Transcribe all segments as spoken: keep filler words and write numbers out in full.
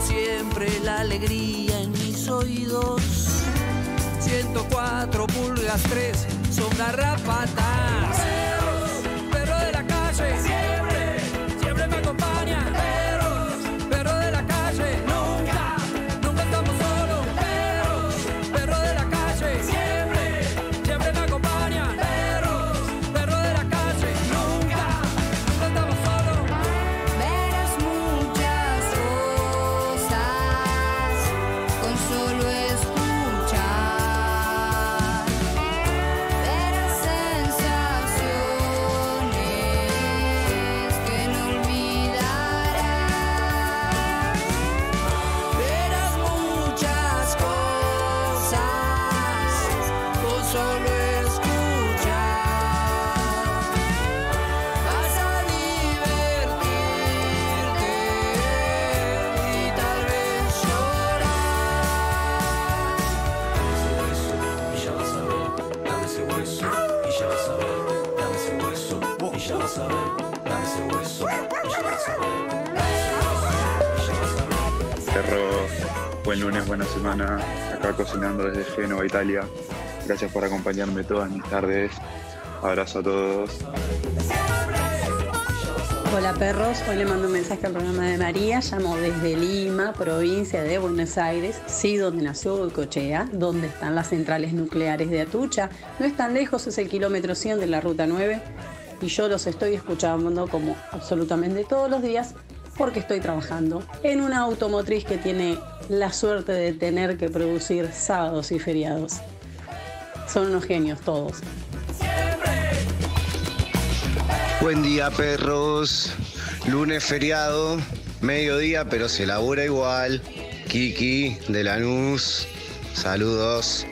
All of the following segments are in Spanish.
siempre la alegría en mis oídos. ciento cuatro pulgas tres son garrapatas. Perro de la calle, siempre, siempre me acompaña. Perros, perro de la calle, nunca, nunca estamos solos. Perros, perro de la calle, siempre, siempre me acompaña. Perros, perro de la calle, nunca, nunca estamos solos. Verás muchas cosas con solo escuchar. Verás sensaciones que no olvidarás. Verás muchas cosas con solo escuchar. Vas a divertirte y tal vez llorar. Y ya vas a ver, dame ese hueso. Y ya vas a ver, dame ese hueso. Y ya vas a ver, dame ese hueso. Y ya vas a ver, Perros, buen lunes, buena semana. Acá cocinando desde Génova, Italia. Gracias por acompañarme todas mis tardes. Abrazo a todos. Hola perros, hoy le mando un mensaje al programa de María, llamo desde Lima, provincia de Buenos Aires, sí, donde nació Goicoechea, donde están las centrales nucleares de Atucha, no es tan lejos, es el kilómetro cien de la ruta nueve y yo los estoy escuchando como absolutamente todos los días porque estoy trabajando en una automotriz que tiene la suerte de tener que producir sábados y feriados. Son unos genios todos. Buen día, perros. Lunes feriado, mediodía, pero se labura igual. Kiki de Lanús. Saludos.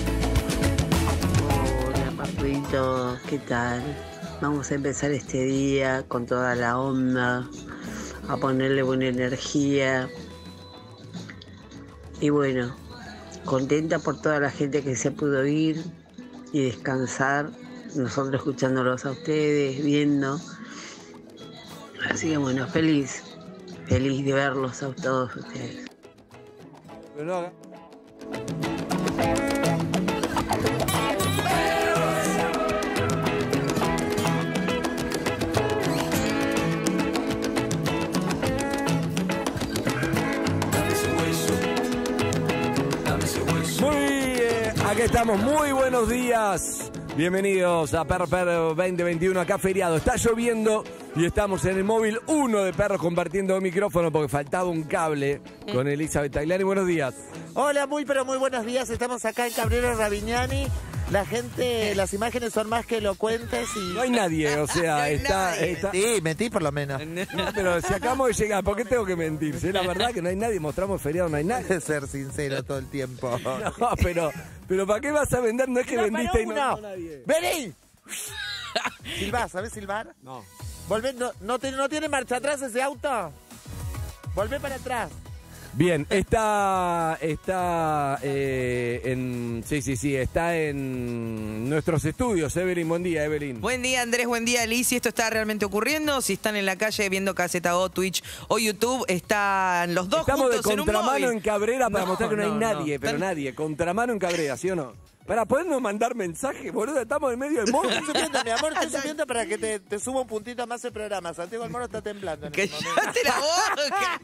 Hola, papito, ¿qué tal? Vamos a empezar este día con toda la onda, a ponerle buena energía. Y bueno, contenta por toda la gente que se pudo ir y descansar. Nosotros escuchándolos a ustedes, viendo. Así que bueno, feliz, feliz de verlos a todos ustedes. Muy bien, aquí estamos, muy buenos días. Bienvenidos a Perro Perro veinte veintiuno, acá feriado. Está lloviendo y estamos en el móvil uno de Perros compartiendo micrófono porque faltaba un cable con Elizabeth Tagliani. Buenos días. Hola, muy pero muy buenos días. Estamos acá en Cabrera Ravignani. La gente, las imágenes son más que elocuentes y... No hay nadie, o sea, No hay está, nadie. está... Sí, mentí por lo menos. No, pero si acabamos de llegar, ¿por qué tengo que mentir? Si es la verdad que no hay nadie, mostramos feriado, no hay nadie. Puedes ser sincero todo el tiempo. No, pero, pero ¿para qué vas a vender? No es que No, vendiste y no, para no uno. nadie. ¡Vení! Silbar, ¿sabes silbar? No. Volvé, no, no, te- ¿No tiene marcha atrás ese auto? Volvé para atrás. Bien, está, está eh, en, sí, sí, sí, está en nuestros estudios. Evelyn, buen día, Evelyn. Buen día, Andrés, buen día, Liz. Si esto está realmente ocurriendo, si están en la calle viendo Caseta O, Twitch o YouTube, están los dos Estamos de juntos en un contramano móvil. en Cabrera para No, mostrar que no, hay no, nadie, no. pero Están- nadie. Contramano en Cabrera, ¿sí o no? Para podernos mandar mensajes, boludo, estamos en medio del móvil. Estoy subiendo, mi amor, estoy subiendo para que te, te suba un puntito más el programa. Santiago Almoro está temblando en este momento. ¡Cállate la boca!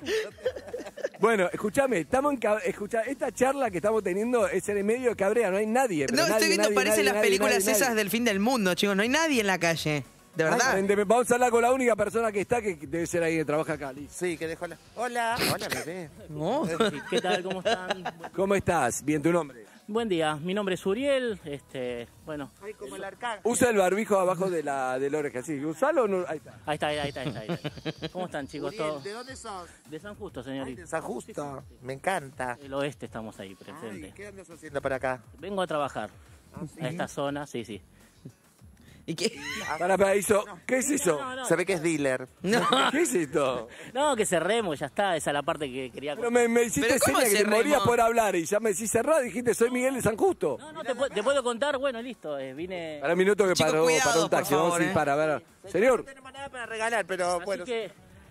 Bueno, escúchame, estamos en Cab- escuchá, esta charla que estamos teniendo es en el medio de Cabrera, no hay nadie. pero No, nadie, estoy viendo, nadie, parecen nadie, las nadie, películas nadie, esas nadie. del fin del mundo, chicos. No hay nadie en la calle. De verdad. Ay, vente, vamos a hablar con la única persona que está, que debe ser ahí que trabaja acá, Liz. Sí, que dejó la... Hola, hola, bebé. No. ¿Qué tal? ¿Cómo están? ¿Cómo estás? Bien, tu nombre. Buen día, mi nombre es Uriel, este, bueno. Ay, como el arcángel. Usa el barbijo abajo de la, de la oreja, sí. Usalo o no. Ahí está. Ahí está, ahí está, ahí está. Ahí está. ¿Cómo están, chicos? Uriel, ¿Todos? ¿de dónde sos? De San Justo, Ay, señorita. de San Justo. Me encanta. El oeste estamos ahí Ay, presentes. ¿qué andas haciendo para acá? Vengo a trabajar ¿Ah, sí? a esta zona, sí, sí. ¿Y qué? Para, para, hizo. ¿Qué es eso? No, no, Se ve que es dealer. No. ¿Qué es esto? no, que cerremos, ya está, esa es la parte que quería... Pero me, me hiciste ¿Pero cómo seña que te cerremos? morías por hablar y ya me decís cerrado, dijiste soy Miguel de San Justo. No, no, te, pu- te puedo contar, bueno, listo, eh, vine... Para un minuto que Chicos, paró cuidado, para un por taxi, vamos a favor, ir eh. para ver. No Señor, tenemos nada para regalar, pero Así bueno. que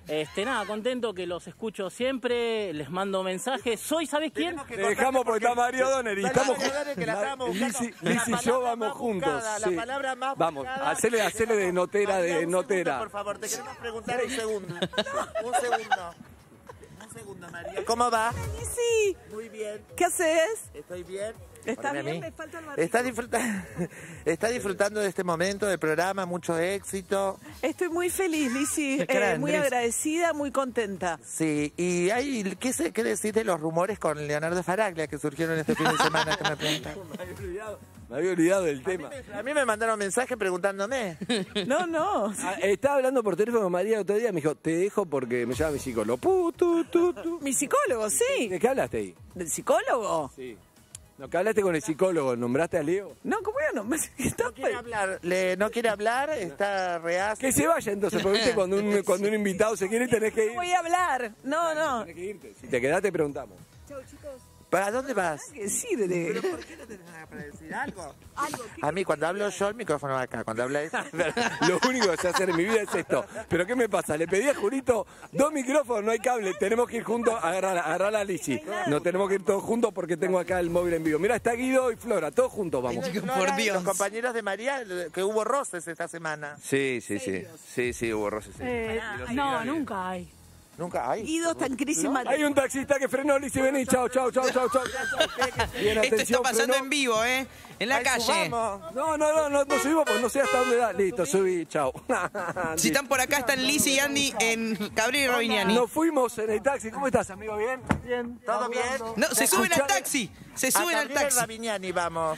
Este, nada, contento que los escucho siempre, les mando mensajes. Soy, ¿sabes quién? Le dejamos porque está Mario Donner y estamos que la estábamos buscando. Lizzy La Lizzy y yo palabra vamos más juntos. buscada, sí. La palabra más Vamos, buscada. hacele, hacele de notera, María, de un notera. segundo, por favor, te queremos preguntar un segundo. Un segundo. Un segundo, María. ¿Cómo va? Sí. Muy bien. ¿Qué haces? Estoy bien. ¿Está Poneme a bien? mí. Me falta el barbijo. ¿Está disfrutando, está disfrutando de este momento del programa, mucho éxito. Estoy muy feliz, Lizzy. Qué cara, Eh, muy Andrés. agradecida, muy contenta. Sí, y hay, ¿qué, sé, ¿qué decís de los rumores con Leonardo Faraglia que surgieron este fin de semana que me preguntaron? Me había olvidado, me había olvidado del tema. A mí me mandaron mensajes preguntándome. No, no. Ah, estaba hablando por teléfono con María el otro día, me dijo, te dejo porque me llama mi psicólogo. Pu, tu, tu, tu. Mi psicólogo, sí. ¿De qué hablaste ahí? ¿Del psicólogo? Sí. No, ¿qué hablaste con el psicólogo? ¿Nombraste a Leo? No, ¿cómo era? No, No quiere hablar, le, no quiere hablar, está reacio. Que se vaya entonces, porque viste cuando un, cuando un invitado se quiere tenés que No ir. voy a hablar. No, no. Tenés que irte. Si te quedás te preguntamos. Chau, chicos. ¿Para dónde vas? ¿Qué decirle? ¿Pero por qué no tenés nada para decir algo? A mí cuando hablo yo el micrófono va acá, cuando habla ella... Lo único que sé hacer en mi vida es esto. Pero ¿qué me pasa? Le pedí a Julito dos micrófonos, no hay cable, tenemos que ir juntos a agarrar, a agarrar a Lizzy. Nos tenemos que ir todos juntos porque tengo acá el móvil en vivo. Mira, está Guido y Flora, todos juntos vamos. Por Dios. Los compañeros de María, que hubo roces esta semana. Sí, sí, sí. Sí, sí, hubo roces. Sí. Eh, no, nunca hay. Nunca hay. Guido está en crisis mal. Hay un taxista que frenó, Lizzy, vení, chao, chao, chao, chao, chao. Bien, Esto está atención, pasando frenó. en vivo, ¿eh? En la Ahí calle. subamos. No, no, no, no, no subimos porque no sé hasta dónde da. Listo, subí, chao. Si están por acá, están Lizzy y Andy en Cabrera y Ravignani. Nos fuimos en el taxi. ¿Cómo estás, amigo? ¿Bien? Bien. ¿Todo bien? No, se suben al Escuchame. taxi. Se suben a al Gabriel taxi. Ravignani vamos.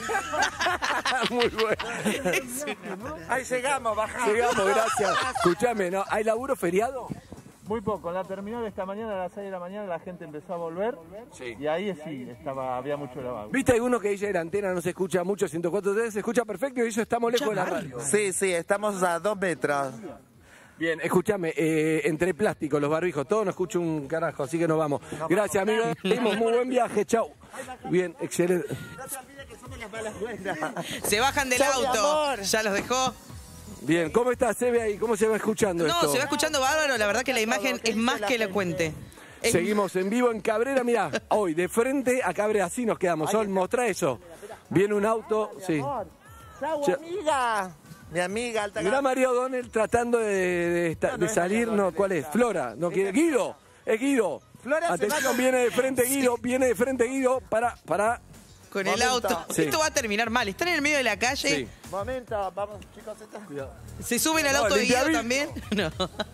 Muy bueno. Ahí llegamos, bajamos. Llegamos, gracias. Escuchame, ¿no? ¿Hay laburo feriado? Muy poco, en la terminal esta mañana a las seis de la mañana la gente empezó a volver Sí. y ahí sí, estaba, había mucho lavado. ¿Viste alguno que dice la antena no se escucha mucho, ciento cuatro punto tres, se escucha perfecto y eso estamos lejos de la radio? Sí, sí, estamos a dos metros. Bien, escúchame, eh, entre plásticos, los barbijos, todo no escucha un carajo, así que nos vamos. Gracias, amigos. Seguimos, muy buen viaje, chau. Bien, excelente. No se olvide que somos las malas buenas. Se bajan del Chau, mi auto. amor. Ya los dejó. Bien, ¿cómo está? ¿Se ve ahí? ¿Cómo se va escuchando No, esto? se va escuchando bárbaro. La verdad que la imagen es más que elocuente. Es- Seguimos en vivo en Cabrera, mirá, hoy de frente a Cabrera, así nos quedamos. Sol, mostrá eso. Viene un auto, sí. Chau, Che- amiga. Mi amiga alta Mirá María O'Donnell tratando de, de esta- de salir, no, ¿cuál es? Flora, no quiere. Guido, es Guido. Flora se Atención, va- viene de frente Guido, viene de frente Guido, para, para. Con el Momento. auto. Sí. Esto va a terminar mal. Están en el medio de la calle. Sí. Momento, vamos, chicos. Esto... Se suben al No, auto de limpia Guido bien. también. No.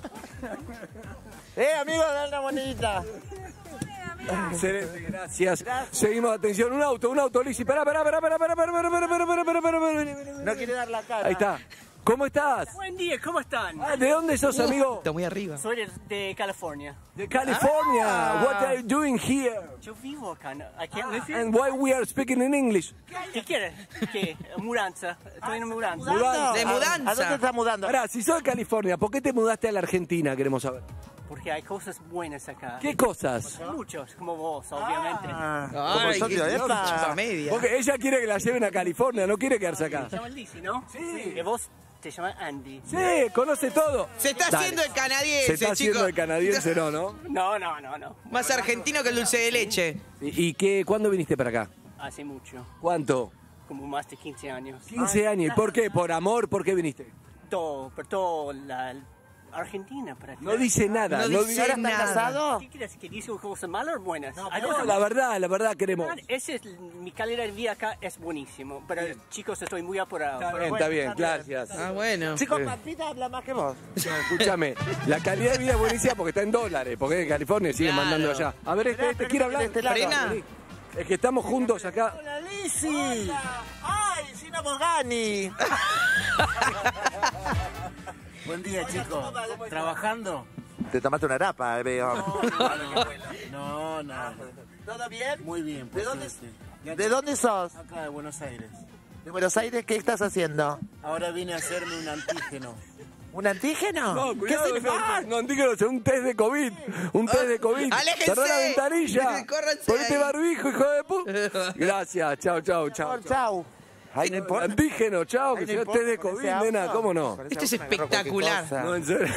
Eh, amigo, dale una monedita. Excelente, gracias. Seguimos, atención, un auto, un auto, Lizzy, pará, pará, pará, pará, pará, pará, pará, pará, pará, pará, pará, pará, pará. No quiere dar la cara. Ahí está. ¿Cómo estás? Buen día, ¿cómo están? Ah, ¿de dónde sos, amigo? Está muy arriba. Soy de, de California. De California. What are you doing here? Yo vivo acá, ¿no? I can't live here. And why we are speaking in English? ¿Qué quieres? ¿Qué? Mudanza. Estoy en mudanza. Mudanza. De mudanza. ¿A dónde estás mudando? Pará, si sos de California, ¿por qué te mudaste a la Argentina? Queremos saber. Porque hay cosas buenas acá. ¿Qué cosas? Muchos, como vos, obviamente. Ah, Ay, como socio qué de chupa esta. media. Porque ella quiere que la lleven a California, no quiere quedarse acá. Se llama Lizzy, ¿no? Sí. Y vos te llamas Andy. Sí, conoce todo. Se está Dale. haciendo el canadiense, Se está haciendo chico. el canadiense, no, ¿no? No, no, no, no. Más argentino que el dulce de leche. ¿Y, y qué, cuándo viniste para acá? Hace mucho. ¿Cuánto? Como más de quince años. quince años. ¿Y por qué? ¿Por amor? ¿Por qué viniste? Todo, por todo la Argentina. Para No dice nada. No No dice dice ¿Ahora estás nada. casado? ¿Qué quieres? ¿Que dice cosas malas o buenas? Hay No, cosas la verdad, la verdad queremos. Ese es mi calidad de vida acá es buenísimo, pero chicos estoy muy apurado. Está Pero bien, bueno, está bien, gracias. Ah, bueno. Chicos, Sí. Pampita habla más que vos. No, escúchame, la calidad de vida es buenísima porque está en dólares, porque en California siguen Claro. mandando allá. A ver, este, este quiere hablar. de este lado. Frena. Vení. Es que estamos juntos acá. Hola, Lizzy. Ay, Sina Bogani. Buen día, chicos. ¿Trabajando? Te tomaste una rapa, eh, veo. No, no. ¿Todo bien? Muy bien. por ¿De dónde, suerte. ¿De dónde sos? Acá de Buenos Aires. ¿De Buenos Aires? ¿Qué estás haciendo? Ahora vine a hacerme un antígeno. ¿Un antígeno? No, ¿Qué cuidado, significa? no, no, antígeno, es un test de COVID. Un test de COVID. ¡Aléjense! Cerrá la ventanilla. Córranse Ponete ahí. barbijo, hijo de puta. Gracias, chao, chao, chao. Chau. Ay, no importa. Antígeno, chao, Ay, que no ya estés de importa, con COVID, ese auto. nena, ¿cómo no? Con ese Esto es auto me agarro cualquier espectacular. cosa. No, en serio.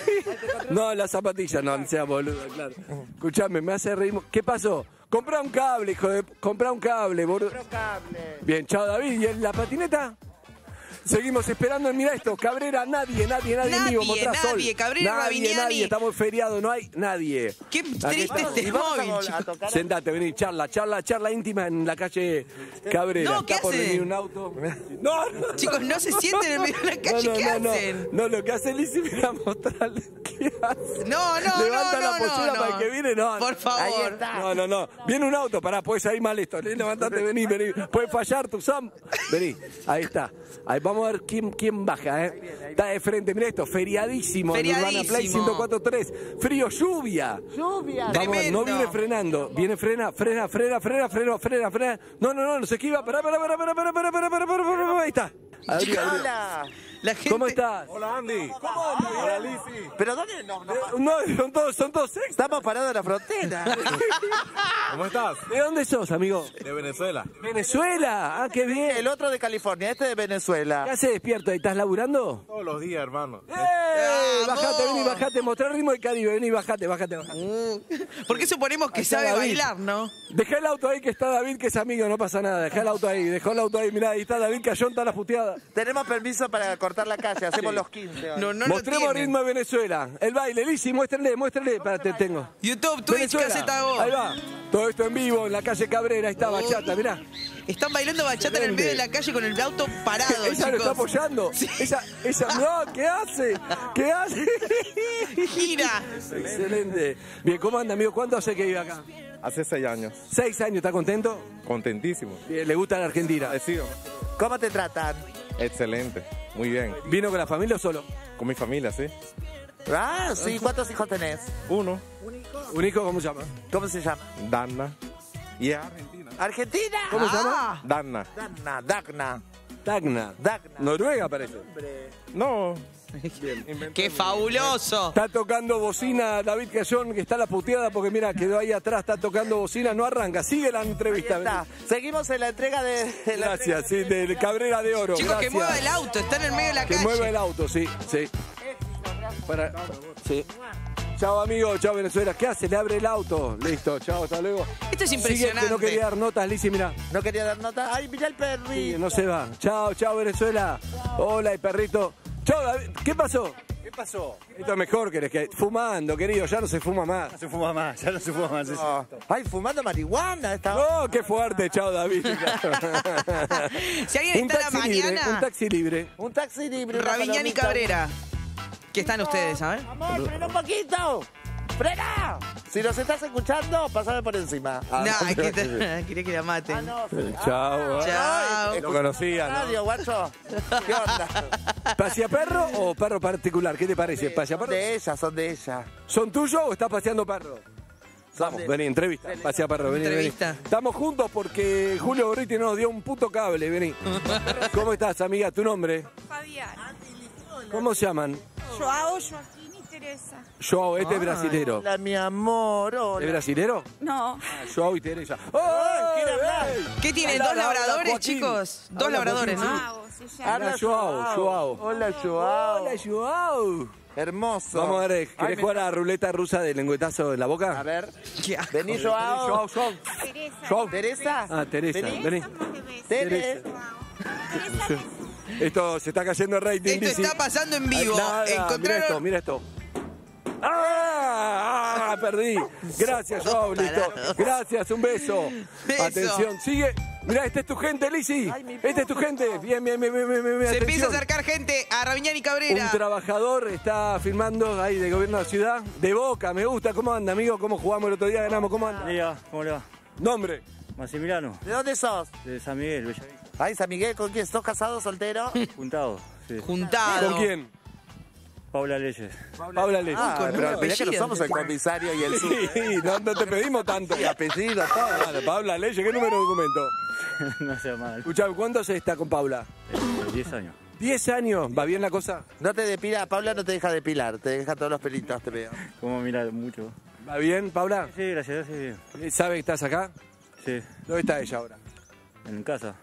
No, las zapatillas, no, no sea boludo, claro. Escuchame, me hace reír. ¿Qué pasó? Comprá un cable, hijo de... Comprá un cable, boludo. Otro cable. Bien, chao, David. ¿Y en la patineta? Seguimos esperando. Mira esto, Cabrera, nadie, nadie, nadie, Nadie, vivo, Motrasol. nadie, Cabrera, nadie, Ravignani. nadie, estamos feriados, no hay nadie. Qué Aquí triste estamos. este Y vamos a, móvil, a chicos. tocar. Sentate, vení, charla, charla, charla íntima en la calle Cabrera. No, ¿qué Está por hacen? venir un auto. No, no, Chicos, no se sienten en medio de la calle, no, no, ¿qué no, no. hacen? No, lo que hace Lizzy, mira, mostrarle qué hace. No, no, Levanta no, la no, pollera no, para no. el que viene, no. Por favor. Ahí está. No, no, no. Viene un auto, pará, puedes salir mal esto. Levantate, vení, vení. Puede fallar tu Sam. Vení, ahí está. Ahí vamos a ver quién, quién baja, ¿eh? Está de frente, mira esto, feriadísimo. En Urbana Play Feriadísimo. ciento cuatro punto tres. Frío, lluvia. Lluvia. Vamos a ver, no Tremendo. viene frenando. Viene frena, frena, frena, frena, frena, frena, frena. No, no, no, no se esquiva. Pará, pará, pará, pará, pará, pará, pará, pará, pará, pará, pará. Ahí está. Abrió, abrió. Hola. La gente... ¿Cómo estás? Hola, Andy. ¿Cómo andas? Hola, Lizzy. ¿Pero dónde? No, no. No, son todos, son todos ex. Estamos parados en la frontera. ¿Cómo estás? ¿De dónde sos, amigo? De Venezuela. Venezuela. Ah, qué bien. El otro de California, este de Venezuela. ¿Qué hace despierto ahí? ¿Estás laburando? Todos los días, hermano. ¡Eh! ¡Vamos! Bajate, vení, bajate. Mostrá el ritmo del Caribe. Vení, bajate, bajate, bajate. ¿Por qué suponemos que Ahí está sabe David. bailar, no? Dejá el auto ahí que está David, que es amigo, no pasa nada. Dejá el auto ahí, dejó el auto ahí. Mirá, ahí está David Cayón, está la puteada. Tenemos permiso para cortar la calle, hacemos los quince. hoy. No, no lo Mostremos el tienen. ritmo de Venezuela. El baile, Lizzy, muéstrenle, muéstrenle. Para te tengo. YouTube, Twitch, Venezuela. Caseta O. Ahí va. Todo esto en vivo, en la calle Cabrera. Ahí está, bachata, mirá. Están bailando bachata en el medio de la calle con el auto parado, Ella lo está chicos. apoyando. Ella, ella, no, ¿qué hace? ¿Qué hace? Gira. Excelente. Bien, ¿cómo anda, amigo? ¿Cuánto hace que vive acá? Hace seis años. Seis años, ¿está contento? Contentísimo. Bien, ¿le gusta la Argentina? Agradecido. ¿Cómo te tratan? Excelente. Muy bien. ¿Vino con la familia o solo? Con mi familia, ¿sí? Ah, sí, ¿cuántos hijos tenés? Uno. ¿Un hijo cómo se llama? ¿Cómo se llama? Dana. Y es argentina. ¿Argentina? ¿Cómo se Ah. llama? Dana. Dagna, Dagna. Tacna. Dagna. Noruega parece. No. ¡Qué fabuloso! Está tocando bocina David Cayón, que está la puteada porque mira, quedó ahí atrás, está tocando bocina, no arranca. Sigue la Ahí entrevista. está. Seguimos en la entrega de... de la Gracias, sí, de Cabrera de Oro. Chicos, que gracias. mueva el auto, está en el medio de la Que calle. mueva el auto, sí, sí. Para, sí. Chao, amigo, chao, Venezuela. ¿Qué hace? Le abre el auto. Listo, chao, hasta luego. Esto es Sigue, impresionante. que no quería dar notas, Lizzy, mira. No quería dar nota. ¡Ay, mira el perrito! Sí, no se va. Chao, chao, Venezuela. Hola, el perrito. Chao, David. ¿Qué pasó? ¿Qué pasó? Esto es mejor que, que fumando, querido. Ya no se fuma más. No se fuma más, ya no se fuma más. No. Ay, fumando marihuana. Esta... No, qué fuerte. Chao, David. Si alguien Un está a la taxi libre, un mañana, taxi libre. Un taxi libre. una Ravignani y palomita. Cabrera. ¿Qué están ustedes, sabes? Amor, frena un poquito. ¡Frena! Si nos estás escuchando, pasame por encima. Ah, No, es que te- quería que la maten. no, Chao. Chao. Lo conocía, ¿no? Radio, guacho. ¿Qué onda? ¿Pasea perro o perro particular? ¿Qué te parece? ¿Pasea Son perro? de ella, son de ella. ¿Son tuyos o estás paseando perro? Vamos, de- vení, entrevista. Pasea perro, vení, vení. Entrevista. Estamos juntos porque Julio Borriti nos dio un puto cable, vení. ¿Cómo estás, amiga? ¿Tu nombre? Fabián. ¿Cómo se llaman? Joao, Joaquín y Teresa. Joao, este es brasilero. Hola, mi amor. Hola. ¿Es brasilero? No. Ah, Joao y Teresa. Ay, quiere hablar. ¿Qué tienen? Habla, ¿Dos habla, labradores, Joaquín. chicos? Dos Habla, labradores, Joaquín, ¿no? sí. Joao, se llama. Habla Joao, Joao. Hola, Joao. Hola, Joao. Hermoso. Vamos a ver, ¿querés Ay, me- jugar a la ruleta rusa de lengüetazo en la boca? A ver. Qué asco. Vení, Joao. Joao, Joao. Teresa. Joao. ¿Teresa? Ah, Teresa, Vení. vení. Tere. Esto se está cayendo el rating. Esto Lizzy. está pasando en vivo. Nada, Mira Encontraron- esto, mira esto. ¡Ah! ah, Perdí. Gracias, Joao, listo. Gracias, un beso. Beso. Atención, sigue. Mira, esta es tu gente, Lizzy. Esta es tu gente. Bien, bien, bien, bien, bien, bien. Se atención. empieza a acercar gente a Ravignani Un Cabrera. trabajador está filmando ahí del gobierno de la ciudad. De Boca, me gusta. ¿Cómo anda, amigo? ¿Cómo jugamos el otro día? Ganamos. ¿Cómo anda? Mira, ¿cómo le va? Nombre. Maximiliano, ¿De dónde sos? de San Miguel, Bellavista. Ay, San Miguel, ¿con quién? ¿Sos casado, soltero? Juntado, sí. Juntado. ¿Con quién? Paula Leyes. Paula Leyes. Ah, con pero un mirá que no apellido. somos el comisario y el sub. Sí, no, no te pedimos tanto. El apellido, todo. Claro, Paula Leyes, ¿qué número de documento? No sea mal. Escuchá, ¿cuánto se está con Paula? Eh, diez años. ¿Diez años? ¿Va bien la cosa? No te depila, Paula no te deja depilar, te deja todos los pelitos, te veo. ¿Cómo mira mucho? ¿Va bien, Paula? Sí, gracias, sí. ¿Sabe que estás acá? Sí, ¿Dónde está ella ahora? en casa.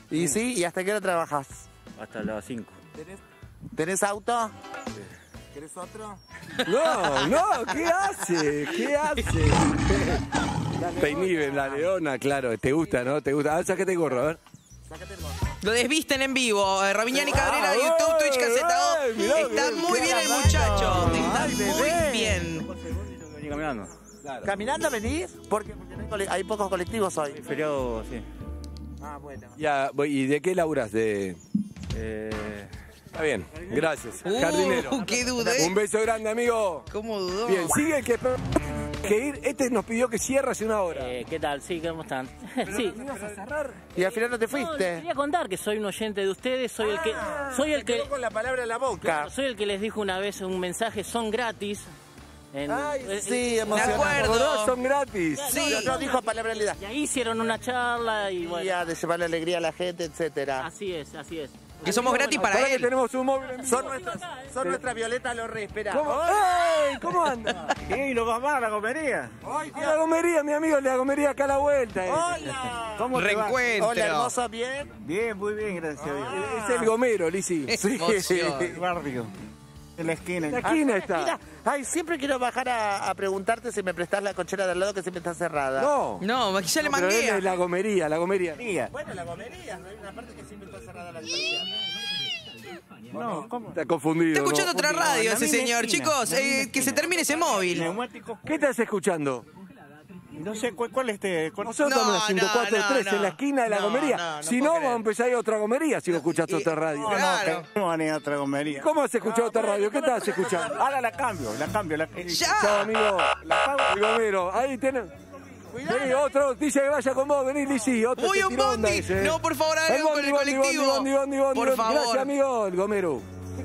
¿Y sí? ¿Y hasta qué hora trabajas? Hasta las cinco. ¿Tenés, ¿Tenés auto? ¿Querés otro? No, no, ¿qué hace? ¿Qué hace? Peiniven, la leona, claro, te gusta, ¿no? Te gusta. A ver, sácate el gorro, a ver. Lo desvisten en vivo. Eh, Raviñani Cabrera, YouTube, Twitch, Caseta O. Está muy bien el muchacho. Está muy bien. Vení caminando. ¿Caminando venís? Porque, porque no hay, cole- hay pocos colectivos hoy. Feriado, sí. Ah, bueno. Ya, ¿y de qué laburas? De... Eh, Está bien, gracias. Uh, Jardinero. qué dudé. Un beso grande, amigo. ¿Cómo dudó? Bien, sigue el que... que ir. Este nos pidió que cierre hace una hora. Eh, ¿Qué tal? Sí, ¿cómo están? Sí. ¿Ibas a cerrar? Y al final no te No, fuiste. quería contar que soy un oyente de ustedes, soy el que... Soy el que... con la palabra en la boca. Soy el que les dijo una vez un mensaje, son gratis. En, Ay, eh, sí, eh, emocionante. ¿Verdad? Son gratis. Sí. No, no dijo palabralidad. Y ahí hicieron una charla y bueno. Día de llevarle alegría a la gente, etcétera. Así es, así es. Que somos gratis para Ahora que él. tenemos un móvil en vivo. Son nuestras, son nuestras Violetas Lorre, espera. ¿Cómo? ¡Ey! ¿Cómo anda? ¿Y nos vamos a la comería? A la gomería, mi amigo, la gomería acá a la vuelta. eh. ¡Hola! ¿Cómo te va? Reencuentro. Hola, hermoso, ¿bien? Bien, muy bien, gracias a Dios. Es el gomero, Lisi. Emoción. El barrio, en la esquina. La esquina está. Mira, ay, siempre quiero bajar a, a preguntarte si me prestás la cochera de al lado que siempre está cerrada. No. No, ya le No, pero él manguea. es la gomería, la gomería. Bueno, la gomería, hay una parte que siempre está cerrada la cochera. No, ¿cómo? Está confundido. Está escuchando ¿no? otra radio La ese misma señor. esquina, Chicos, la misma eh, que se termine ese móvil. Neumáticos. ¿Qué estás escuchando? No sé cuál, cuál este. Cuál... Nosotros No, estamos en la ciento cuatro no, tres, no. en la esquina de la No, gomería. no, no si puedo no, creer. vamos a empezar a ir a otra gomería si vos escuchás otra radio. No, Claro. no, no van a ir a otra gomería. ¿Cómo has escuchado otra radio? ¿Qué estás escuchando? Ahora la cambio, la cambio. La... Ya. Chao, amigo. La pago. El gomero. Ahí tenés. Vení, otro, dice que vaya con vos, vení, Lisi, otro Uy, te un tiró onda bondi. ese, eh. No, por favor, El algo con bondi, el bondi, colectivo. bondi, bondi, bondi, Por bondi. favor. Gracias, amigo, el gomero.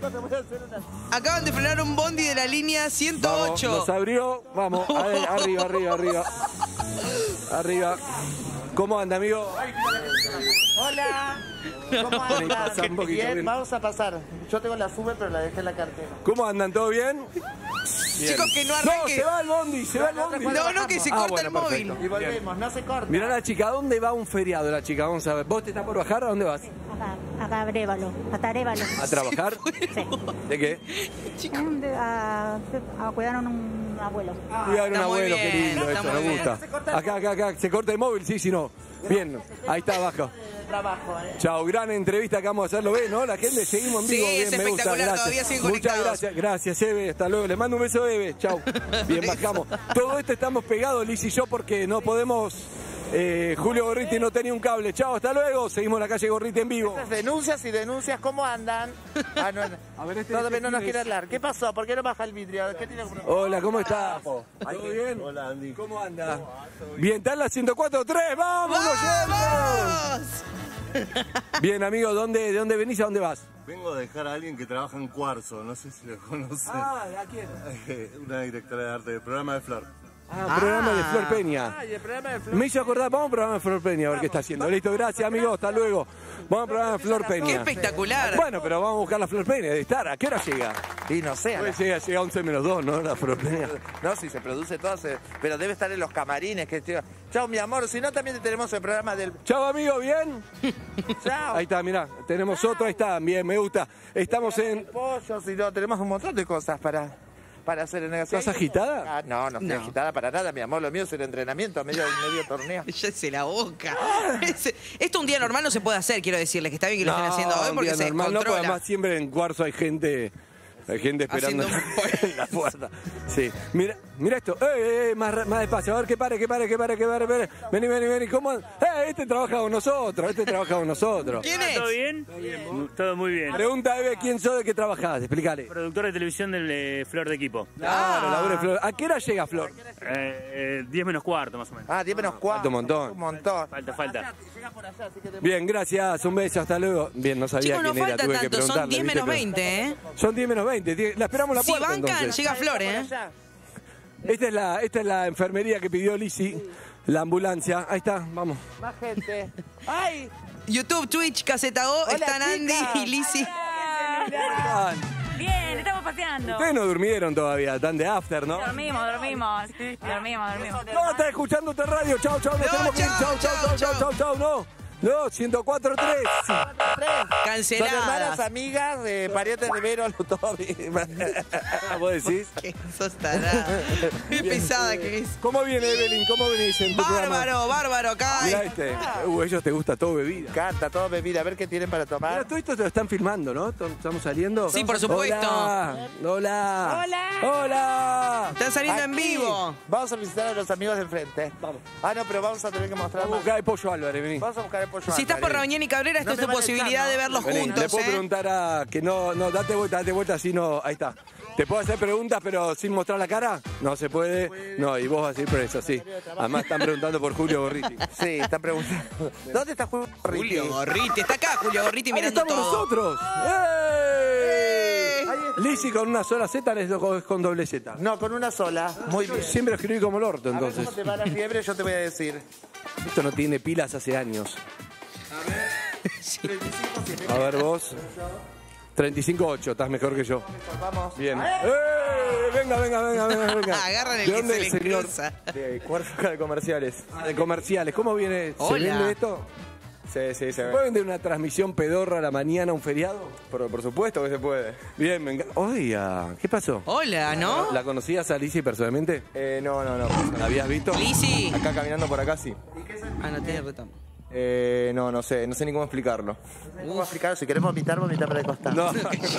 Acaban de frenar un bondi de la línea ciento Vamos, ocho. nos abrió, vamos, a ver, arriba, arriba, arriba. Arriba. ¿Cómo anda, amigo? Hola. ¿Cómo Vení, andas? pasá un poquito, Bien, ven. vamos a pasar. Yo tengo la sube, pero la dejé en la cartera. ¿Cómo andan? ¿Todo bien? Bien. Chicos, que no No, arranque. se va el bondi, se va el bondi. No, no, que se Ah, corta bueno, el móvil. perfecto. Y volvemos, no se corta. Mirá la chica, ¿a dónde va un feriado la chica? Vamos a ver. ¿Vos te estás por bajar? ¿A dónde vas? Acá, acá a Brévalo, a Tarévalo. ¿A trabajar? Sí. ¿De qué? Mm, de- A, a cuidar a un abuelo. Cuidar a un está muy abuelo, bien, qué lindo, está eso, muy me bien. gusta. Acá, acá, acá, se corta el móvil, sí, sí, no. Bien, ahí está abajo. Trabajo, ¿eh? Chao, gran entrevista que vamos a hacer, lo ven, ¿no? La gente seguimos en Sí, vivo, es bien, me gusta, espectacular, gracias. todavía siguen Muchas conectados. gracias, gracias, Eve, hasta luego. Le mando un beso, Eve, chao. Bien, bajamos. Todo esto estamos pegados, Liz y yo, porque no podemos... Eh, Julio Gorriti no tenía un cable. Chao, hasta luego. Seguimos en la calle Gorriti en vivo. Estas denuncias y denuncias, ¿cómo andan? Ah, no, A ver, este- todavía este no nos quién quiere es. hablar. ¿Qué pasó? ¿Por qué no baja el vidrio? ¿Qué tiene que Hola, ¿cómo estás? ¿Todo bien? Hola, Andy. ¿Cómo anda? Bien, está en la ciento cuatro tres. ¡Vamos, ¡Vamos! oyentes! Bien, amigo, ¿dónde, ¿de dónde venís? ¿A dónde vas? Vengo a dejar a alguien que trabaja en Cuarzo, no sé si lo conocen. Ah, ¿a quién? Una directora de arte, del programa de Flor. Ah, programa de Flor Peña. Ay, el programa de Flor. Me hizo acordar, vamos al programa de Flor Peña a ver qué está haciendo. Listo, gracias, amigo, hasta luego. Vamos al programa de Flor ¡Qué Peña. espectacular! Bueno, pero vamos a buscar la Flor Peña, de estar. ¿A qué hora llega? Y no sé. a Pues la- llega, llega a once menos dos, ¿no? La Flor Peña. No, si se produce todo, se- pero debe estar en los camarines. Que tío. Chao, mi amor. Si no, también tenemos el programa del. Chao, amigo, ¿bien? Chao. Ahí está, mirá, tenemos otro, ahí está, bien, me gusta. Estamos en... Pollos y no, tenemos un montón de cosas para, para hacer en el ¿Estás agitada? Ah, no, no estoy No. agitada para nada, mi amor. Lo mío es el entrenamiento, medio, medio torneo. Cállese la boca. Es- Esto un día normal no se puede hacer, quiero decirles, que está bien que lo estén haciendo hoy un porque día se normal, no, porque descontrola. además siempre en Cuarzo hay gente... Hay gente esperando Haciendo en la puerta. Sí. Mira, mira esto. ¡Eh, eh, más, ra- más despacio! A ver, que pare, que pare, que pare, que pare. pare. Vení, vení, vení. ¿Cómo? ¡Eh, este trabaja con nosotros! Este trabaja con nosotros. ¿Quién es? ¿Todo bien? Todo muy bien. Pregunta, Eve, ¿quién sos? ¿De qué trabajás? Explícale. Productor de televisión del eh, Flor de Equipo. Claro, labura de Flor. ¿A qué hora llega Flor? Eh, eh, diez menos cuarto, más o menos. Ah, diez menos cuatro. Falta un montón. Un montón. Falta, falta. Llega por allá, así que te- Bien, gracias. Un beso. Hasta luego. Bien, no sabía Chicos, no quién era. falta Tuve que tanto, son preguntarle. diez ¿viste? menos Pero- veinte, ¿eh? Son diez menos veinte. Die- La esperamos a la Si puerta, bancan, entonces. llega Flor, ¿eh? allá. Esta es, la, esta es la enfermería que pidió Lizzy, la ambulancia. Ahí está, vamos. Más gente. ¡Ay! YouTube, Twitch, Caseta O, Hola, están Andy chicas. y Lizzy. Bien, estamos paseando. Ustedes no durmieron todavía, están de after, ¿no? Dormimos, dormimos. Dormimos, dormimos. No, está escuchando otra radio. Chau, chau, nos No, tenemos que ir. chau, Chau, chau, chau, chau, chau, chau, chau, no. No, ciento cuatro punto tres. Canceladas. Son hermanas, amigas, eh, parientes de Vero, Lutovi. ¿Vos decís? ¿Qué sos tarada? Qué pesada que es. ¿Cómo viene, Evelyn? ¿Cómo venís en tu programa? Bárbaro, bárbaro, acá. Mirá este. Uh, ellos te gusta todo bebida. Canta, todo bebida. A ver qué tienen para tomar. Mirá, todo esto te lo están filmando, ¿no? ¿Estamos saliendo? Sí, por supuesto. Hola. Hola. Hola. Hola. Están saliendo en Aquí. vivo. Vamos a visitar a los amigos de enfrente. Vamos. Ah, no, pero vamos a tener que mostrar Vamos a más. buscar el Pollo Álvarez, vení. Vamos a buscar el pollo. Si estás por Rabañán y Cabrera, esta No es me tu van a posibilidad echar, ¿no? de verlos Vení, juntos, le puedo ¿eh? preguntar a... Que no, no, date vuelta, date vuelta, así no... Ahí está. ¿Te puedo hacer preguntas, pero sin mostrar la cara? No se puede. No, y vos vas a ir preso, sí. Además están preguntando por Julio Gorriti. Sí, están preguntando. ¿Dónde está Julio Gorriti? Julio Gorriti. Está acá Julio Gorriti Ahí mirando estamos todo. nosotros. ¡Eh! Lizzy con una sola Z es con doble Z. No, con una sola. Muy bien. Siempre escribí como el orto, A ver entonces. cómo te va la fiebre, yo te voy a decir. Esto no tiene pilas hace años. A ver vos. treinta y cinco ocho, estás mejor que yo. Vamos. Bien. ¡Eh! Venga, venga, venga, venga, venga. Agarran el ¿De que dónde, se le señor? cruza. De Cuarzo de Comerciales. De comerciales. ¿Cómo viene? ¿Se Hola. vende esto? Sí, sí, se ve. ¿Puede vender una transmisión pedorra a la mañana, un feriado? Por, por supuesto que se puede. Bien, venga. Oiga, ¿qué pasó? Hola, ¿no? ¿La conocías a Lizzy personalmente? Eh, no, no, no. ¿La habías visto? Lizzy. Acá caminando por acá, sí. Ah, no tiene retamo. Eh, no, no sé, no sé ni cómo explicarlo. ¿Cómo explicar? Si queremos vomitar, vomitar para el costado. No.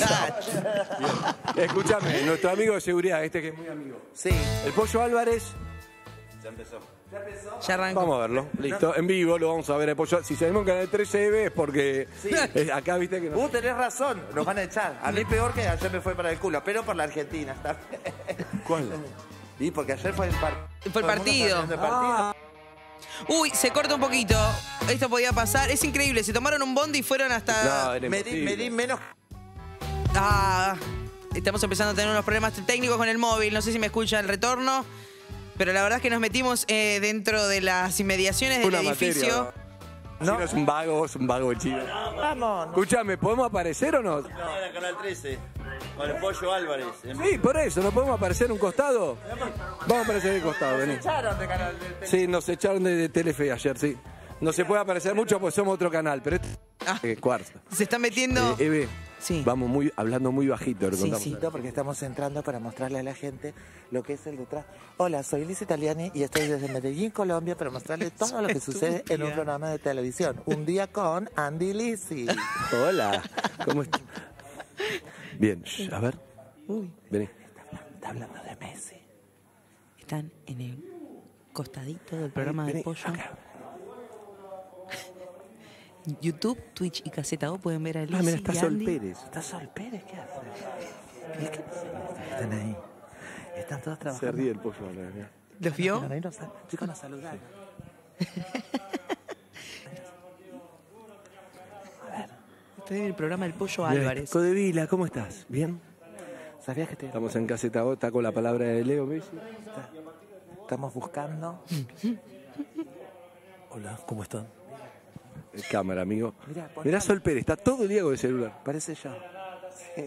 Escúchame, nuestro amigo de seguridad, este que es muy amigo. Sí. El Pollo Álvarez. Ya empezó. Ya arrancó. Vamos a verlo. Listo. En vivo lo vamos a ver el Pollo. Si salimos en Canal trece B es porque es acá viste que no. Uh, tenés razón, nos van a echar. A mí peor que ayer me fue para el culo, pero por la Argentina. ¿Está bien? ¿Cuál? Y porque ayer fue el, par... Fue el partido. el partido. Uy, se corta un poquito. Esto podía pasar. Es increíble. Se tomaron un bondi y fueron hasta... No, era me, di, imposible. me di menos... Ah, estamos empezando a tener unos problemas técnicos con el móvil. No sé si me escucha el retorno. Pero la verdad es que nos metimos eh, dentro de las inmediaciones del Una edificio. materia. No, es un vago, es un vago el chico. Vamos. Escúchame, ¿podemos aparecer o no? No, en Canal trece, con el Pollo Álvarez. Sí, por eso, ¿no podemos aparecer en un costado? Vamos a aparecer en el costado, vení. Echaron de canal del Sí, nos echaron de, de Telefe ayer, sí. No se puede aparecer mucho porque somos otro canal, pero este Ah. eh, cuarto. Se está metiendo... Eh, Eve, Sí. vamos muy, hablando muy bajito. le Sí, contamos. sí, porque estamos entrando para mostrarle a la gente lo que es el detrás. Hola, soy Liz Italiani y estoy desde Medellín, Colombia, para mostrarle todo lo que sucede en un programa de televisión. Un día con Andy Lizzy. Hola, ¿cómo estás? Bien, shh, a ver. Uy, Vení. Está hablando de Messi. están en el costadito del programa Vení, del Pollo. acá. YouTube, Twitch y Caseta O pueden ver a Lizzy Ah, mira, está y Sol Andy. Pérez. ¿Está Sol Pérez? ¿Qué hace? ¿Qué, qué pasa? Están ahí. Están todos Se trabajando. ríe el pollo. la verdad. ¿Los vio? Bueno, ahí nos, chicos, nos saludan. Está en el programa del Pollo Bien, Álvarez. Codevila, ¿cómo estás? ¿Bien? ¿Sabías que te... Estamos en Caseta O, está con la palabra de Leo Messi. estamos buscando? Hola, ¿cómo están? El cámara, amigo. Mirá, pon Mirá cámara. Sol Pérez, está todo el día con el celular. Parece yo. Sí.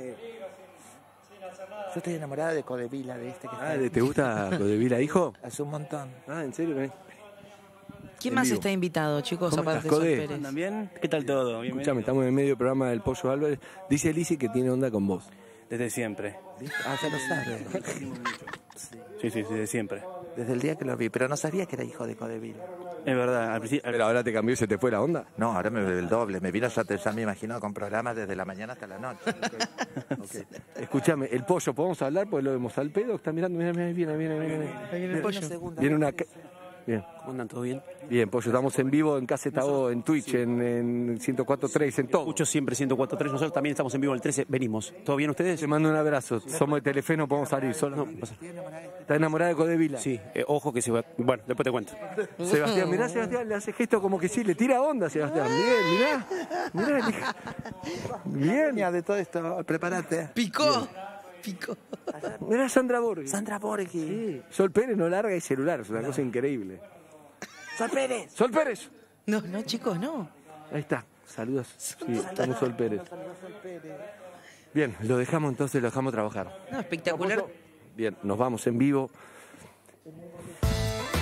Yo estoy enamorada de Codevila, de este que está Ah, ahí. ¿te gusta Codevila, hijo? Hace un montón. Ah, ¿en serio? Ven. ¿Quién En más vivo. está invitado, chicos, ¿Cómo aparte de estás, Sol Code? Pérez? ¿También? ¿Qué tal todo? Bienvenido. Escuchame, estamos en medio del programa del Pollo Álvarez. Dice Lizzy que tiene onda con vos. Desde siempre. Ah, ya lo sabe. Sí, sí, desde siempre. Desde el día que lo vi, pero no sabía que era hijo de Codevila. Es verdad, al principio... Pero ahora te cambió y se te fue la onda. No, ahora me ve el doble. Me vino, ya, te, ya me imagino, con programas desde la mañana hasta la noche. Okay. Escuchame, el pollo, ¿podemos hablar? Porque lo vemos al pedo. Está mirando, mira, mira, viene, viene, viene. viene. Ahí viene el pollo. Viene una. ca- Bien. ¿Cómo andan? ¿Todo bien? Bien, pollo, estamos en vivo en Caseta O, en Twitch, en, en ciento cuatro punto tres, en todo. Escucho siempre ciento cuatro punto tres. Nosotros también estamos en vivo el trece. Venimos. ¿Todo bien ustedes? Te mando un abrazo. Somos de Telefe, no podemos salir solo. No, pasa. ¿Estás enamorada de Codevila? Sí, eh, ojo que se va... Bueno, después te cuento. Sebastián, mirá, Sebastián, le hace gesto como que sí, le tira onda, Sebastián. Bien, mirá. Mirá, hija. Bien. Mira, de todo esto, prepárate. Picó. Picó. Mirá Sandra Borghi. Sandra Borghi. Sí. Sol Pérez no larga el celular, es una cosa increíble. Sol Pérez. Sol Pérez. No, no, chicos, no. Ahí está. Saludos. Sí, estamos Sol Pérez. Bien, lo dejamos entonces, lo dejamos trabajar. No, espectacular. Bien, nos vamos en vivo.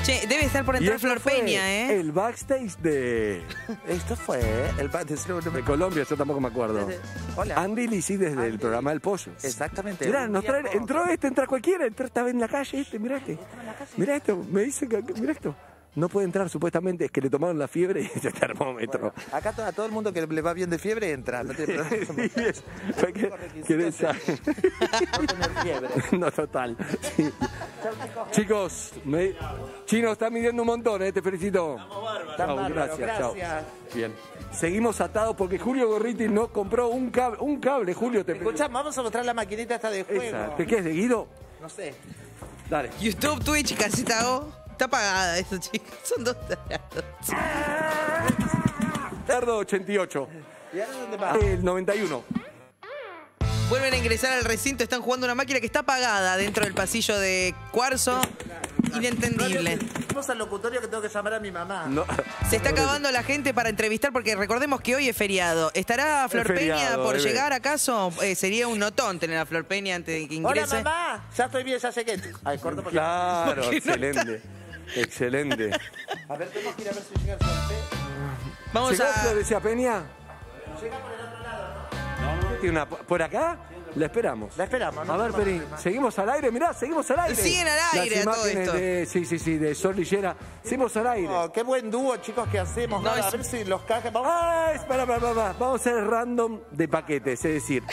Che, debe estar por Y entrar esto Flor fue Peña, ¿eh? El backstage de, Esto fue el backstage de Colombia, yo tampoco me acuerdo. Hola. Andy Lisi desde el programa del Pollo. Exactamente. Mirá, Un nos día traen- con- entró este, entra cualquiera, entró, estaba en la calle este, mirá este. Mirá esto, me dicen que, mirá esto. No puede entrar supuestamente, es que le tomaron la fiebre y ese termómetro. Acá to- a todo el mundo que le va bien de fiebre entra. No tiene problema. Sí, es- fue que- ¿querés saber? No tener fiebre. No, total. Sí. Chicos, me- Chino está midiendo un montón, ¿eh? Te felicito. Tan Chau, bárbaro, gracias, chao. gracias. Bien. Seguimos atados porque Julio Gorriti no compró un cable, un cable, Julio. Te Escuchá, vamos a mostrar la maquinita esta de juego. Esa. ¿De qué es? ¿De Guido? No sé. Dale. YouTube, Twitch, Casita O. Está apagada eso, chicos. Son dos tarados. Tardo ochenta y ocho. ¿Y ahora dónde va? El noventa y uno. Vuelven a ingresar al recinto, están jugando una máquina que está apagada dentro del pasillo de cuarzo. Inentendible. Vamos al locutorio que tengo que llamar a mi mamá. No. Se está acabando la gente para entrevistar porque recordemos que hoy es feriado. ¿Estará Flor Es feriado, Peña por bebé. llegar acaso? Eh, sería un notón tener a Flor Peña antes de que Hola, ingrese. mamá. Ya estoy bien, ya sé que... Ay, corto porque... Claro, ¿Por qué no excelente. Excelente. A ver, tenemos que ir a ver si llega el sorteo. Vamos ¿Llegó a... Florencia Peña? Llega por el otro lado, ¿no? ¿Tiene una, ¿Por acá? La esperamos. La esperamos, ¿no? A ver, Peri, seguimos al aire, mirá, seguimos al aire. Siguen al aire Las a todo imágenes esto. de, sí, sí, sí, de Sol Lillera. Seguimos al aire. Oh, qué buen dúo, chicos, que hacemos. No, Nada, es- A ver si los cajas... Vamos... Ah, espera, espera, espera. Vamos a hacer random de paquetes, es decir,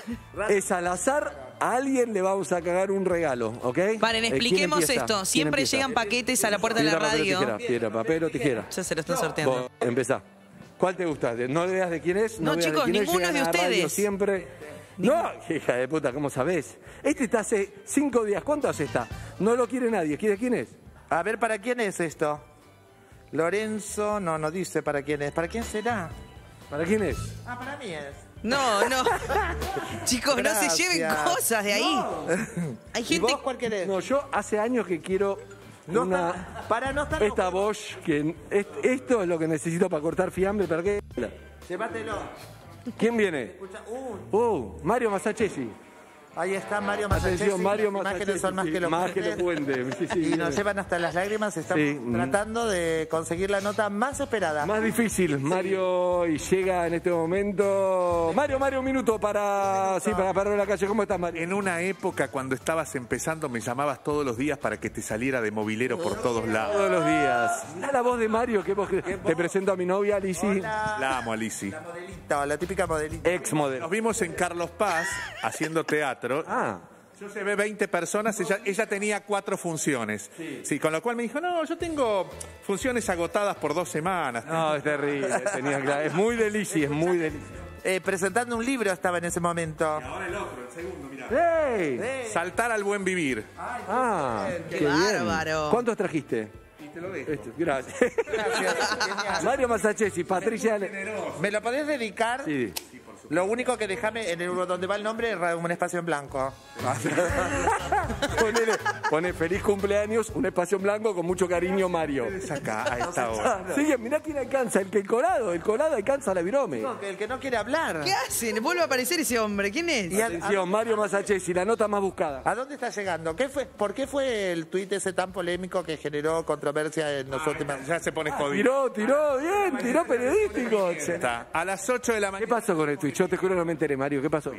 es al azar, a alguien le vamos a cagar un regalo, ¿ok? Paren, Eh, ¿quién expliquemos empieza? esto. ¿Quién Siempre empieza? llegan paquetes a la puerta de la Piedra, papel o radio. tijera, piedra, papel o tijera. Ya se lo están sorteando. Vos, empezá. ¿Cuál te gusta? No veas de quién es. No, veas chicos, quién es, ninguno llegan es de a la radio ustedes. Siempre. No, hija de puta, ¿cómo sabés? Este está hace cinco días. ¿Cuánto hace está? No lo quiere nadie. ¿Quiere quién es? A ver, ¿para quién es esto? Lorenzo, no, no dice para quién es. ¿Para quién será? ¿Para quién es? Ah, para mí es. No, no. Chicos, no se lleven Gracias. cosas de ahí. Hay ¿Y gente... vos cuál querés? No, yo hace años que quiero No una... está- para no estar... Esta Bosch, que es- esto es lo que necesito para cortar fiambre. ¿Para qué? Llévatelo. ¿Quién viene? Escucha, uh, Uh, Mario Masachesi. ahí está Mario Atención, Masachesi. Mario Las imágenes Masachesi, son más sí, que los más que los puentes. Sí, sí, Y nos sí. llevan hasta las lágrimas. Estamos Sí. tratando de conseguir la nota más esperada. Más difícil, Mario, y llega en este momento. Mario, Mario, un minuto para. Sí, para parar en la calle. ¿Cómo estás, Mario? En una época, cuando estabas empezando, me llamabas todos los días para que te saliera de movilero por todos lados. Todos los días. Da la voz de Mario, que vos te presento a mi novia, Lizzy. La amo, Alici. La modelita, la típica modelita. Ex modelo. Nos vimos en Carlos Paz haciendo teatro. Ah. Yo llevé veinte personas, ella, ella tenía cuatro funciones. Sí. Con lo cual me dijo, no, yo tengo funciones agotadas por dos semanas. No, es terrible. Tenía claro. Es muy de Lizzy, es muy de Lizzy. Eh, presentando un libro estaba en ese momento. Ahora el otro, el segundo, mirá. ¡Ey! Saltar al buen vivir. Ah, qué, Qué bien. bárbaro. ¿Cuántos trajiste? Y te lo dejo. Esto, gracias. Gracias. Mario Masachesi, Patricia. ¿Me lo podés dedicar? Sí. Lo único que déjame en el donde va el nombre, un espacio en blanco. Ponele, pone feliz cumpleaños, un espacio en blanco con mucho cariño, Mario. Es acá, a esta hora. Sigue, mirá quién alcanza, el que el colado, el colado alcanza la virome. No, que el que no quiere hablar. ¿Qué hacen? Vuelve a aparecer ese hombre. ¿Quién es? Y al- Atención, Mario Masachesi, la nota más buscada. ¿A dónde está llegando? ¿Qué fue, ¿Por qué fue el tuit ese tan polémico que generó controversia en los últimos... Ya se pone jodido. Tiró, tiró, bien, tiró periodístico. Está. A las ocho de la ¿Qué mañana. pasó con el tuit? Yo te juro no me enteré, Mario, ¿qué pasó?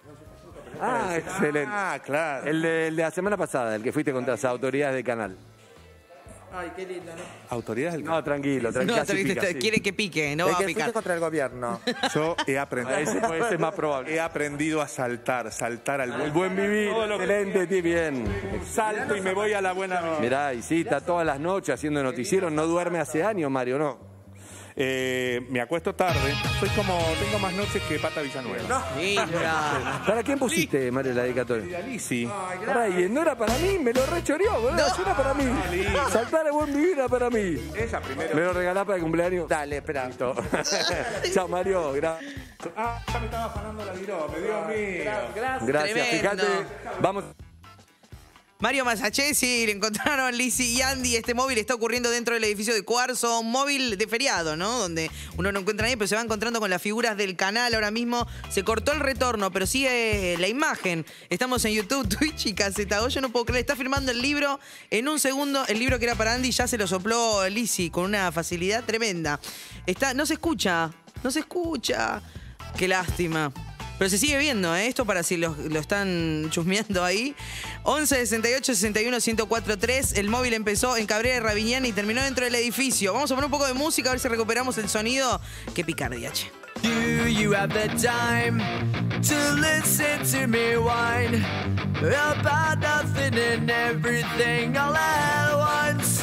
Ah, excelente. Ah, claro. El de, el de la semana pasada, el que fuiste contra las autoridades del canal. Ay, qué lindo, ¿no? Autoridades del No, tranquilo, No, tranquilo. te- te- te- quiere que pique, no el va a que fuiste picar. contra el gobierno. Yo he aprendido. Ese puede ser más probable. He aprendido a saltar, saltar al El buen, buen vivir, Todo lo que- excelente, ti, bien. Salto y me voy a la buena vida. Mirá, y sí, está todas las noches haciendo noticiero, no duerme hace años, Mario, ¿no? Eh, me acuesto tarde. Soy como, tengo más noches que Pata Villanueva. Mira. ¿Para quién pusiste, Mario, la dedicatoria? Alici. Pará, y no era para mí, me lo rechoreó, boludo, sí era para mí. Saltar a buen vivir era para mí. Ella primero. ¿Me lo regalás para el cumpleaños? Dale, espera. Listo. Chao, Mario, gracias. Ah, ya me estaba afanando la virome, Dios mío. Gracias. Gracias, Tremendo. fíjate, vamos. Mario Masachesi, le encontraron Lizzy y Andy. Este móvil está ocurriendo dentro del edificio de Cuarzo, un móvil de feriado, ¿no? Donde uno no encuentra a nadie, pero se va encontrando con las figuras del canal. Ahora mismo se cortó el retorno, pero sigue la imagen. Estamos en YouTube, Twitch y Caseta. Yo no puedo creer, está firmando el libro. En un segundo, el libro que era para Andy ya se lo sopló Lizzy con una facilidad tremenda. Está, no se escucha, no se escucha. Qué lástima. Pero se sigue viendo, ¿eh? Esto para si lo, lo están chusmeando ahí. once sesenta y ocho sesenta y uno ciento cuatro tres. El móvil empezó en Cabrera de Raviñán y terminó dentro del edificio. Vamos a poner un poco de música a ver si recuperamos el sonido. Qué picardía, che. Do you have the time to listen to me whine about nothing and everything all at once?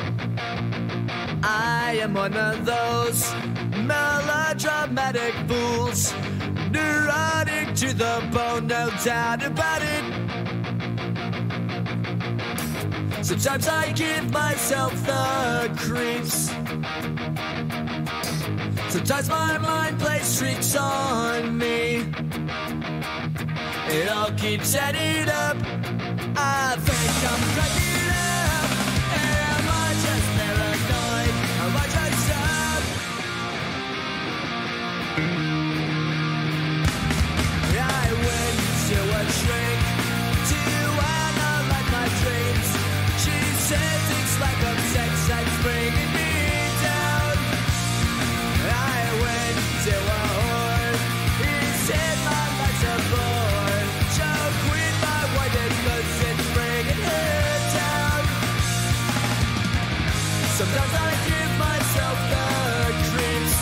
I am one of those melodramatic fools, neurotic to the bone, no doubt about it. Sometimes I give myself the creeps. Sometimes my mind plays tricks on me. It all keeps adding up. I think I'm cracking up. Am I just paranoid? Am I just up? I went to a shrink to analyze my dreams. She says it's like a sex that's bringing me down. I went to a whore. He said my life's a bore. Joke with my wife because it's bringing her down. Sometimes I give myself the creeps.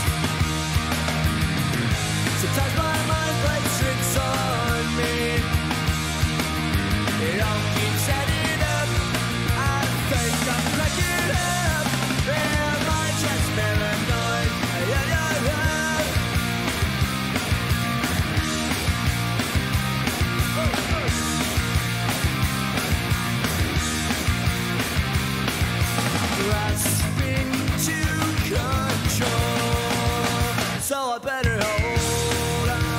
Sometimes my mind plays tricks on me. It all keeps adding up. I think I'm cracking up. Am I just paranoid? Yeah, yeah, yeah. Grasping to control, so I better hold on.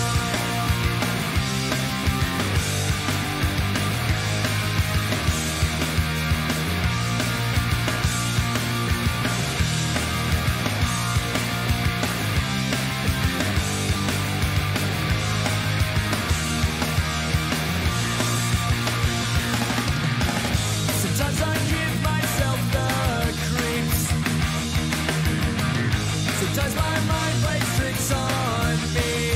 Sometimes I give myself the creeps. Sometimes my mind plays tricks on me.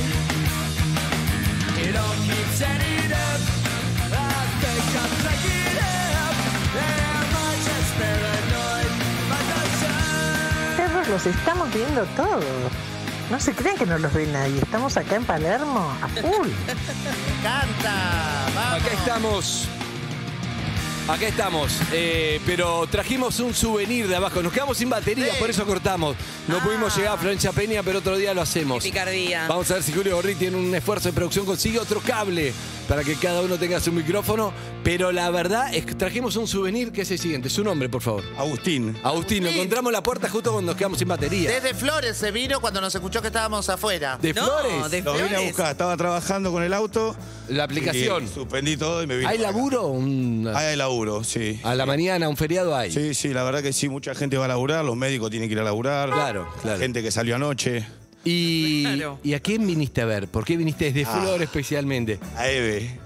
It all keeps adding up. I think I'm cracking up. Am I just paranoid? Am I just Perros, los estamos viendo todos. No se crean que no los ve nadie. Estamos acá en Palermo a full. ¡Me encanta! ¡Vamos! Acá estamos. Acá estamos, eh, pero trajimos un souvenir de abajo. Nos quedamos sin batería, Sí. por eso cortamos. No Ah. pudimos llegar a Florencia Peña, pero otro día lo hacemos. Qué picardía. Vamos a ver si Julio Gorri tiene un esfuerzo de producción, consigue otro cable para que cada uno tenga su micrófono. Pero la verdad es que trajimos un souvenir que es el siguiente. Su nombre, por favor. Agustín. Agustín, lo encontramos la puerta justo cuando nos quedamos sin batería. Desde Flores se vino cuando nos escuchó que estábamos afuera. ¿De Flores? de Lo vine a Flores. buscar, estaba trabajando con el auto. La aplicación. y suspendí todo y me vine. ¿Hay para acá. laburo? Un- Hay laburo, sí. A la mañana, un feriado hay. Sí, sí, la verdad que sí, mucha gente va a laburar, los médicos tienen que ir a laburar. Claro, claro. Gente que salió anoche. Y, Claro. ¿Y a quién viniste a ver? ¿Por qué viniste desde Ah. Flor especialmente? A Eve.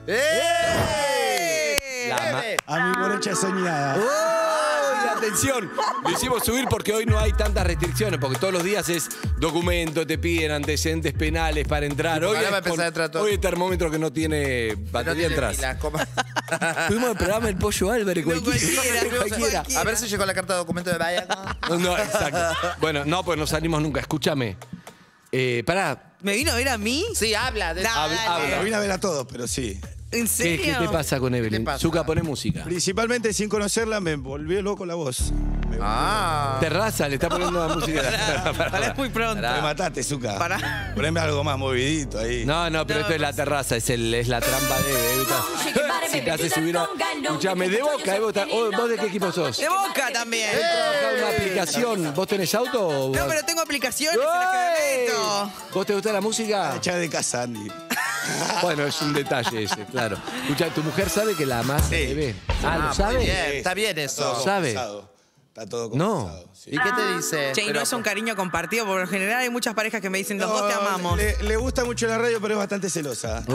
¡Eh! La ma- A mi morocha soñada. ¡Oh! Atención, lo hicimos subir porque hoy no hay tantas restricciones, porque todos los días es documento, te piden antecedentes penales para entrar. Hoy, ahora es va a empezar con- a entrar todo. hoy el termómetro que no tiene No batería tiene atrás. ni la coma. Fuimos al programa El Pollo Álvarez, cualquiera. cualquiera, cualquiera. A ver si llegó la carta de documento de Bahía. No, no, exacto. Bueno, no, pues no salimos nunca. Escúchame. Eh, pará, ¿Me vino a ver a mí? Sí, habla. De... Dale. habla. Lo vine a ver a todos, pero sí. ¿En ¿qué, serio? qué te pasa con Evelyn? pasa? Zucca, pone música. Principalmente sin conocerla me volvió loco la voz. Me, Ah. Terraza, le está poniendo la música. Pará, pará, es muy pronto. me mataste, Zucca. Pará. Poneme algo más movidito ahí. No, no, pero No, esto es la terraza, es, el, es la trampa de Eve. Si te hace subir a... Escuchame, de Boca, Evo, ta- oh, ¿vos de qué equipo sos? De Boca también. Trabajás en una aplicación. ¿Vos tenés auto? O... No, pero tengo aplicaciones en las que me meto. ¿Vos te gusta la música? Echá de casa, Andy. Bueno, es un detalle ese, claro. Escucha, ¿tu mujer sabe que la amás, bebé? Ah, ¿lo muy sabe? bien, está bien eso. ¿Lo sabe? Está todo No. confesado, sí. ¿Y qué te dice? Che, y no Pero- es un cariño compartido, porque en general hay muchas parejas que me dicen, los No, dos te amamos. Le, le gusta mucho la radio, pero es bastante celosa.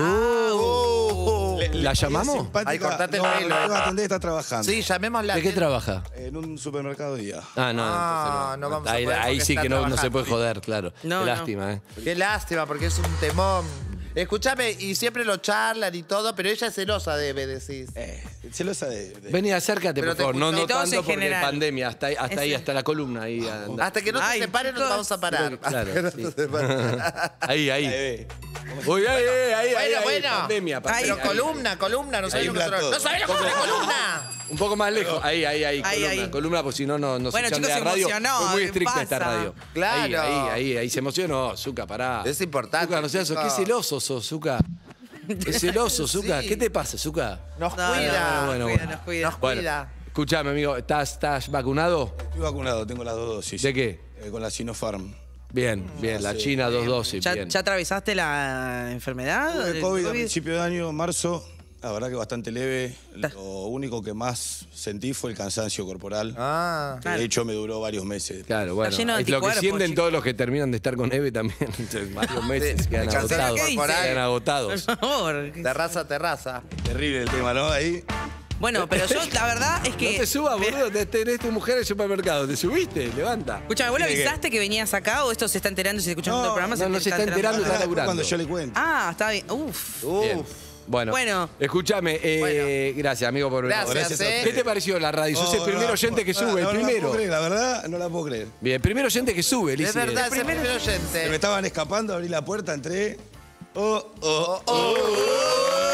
Uh, Le- le ¿La caía llamamos? simpática. Ay, cortate el No, pelo, no eh. puedo atender, está trabajando. Sí, llamémosla. ¿De qué trabaja? En un supermercado día. Ah, no, Ah, entonces no vamos a ahí, poder ahí porque sí está que no, no se trabajando. puede joder, claro. No, Qué no. lástima, ¿eh? Qué lástima, porque es un temón. Escúchame, y siempre lo charlan y todo, pero ella es celosa, debe decís. Eh, celosa de... de- Vení, acércate, Pero por te favor. No, escucho. no Y todos en tanto porque general. pandemia. Hasta ahí, hasta, ahí, Ese- hasta la columna. Ahí anda. Hasta que no Ay, se separen, nos chicos. vamos a parar. Claro, Hasta que no sí. se separen. Ahí, ahí. Eh, Uy, ahí, ahí, ahí, ahí, Bueno, ahí, bueno. Pandemia, Pero pandemia. columna, columna, no sabés lo que Tiembla son. todo. ¡No sabés lo que es una columna! Un poco más lejos. Ahí, ahí, ahí. Ahí, columna, ahí. columna, porque si no, no nos Bueno, echan chicos, de se la radio. emocionó, Fue muy ¿qué estricta esta pasa? radio. Claro. Ahí, ahí, ahí, ahí. Se emocionó. Zuka, pará. Es importante. Zuka, no seas, chicos. qué celoso sos, Zuka. Qué celoso, Zuka. Sí. ¿Qué te pasa, Zuka? Nos No, no, cuida. no, bueno, nos cuida, bueno. nos cuida. Nos cuida. Escuchame, amigo, ¿estás, estás vacunado? Estoy vacunado, tengo las dos dosis. ¿De qué? Eh, con la Sinopharm. Bien, bien. La China, dos dosis. ¿Ya, Bien. ya atravesaste la enfermedad? Tuve ¿El COVID a principio de año, marzo. La verdad que bastante leve. Lo único que más sentí fue el cansancio corporal. Ah. Que de hecho me duró varios meses. Claro, bueno. lleno de Es lo que anticuerpos, sienten chicos. todos los que terminan de estar con Eve también. Entonces, varios meses Sí, quedan el cansancio agotados. corporal. Quedan agotados. Por favor. Terraza, terraza. Terrible el tema, ¿no? Ahí. Bueno, pero yo la verdad es que... No te subas, boludo. Te- Tenés tu mujer en el supermercado. ¿Te subiste? Levanta. Escuchame, ¿vos le Tiene que- avisaste que venías acá o esto se está enterando y se está escuchando No, todo el programa? no, no se está enterando, está Después laburando. cuando yo le cuento. Ah, está bien. Uf. Bien. Bueno, Bueno. escúchame, eh, gracias, amigo, por venir. Gracias, Gracias a eh. ustedes. ¿Qué te pareció la radio? Sos el No, primer no, oyente que no, sube, no, el no la primero. puedo creer, la verdad, no la puedo creer. Bien, el primer oyente que sube, Es Lizzy. verdad, es el primer Se me oyente. estaban escapando, abrí la puerta, entré. Oh, oh, oh.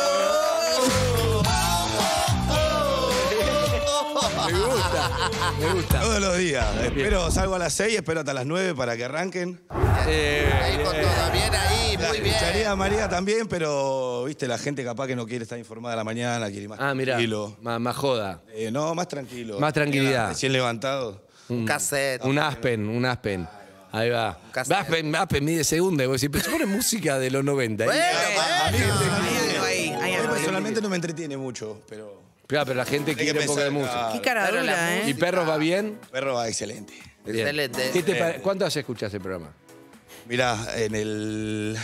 Me gusta, me gusta. Todos los días. Espero, salgo a las seis, espero hasta las nueve para que arranquen. Eh, Ahí con todo, bien ahí, La muy bien. escucharía a María también, pero, viste, la gente capaz que no quiere estar informada a la mañana, quiere ir más ah, mira, tranquilo. más, más joda. Eh, no, más tranquilo. Más tranquilidad. Recién levantado. Un cassette. Un Aspen, un Aspen. Ahí va. cassette. Aspen, Aspen mide segunda. Y vos decís, pero se pone música de los noventa. Bueno, A mí, bueno. Hay algo ahí, hay a mí algo ahí. personalmente no me entretiene mucho, pero Claro, pero la gente hay que quiere un poco de pensar, música. Qué cara Pero la dura, ¿eh? ¿Y Perros va bien? perro va excelente. Bien. Excelente. ¿Qué te pare- ¿Cuánto hace escuchás el programa? Mirá, en el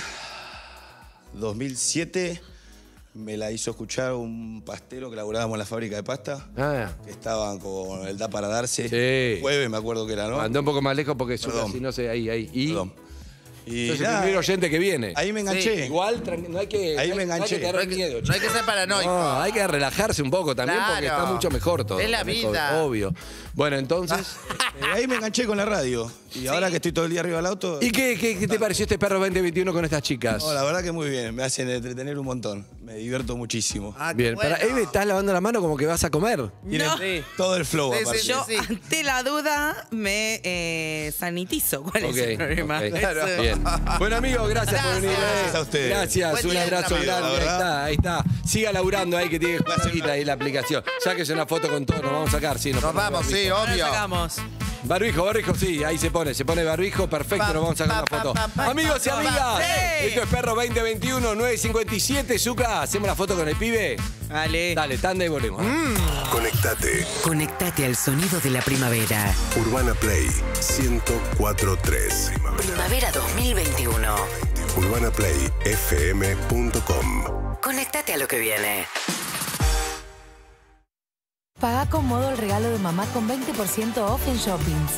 dos mil siete me la hizo escuchar un pastero que laburábamos en la fábrica de pasta, Ah, que estaban con el da para darse. Sí. Jueves me acuerdo que era, ¿no? andá un poco más lejos porque suena Perdón. así, no sé, ahí, ahí. Y Perdón. Y sos el nada, primer oyente que viene. ahí me enganché. Igual, tranqui- no hay que, Ahí no hay- me no hay enganché. que tener No hay que- miedo, no hay chicos. que ser paranoico. No, hay que relajarse un poco también porque Claro. está mucho mejor todo. Es la está mejor, vida. obvio. Bueno, entonces. Eh, ahí me enganché con la radio. Y ahora que estoy todo el día arriba del auto. ¿Y qué, qué, qué te pareció este perro veinte veintiuno con estas chicas? No, la verdad que muy bien. Me hacen entretener un montón. Me divierto muchísimo. Ah, qué Bien, bueno. para, Eve, estás lavando la mano como que vas a comer. Tienen No. todo el flow Sí, sí, aparte. sí, Yo, sí. ante la duda, me eh, sanitizo. ¿Cuál Ok, es el problema? ok. Eso. Bien. Bueno, amigo, gracias, por venir. eh. Gracias a ustedes. Gracias, Buen un día de abrazo trabajo, grande. la Ahí verdad. está, ahí está. Siga laburando ahí que tiene cosita ahí la aplicación. Sáquese una foto con todo, nos vamos a sacar, sí. Nos vamos, sí, Ahora lo obvio. sacamos. Barbijo, barbijo, sí, ahí se pone, se pone barbijo, perfecto, Pa, nos vamos a sacar pa, una foto. pa, pa, pa, Amigos y pa, pa, amigas, sí. esto es Perro veinte veintiuno, nueve cincuenta y siete, Zuka, hacemos la foto con el pibe. Dale. Dale, tanda y volvemos. Conectate. Conectate al sonido de la primavera. Urbana Play ciento cuatro punto tres. Primavera dos mil veintiuno. urbana play f m punto com. Conectate a lo que viene. Paga con Modo el regalo de mamá con veinte por ciento off en shoppings.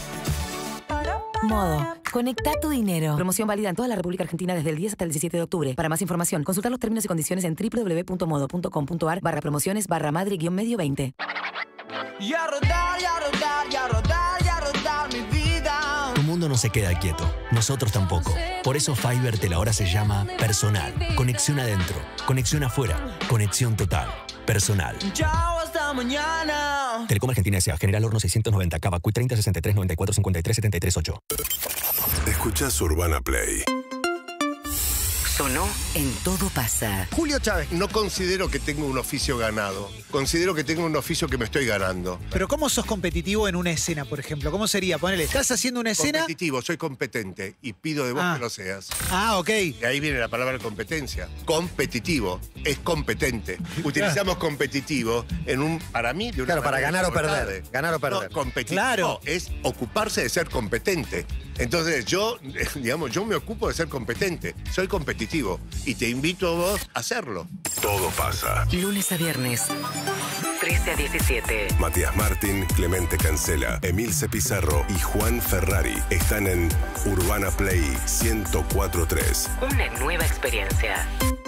Modo. Conecta tu dinero. Promoción válida en toda la República Argentina desde el diez hasta el diecisiete de octubre. Para más información, consultar los términos y condiciones en w w w punto modo punto com punto a r barra promociones barra madre guión medio veinte. Y a rodar, y a rodar, y a rodar, y a rodar mi vida. Tu mundo no se queda quieto, nosotros tampoco. Por eso Fivertel ahora se llama Personal. Conexión adentro, conexión afuera, conexión total. Personal. Chao, hasta mañana. Telecom Argentina S A. General Horno seiscientos noventa, Cava, Q treinta sesenta y tres noventa y cuatro cincuenta y tres setenta y tres ocho. Escuchás Urbana Play. Sonó en Todo Pasa. Julio Chávez, no considero que tengo un oficio ganado. Considero que tengo un oficio que me estoy ganando. Pero ¿cómo sos competitivo en una escena, por ejemplo? ¿Cómo sería? Ponele, estás haciendo una escena... Competitivo, soy competente y pido de vos Ah. que lo seas. Ah, ok. Y ahí viene la palabra competencia. Competitivo, es competente. Utilizamos competitivo en un, para mí, de una Claro, para manera ganar o insoportable. perder, ganar o perder. No, competitivo Claro. es ocuparse de ser competente. Entonces yo, digamos, yo me ocupo de ser competente. Soy competitivo y te invito a vos a hacerlo. Todo pasa. Lunes a viernes, trece a diecisiete. Matías Martín, Clemente Cancela, Emilce Pizarro y Juan Ferrari están en Urbana Play ciento cuatro punto tres. Una nueva experiencia.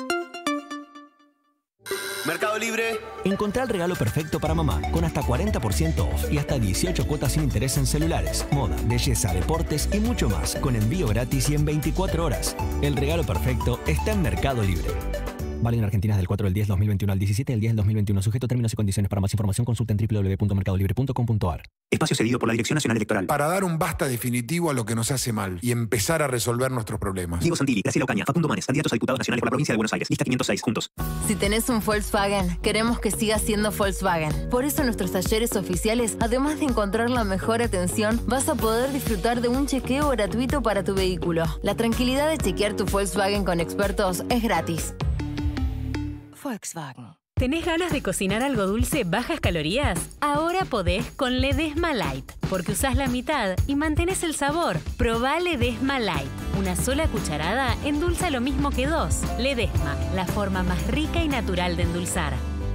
Mercado Libre. Encontrá el regalo perfecto para mamá, con hasta cuarenta por ciento off y hasta dieciocho cuotas sin interés en celulares, moda, belleza, deportes y mucho más, con envío gratis y en veinticuatro horas. El regalo perfecto está en Mercado Libre. Vale en Argentina del cuatro del diez del dos mil veintiuno al diecisiete del diez del dos mil veintiuno. Sujeto a términos y condiciones. Para más información consulta en doble u doble u doble u punto mercado libre punto com punto a r. Espacio cedido por la Dirección Nacional Electoral. Para dar un basta definitivo a lo que nos hace mal y empezar a resolver nuestros problemas. Diego Santilli, Graciela Ocaña, Facundo Manes, candidatos a diputados nacionales por la provincia de Buenos Aires. Lista quinientos seis, juntos. Si tenés un Volkswagen, queremos que siga siendo Volkswagen. Por eso en nuestros talleres oficiales, además de encontrar la mejor atención, vas a poder disfrutar de un chequeo gratuito para tu vehículo. La tranquilidad de chequear tu Volkswagen con expertos es gratis. Volkswagen. ¿Tenés ganas de cocinar algo dulce bajas calorías? Ahora podés con Ledesma Light, porque usás la mitad y mantenés el sabor. Probá Ledesma Light. Una sola cucharada endulza lo mismo que dos. Ledesma, la forma más rica y natural de endulzar.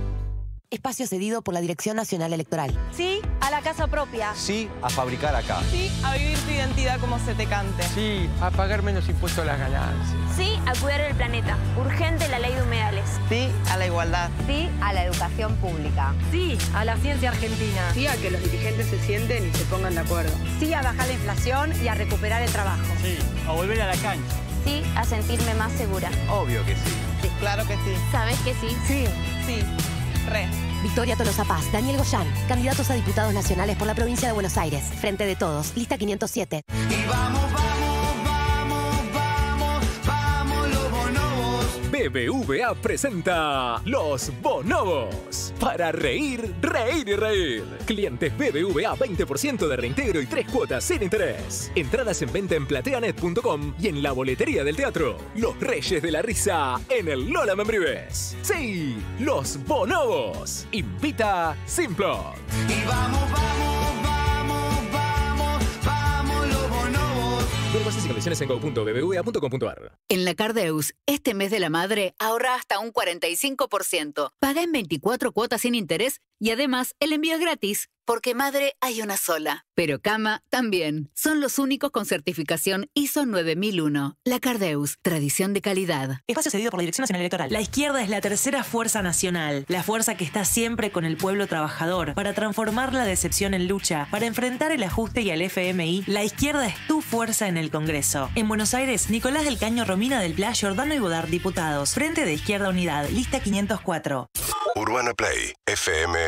Espacio cedido por la Dirección Nacional Electoral. Sí a la casa propia. Sí a fabricar acá. Sí a vivir tu identidad como se te cante. Sí a pagar menos impuestos a las ganancias. Sí a cuidar el planeta. Urgente la ley de humedales. Sí a la igualdad. Sí a la educación pública. Sí a la ciencia argentina. Sí a que los dirigentes se sienten y se pongan de acuerdo. Sí a bajar la inflación y a recuperar el trabajo. Sí a volver a la cancha. Sí a sentirme más segura. Obvio que sí. Sí, claro que sí. ¿Sabes que sí? Sí. Sí. Re. Victoria Tolosa Paz, Daniel Goyán, candidatos a diputados nacionales por la provincia de Buenos Aires. Frente de Todos, lista quinientos siete. Y vamos, vamos, vamos, vamos, vamos los bonobos. B B V A presenta Los Bonobos. Para reír, reír y reír. Clientes B B V A veinte por ciento de reintegro y tres cuotas sin interés. Entradas en venta en plateanet punto com y en la boletería del teatro. Los Reyes de la Risa en el Lola Membrives. Sí, Los Bonobos. Invita Simplot. Y vamos, vamos, vamos, vamos, vamos los bonobos. Ver bases y condiciones en go punto b b v a punto com punto a r. En la Cardeus, este mes de la madre, ahorra hasta un cuarenta y cinco por ciento. Paga en veinticuatro cuotas sin interés y además el envío es gratis. Porque madre hay una sola. Pero cama también. Son los únicos con certificación I S O nueve mil uno. La Cardeus, tradición de calidad. Espacio cedido por la Dirección Nacional Electoral. La izquierda es la tercera fuerza nacional. La fuerza que está siempre con el pueblo trabajador. Para transformar la decepción en lucha. Para enfrentar el ajuste y al F M I. La izquierda es tu fuerza en el Congreso. En Buenos Aires, Nicolás del Caño, Romina del Pla, Giordano y Godard, diputados. Frente de Izquierda Unidad. Lista quinientos cuatro. Urbana Play F M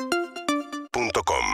punto com.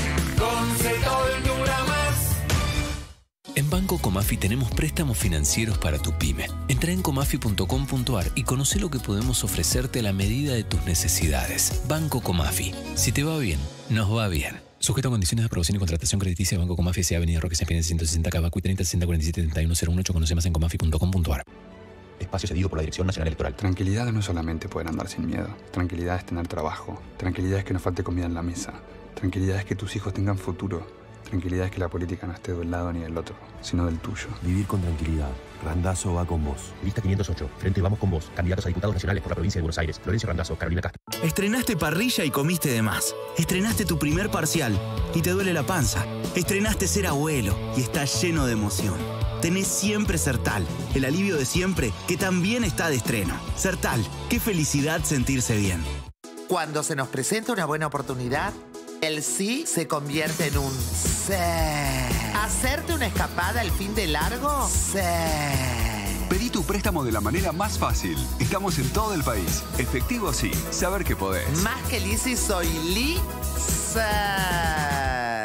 En Banco Comafi tenemos préstamos financieros para tu pyme. Entra en comafi punto com punto a r y conoce lo que podemos ofrecerte a la medida de tus necesidades. Banco Comafi. Si te va bien, nos va bien. Sujeto a condiciones de aprobación y contratación crediticia. Banco Comafi S A Avenida Roque Sáenz ciento sesenta Cabacuy treinta sesenta cuarenta y siete treinta y uno cero uno. Conoce más en comafi punto com punto a r. Espacio cedido por la Dirección Nacional Electoral. Tranquilidad no es solamente poder andar sin miedo. Tranquilidad es tener trabajo. Tranquilidad es que no falte comida en la mesa. Tranquilidad es que tus hijos tengan futuro. Tranquilidad es que la política no esté del lado ni del otro, sino del tuyo. Vivir con tranquilidad. Randazzo va con vos. Lista quinientos ocho. Frente Vamos con Vos. Candidatos a diputados nacionales por la provincia de Buenos Aires. Florencio Randazzo, Carolina Castro. Estrenaste parrilla y comiste de más. Estrenaste tu primer parcial y te duele la panza. Estrenaste ser abuelo y estás lleno de emoción. Tenés siempre Sertal, el alivio de siempre que también está de estreno. Sertal, qué felicidad sentirse bien. Cuando se nos presenta una buena oportunidad, el sí se convierte en un sí. ¿Hacerte una escapada el fin de largo? Sí. Pedí tu préstamo de la manera más fácil. Estamos en todo el país. Efectivo sí, saber que podés. Más que Lizzy, soy Lisa.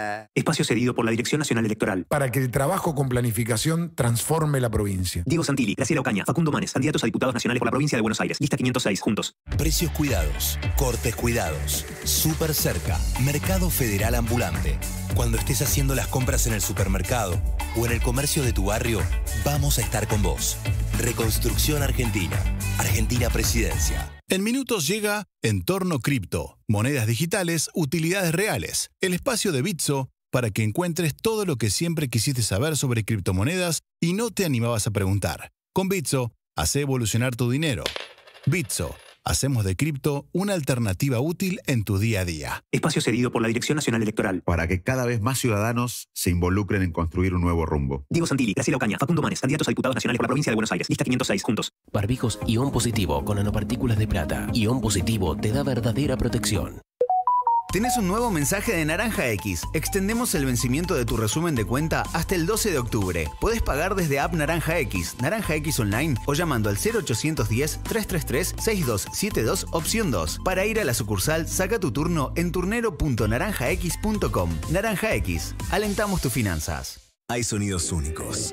Espacio cedido por la Dirección Nacional Electoral. Para que el trabajo con planificación transforme la provincia. Diego Santilli, Graciela Ocaña, Facundo Manes, candidatos a diputados nacionales por la provincia de Buenos Aires. Lista quinientos seis, juntos. Precios cuidados, cortes cuidados, súper cerca, Mercado Federal Ambulante. Cuando estés haciendo las compras en el supermercado o en el comercio de tu barrio, vamos a estar con vos. Reconstrucción Argentina. Argentina Presidencia. En minutos llega Entorno Cripto, monedas digitales, utilidades reales, el espacio de Bitso para que encuentres todo lo que siempre quisiste saber sobre criptomonedas y no te animabas a preguntar. Con Bitso, hace evolucionar tu dinero. Bitso, hacemos de cripto una alternativa útil en tu día a día. Espacio cedido por la Dirección Nacional Electoral. Para que cada vez más ciudadanos se involucren en construir un nuevo rumbo. Diego Santilli, Graciela Ocaña, Facundo Manes, candidatos a diputados nacionales por la provincia de Buenos Aires. Lista quinientos seis, juntos. Barbijos Ion Positivo con nanopartículas de plata. Ion Positivo te da verdadera protección. ¿Tenés un nuevo mensaje de Naranja X? Extendemos el vencimiento de tu resumen de cuenta hasta el doce de octubre. Podés pagar desde App Naranja X, Naranja X Online o llamando al cero ochocientos diez, trescientos treinta y tres, sesenta y dos setenta y dos, opción dos. Para ir a la sucursal, saca tu turno en turnero punto naranja x punto com. Naranja X, alentamos tus finanzas. Hay sonidos únicos.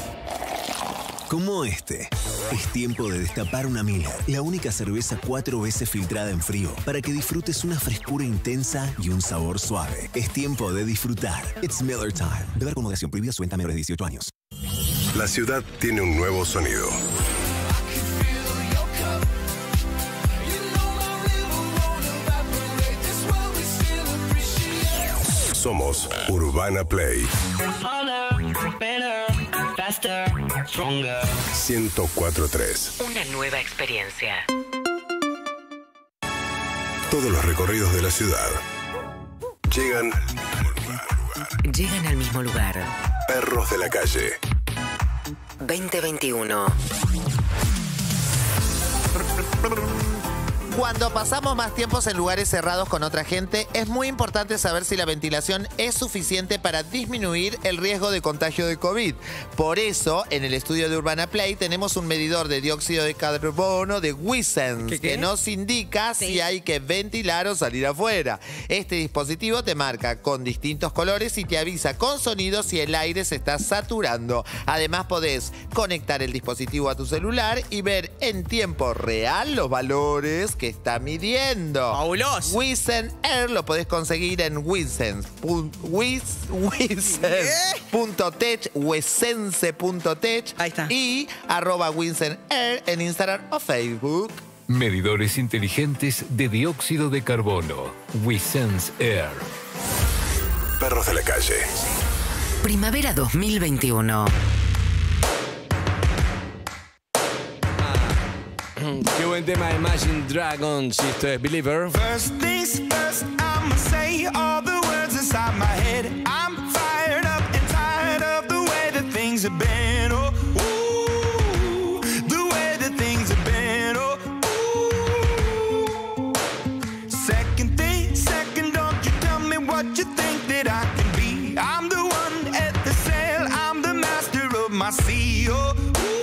Como este. Es tiempo de destapar una Miller, la única cerveza cuatro veces filtrada en frío, para que disfrutes una frescura intensa y un sabor suave. Es tiempo de disfrutar. It's Miller Time. Beber con moderación, prohibida su venta a menores de dieciocho años. La ciudad tiene un nuevo sonido. Somos Urbana Play ciento cuatro punto tres. Una nueva experiencia. Todos los recorridos de la ciudad llegan al mismo lugar. Llegan al mismo lugar. Perros de la calle. veinte veintiuno. Cuando pasamos más tiempos en lugares cerrados con otra gente, es muy importante saber si la ventilación es suficiente para disminuir el riesgo de contagio de COVID. Por eso, en el estudio de Urbana Play tenemos un medidor de dióxido de carbono de Wesense, ¿Qué, qué? que nos indica Sí. si hay que ventilar o salir afuera. Este dispositivo te marca con distintos colores y te avisa con sonido si el aire se está saturando. Además, podés conectar el dispositivo a tu celular y ver en tiempo real los valores que está midiendo. ¡Fabuloso! Wesense Air lo podés conseguir en Wesense. Wesense punto tech, wesense punto tech. Ahí está. Y arroba Wesense Air en Instagram o Facebook. Medidores inteligentes de dióxido de carbono. Wesense Air. Perros de la calle. Primavera dos mil veintiuno. Qué buen tema de Imagine Dragons, y esto es Believer. First things first, I'ma say all the words inside my head. I'm fired up and tired of the way that things have been. Oh, ooh, the way that things have been. Oh, ooh. Second thing, second, don't you tell me what you think that I can be. I'm the one at the sail, I'm the master of my sea. Oh,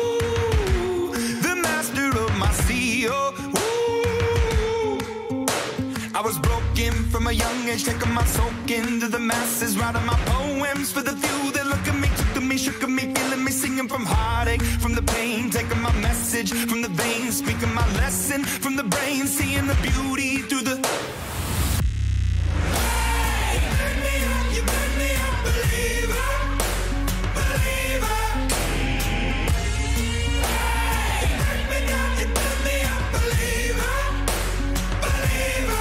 I was broken from a young age, taking my soak into the masses, writing my poems for the few that look at me, took to me, shook at me, feeling me, singing from heartache, from the pain, taking my message from the veins, speaking my lesson from the brain, seeing the beauty through the... Hey, you made me up, you made me a believer, believer. Hey, you made me up, you made me a believer, believer.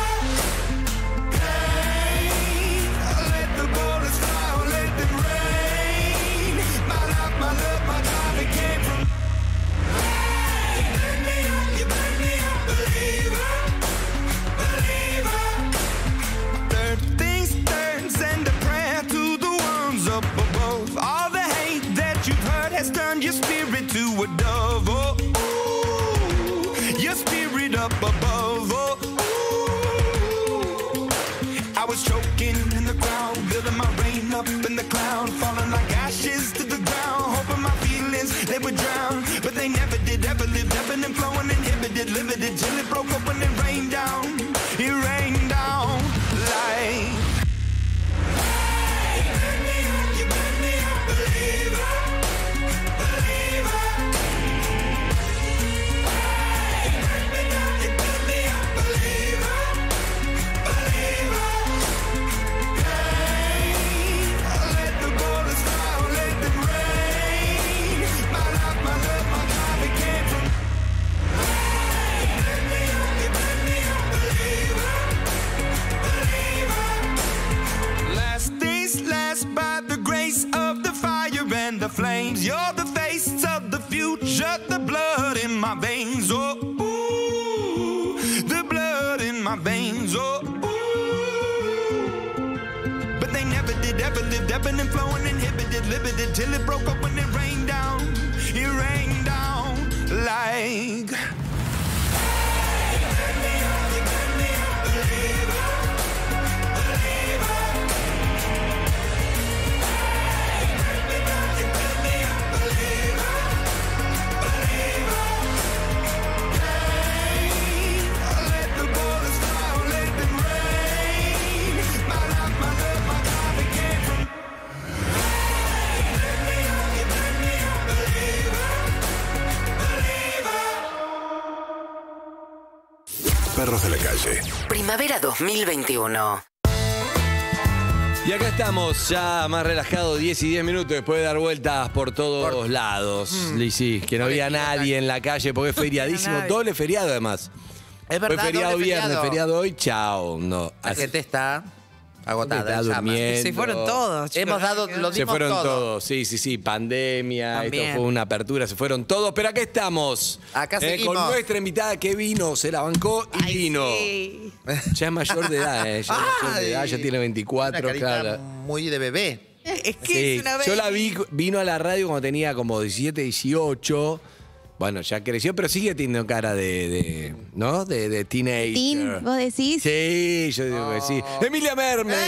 Turned your spirit to a dove, oh, ooh, your spirit up above, oh, ooh. I was choking in the crowd, building my rain up in the cloud, falling like ashes to the ground, hoping my feelings, they would drown, but they never did, ever lived, ebbing and flowing, inhibited, limited, till it broke up when it rained down, it rained down like... Hey, my veins, oh, ooh, the blood in my veins, oh, ooh. But they never did, ever lived, ebbing and flowing, inhibited, limited, till it broke up when it rained down. It rained down like. Perros de la calle. Primavera dos mil veintiuno. Y acá estamos, ya más relajados, diez y diez minutos después de dar vueltas por todos por... lados. Mm. Lizzy, que no había nadie en la calle porque es feriadísimo. Doble feriado además. Es verdad, fue feriado doble viernes, feriado. feriado hoy, chao. No, la así. gente está agotada. Está durmiendo. Se fueron todos. Chicos. Hemos dado, lo dimos Se fueron todo. todos, sí, sí, sí. Pandemia, También. esto fue una apertura, se fueron todos. Pero acá estamos. Acá eh, seguimos. con nuestra invitada que vino, se la bancó y Ay, vino. Sí. Ya es mayor de edad, eh. Ya es mayor de edad, ya tiene veinticuatro, Una carita claro. muy de bebé. Es que Sí, es una yo la baby. vi, vino a la radio cuando tenía como diecisiete, dieciocho. Bueno, ya creció, pero sigue teniendo cara de, de ¿no? De, de teenager. Teen, ¿vos decís? Sí, yo digo que sí. Emilia Mermes.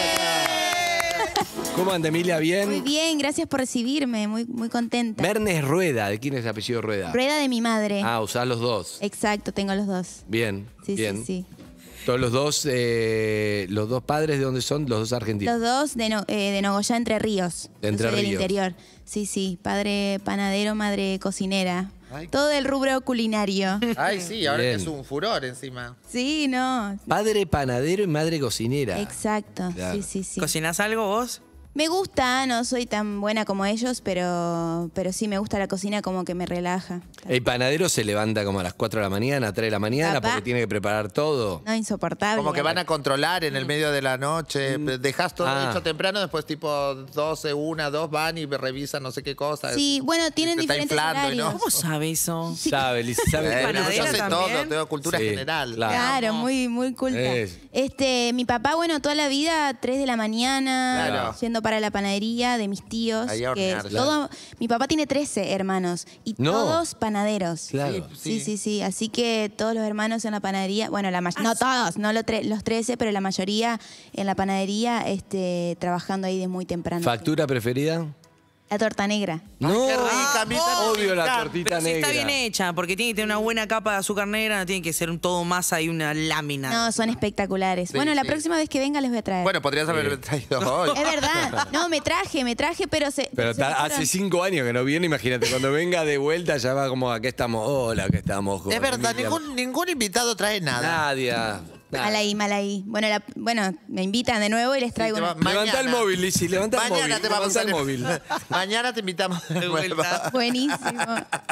¿Cómo anda, Emilia? ¿Bien? Muy bien, gracias por recibirme, muy, muy contenta. Mernes Rueda. ¿De quién es el apellido Rueda? Rueda de mi madre. Ah, usás los dos. Exacto, tengo los dos. Bien, Sí, bien. sí, sí. Todos los dos, eh, los dos padres, ¿de dónde son? Los dos argentinos. Los dos de, no, eh, de Nogoyá, Entre Ríos. De Yo Entre soy del Ríos. interior. Sí, sí. Padre panadero, madre cocinera. Ay. Todo del rubro culinario. Ay, sí, ahora Bien. que es un furor encima. Sí, no. Padre panadero y madre cocinera. Exacto. Claro. Sí, sí, sí. ¿Cocinás algo vos? Me gusta, no soy tan buena como ellos, pero, pero sí me gusta la cocina, como que me relaja. El panadero se levanta como a las cuatro de la mañana, tres de la mañana, Papá. porque tiene que preparar todo. No, insoportable. Como que van a controlar en el medio de la noche. Dejas todo Ah. hecho temprano, después tipo doce, una, dos van y revisan no sé qué cosa. Sí, bueno, tienen Se está diferentes inflando y no. horarios. ¿Cómo sabe eso? Sabe, Liz, sabe. Eh, ¿Panadera yo sé también? todo, tengo cultura Sí, general. claro. Claro, muy, muy culta. Es. Este, mi papá, bueno, toda la vida, tres de la mañana, Claro. yendo para la panadería de mis tíos. Ahí a que hornear, todo, mi papá tiene trece hermanos y No. todos panaderos. Claro. Sí, sí, sí. Así que todos los hermanos en la panadería, bueno, la may- no todos, no lo tre- los trece, pero la mayoría en la panadería, este, trabajando ahí de muy temprano. ¿Factura preferida? La torta negra. No, qué rica, a mí también obvio me la encanta. tortita Pero si negra. está bien hecha, porque tiene que tener una buena capa de azúcar negra, no tiene que ser un todo masa y una lámina. No, son espectaculares. Sí, bueno, la sí. próxima vez que venga les voy a traer. Bueno, podrías haber traído hoy. Es verdad. No, me traje, me traje, pero se. Pero se ta- fueron. hace cinco años que no viene, imagínate, cuando venga de vuelta ya va como, aquí estamos, hola, aquí estamos. Es joder, verdad, Emilia. ningún, ningún invitado trae nada. Nadie. nada. Mal ahí, mal ahí. Bueno, la- bueno, me invitan de nuevo y les traigo te una. va- Levanta el Mañana. móvil, Lizzy, levanta el Mañana móvil. te vamos levanta a el móvil. Mañana te invitamos de De vuelta. vuelta. Buenísimo.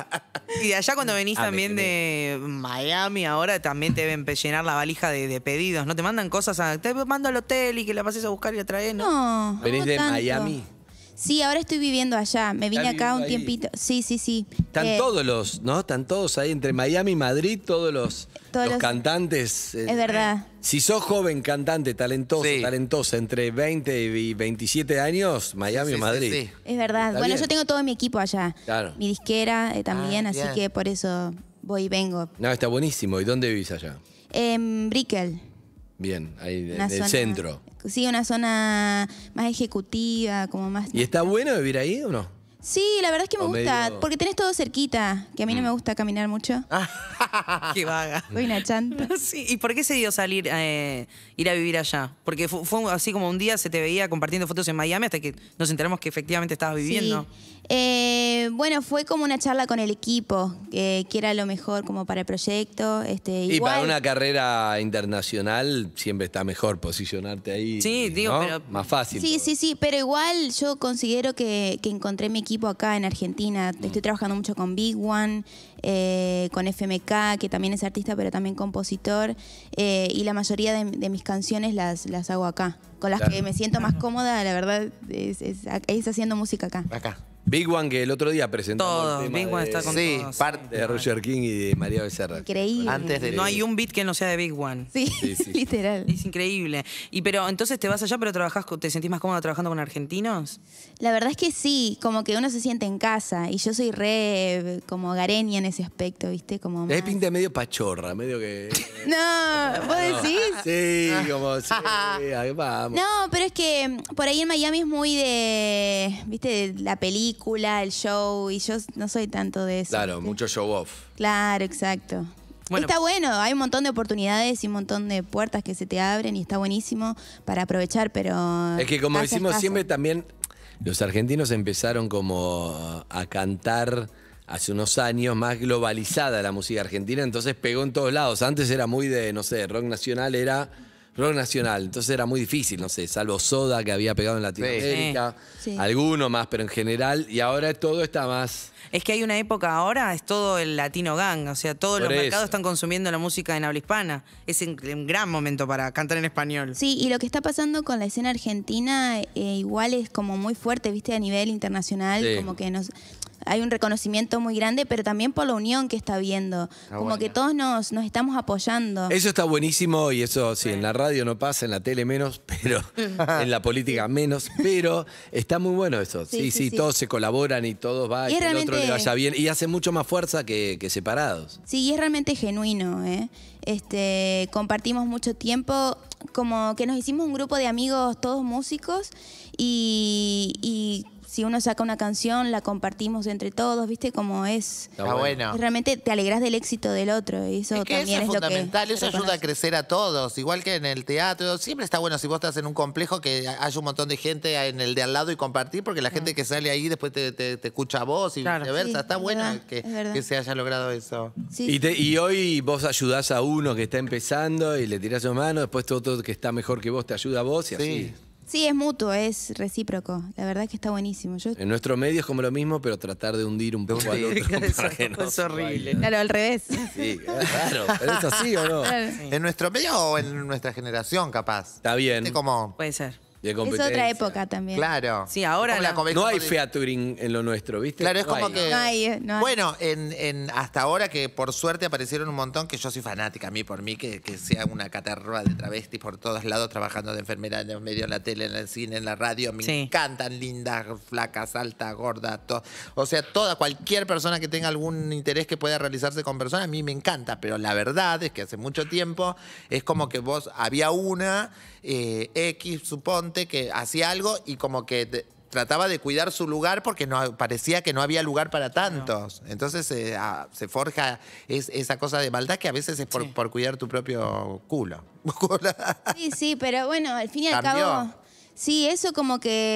Y de allá cuando venís Ah, también me- de Miami, ahora también te deben pe- llenar la valija de, de pedidos, ¿no? Te mandan cosas, a, te mando al hotel y que la pases a buscar y la traes, ¿no? No. no ¿Venís de tanto. Miami? Sí, ahora estoy viviendo allá. Me vine ¿Estás acá un viviendo ahí? tiempito. Sí, sí, sí. Están Eh, todos los, ¿no? Están todos ahí entre Miami y Madrid, todos los, Todos los los- cantantes. eh, Es verdad. Si sos joven cantante, talentoso, Sí. talentosa, entre veinte y veintisiete años, Miami Sí, o sí, Madrid. sí, sí. Es verdad. Está Bueno, bien. yo tengo todo mi equipo allá. Claro. Mi disquera eh, también, Ah, así bien. que por eso voy y vengo. No, está buenísimo. ¿Y dónde vivís allá? En Brickell. Bien, ahí en Una el zona- centro. Sí, una zona más ejecutiva, como más. ¿Y está bueno vivir ahí o no? Sí, la verdad es que me O gusta, medio- porque tenés todo cerquita, que a mí no me gusta caminar mucho. Qué vaga. Soy una chanta. Sí, ¿y por qué se dio salir, eh, ir a vivir allá? Porque fu- fue, así como un día se te veía compartiendo fotos en Miami hasta que nos enteramos que efectivamente estabas viviendo. Sí. Eh, bueno, fue como una charla con el equipo, que, que era lo mejor como para el proyecto. Este, Y igual, para una carrera internacional siempre está mejor posicionarte ahí. Sí, digo, ¿no? pero- Más fácil. Sí, sí, sí, pero igual yo considero que, que encontré mi equipo acá en Argentina. Mm. Estoy trabajando mucho con Big One, eh, con F M K, que también es artista, pero también compositor. eh, y la mayoría de, de mis canciones las, las hago acá. Con las Claro. que me siento más cómoda, la verdad, es, es, es haciendo música acá. Acá. Big One, que el otro día presentó Todo, Big One está con Sí, todos. parte de Roger King y de María Becerra. Increíble. Antes de No hay un beat que no sea de Big One. Sí, Sí, sí. literal. Es increíble. Y pero entonces te vas allá, pero trabajás, con- ¿te sentís más cómoda trabajando con argentinos? La verdad es que sí, como que uno se siente en casa y yo soy re como gareña en ese aspecto, ¿viste? Como Es más- pinta medio pachorra, medio que... No, ¿vos decís? Sí, como, sí, ahí vamos. No, pero es que mm, por ahí en Miami es muy de, ¿viste? De la película, el show, y yo no soy tanto de eso. Claro, ¿viste? mucho show off. Claro, exacto. Bueno. Está bueno, hay un montón de oportunidades y un montón de puertas que se te abren y está buenísimo para aprovechar, pero... Es que como casa es decimos casa. siempre también, los argentinos empezaron como a cantar hace unos años más globalizada la música argentina, entonces pegó en todos lados. Antes era muy de, no sé, rock nacional era rock nacional, entonces era muy difícil, no sé, salvo Soda que había pegado en Latinoamérica, Sí. Sí. alguno más, pero en general, y ahora todo está más... Es que hay una época ahora, es todo el latino gang, o sea, todos Por los eso. mercados están consumiendo la música en habla hispana. Es un, un gran momento para cantar en español. Sí, y lo que está pasando con la escena argentina eh, igual es como muy fuerte, ¿viste? A nivel internacional, Sí. como que nos... Hay un reconocimiento muy grande, pero también por la unión que está habiendo. como bueno. que todos nos, nos estamos apoyando. Eso está buenísimo y eso sí, en la radio no pasa, en la tele menos, pero en la política menos, pero está muy bueno eso. Sí, sí, Sí, sí, sí. todos se colaboran y todos va Y y es que el otro le realmente- vaya bien y hace mucho más fuerza que, que separados. Sí, y es realmente genuino, ¿eh? Este, compartimos mucho tiempo, como que nos hicimos un grupo de amigos, todos músicos, y, y si uno saca una canción, la compartimos entre todos, ¿viste? Como es... Está bueno. es realmente te alegras del éxito del otro, y eso Es que también eso es, es lo que... fundamental, se eso ayuda a reconoce. crecer a todos, igual que en el teatro. Siempre está bueno si vos estás en un complejo que haya un montón de gente en el de al lado y compartir, porque la gente que sale ahí después te, te- te escucha a vos y Claro. viceversa. Sí, está es bueno verdad, que, es verdad. que se haya logrado eso. Sí. Y, te- y hoy vos ayudás a uno que está empezando y le tirás una mano, después todo otro que está mejor que vos te ayuda a vos y así. Sí, es mutuo, es recíproco. La verdad es que está buenísimo. Yo... En nuestro medio es como lo mismo, pero tratar de hundir un poco al otro para que no Es se horrible. Claro, al revés. Sí, claro, pero es así o no. Claro. ¿En nuestro medio o en nuestra generación, capaz? Está bien. Viste como... Puede ser. De Es competencia. otra época también. Claro. Sí, ahora Como la la- come- No como hay de- featuring en lo nuestro, ¿viste? Claro, es No como hay. que... No hay, eh, no hay. Bueno, en, en- hasta ahora que por suerte aparecieron un montón, que yo soy fanática, a mí por mí, que, que sea una catarroa de travestis por todos lados, trabajando de enfermera en los medios, en la tele, en el cine, en la radio. Me Sí. encantan lindas, flacas, altas, gordas, todo. O sea, toda, cualquier persona que tenga algún interés que pueda realizarse con personas, a mí me encanta. Pero la verdad es que hace mucho tiempo es como que vos, había una eh, X, suponte, que hacía algo y como que te- trataba de cuidar su lugar porque no, parecía que no había lugar para tantos. Entonces eh, ah, se forja es, esa cosa de maldad que a veces es por, por cuidar tu propio culo. Sí, sí, pero bueno, al fin y al Cambió. cabo, sí, eso como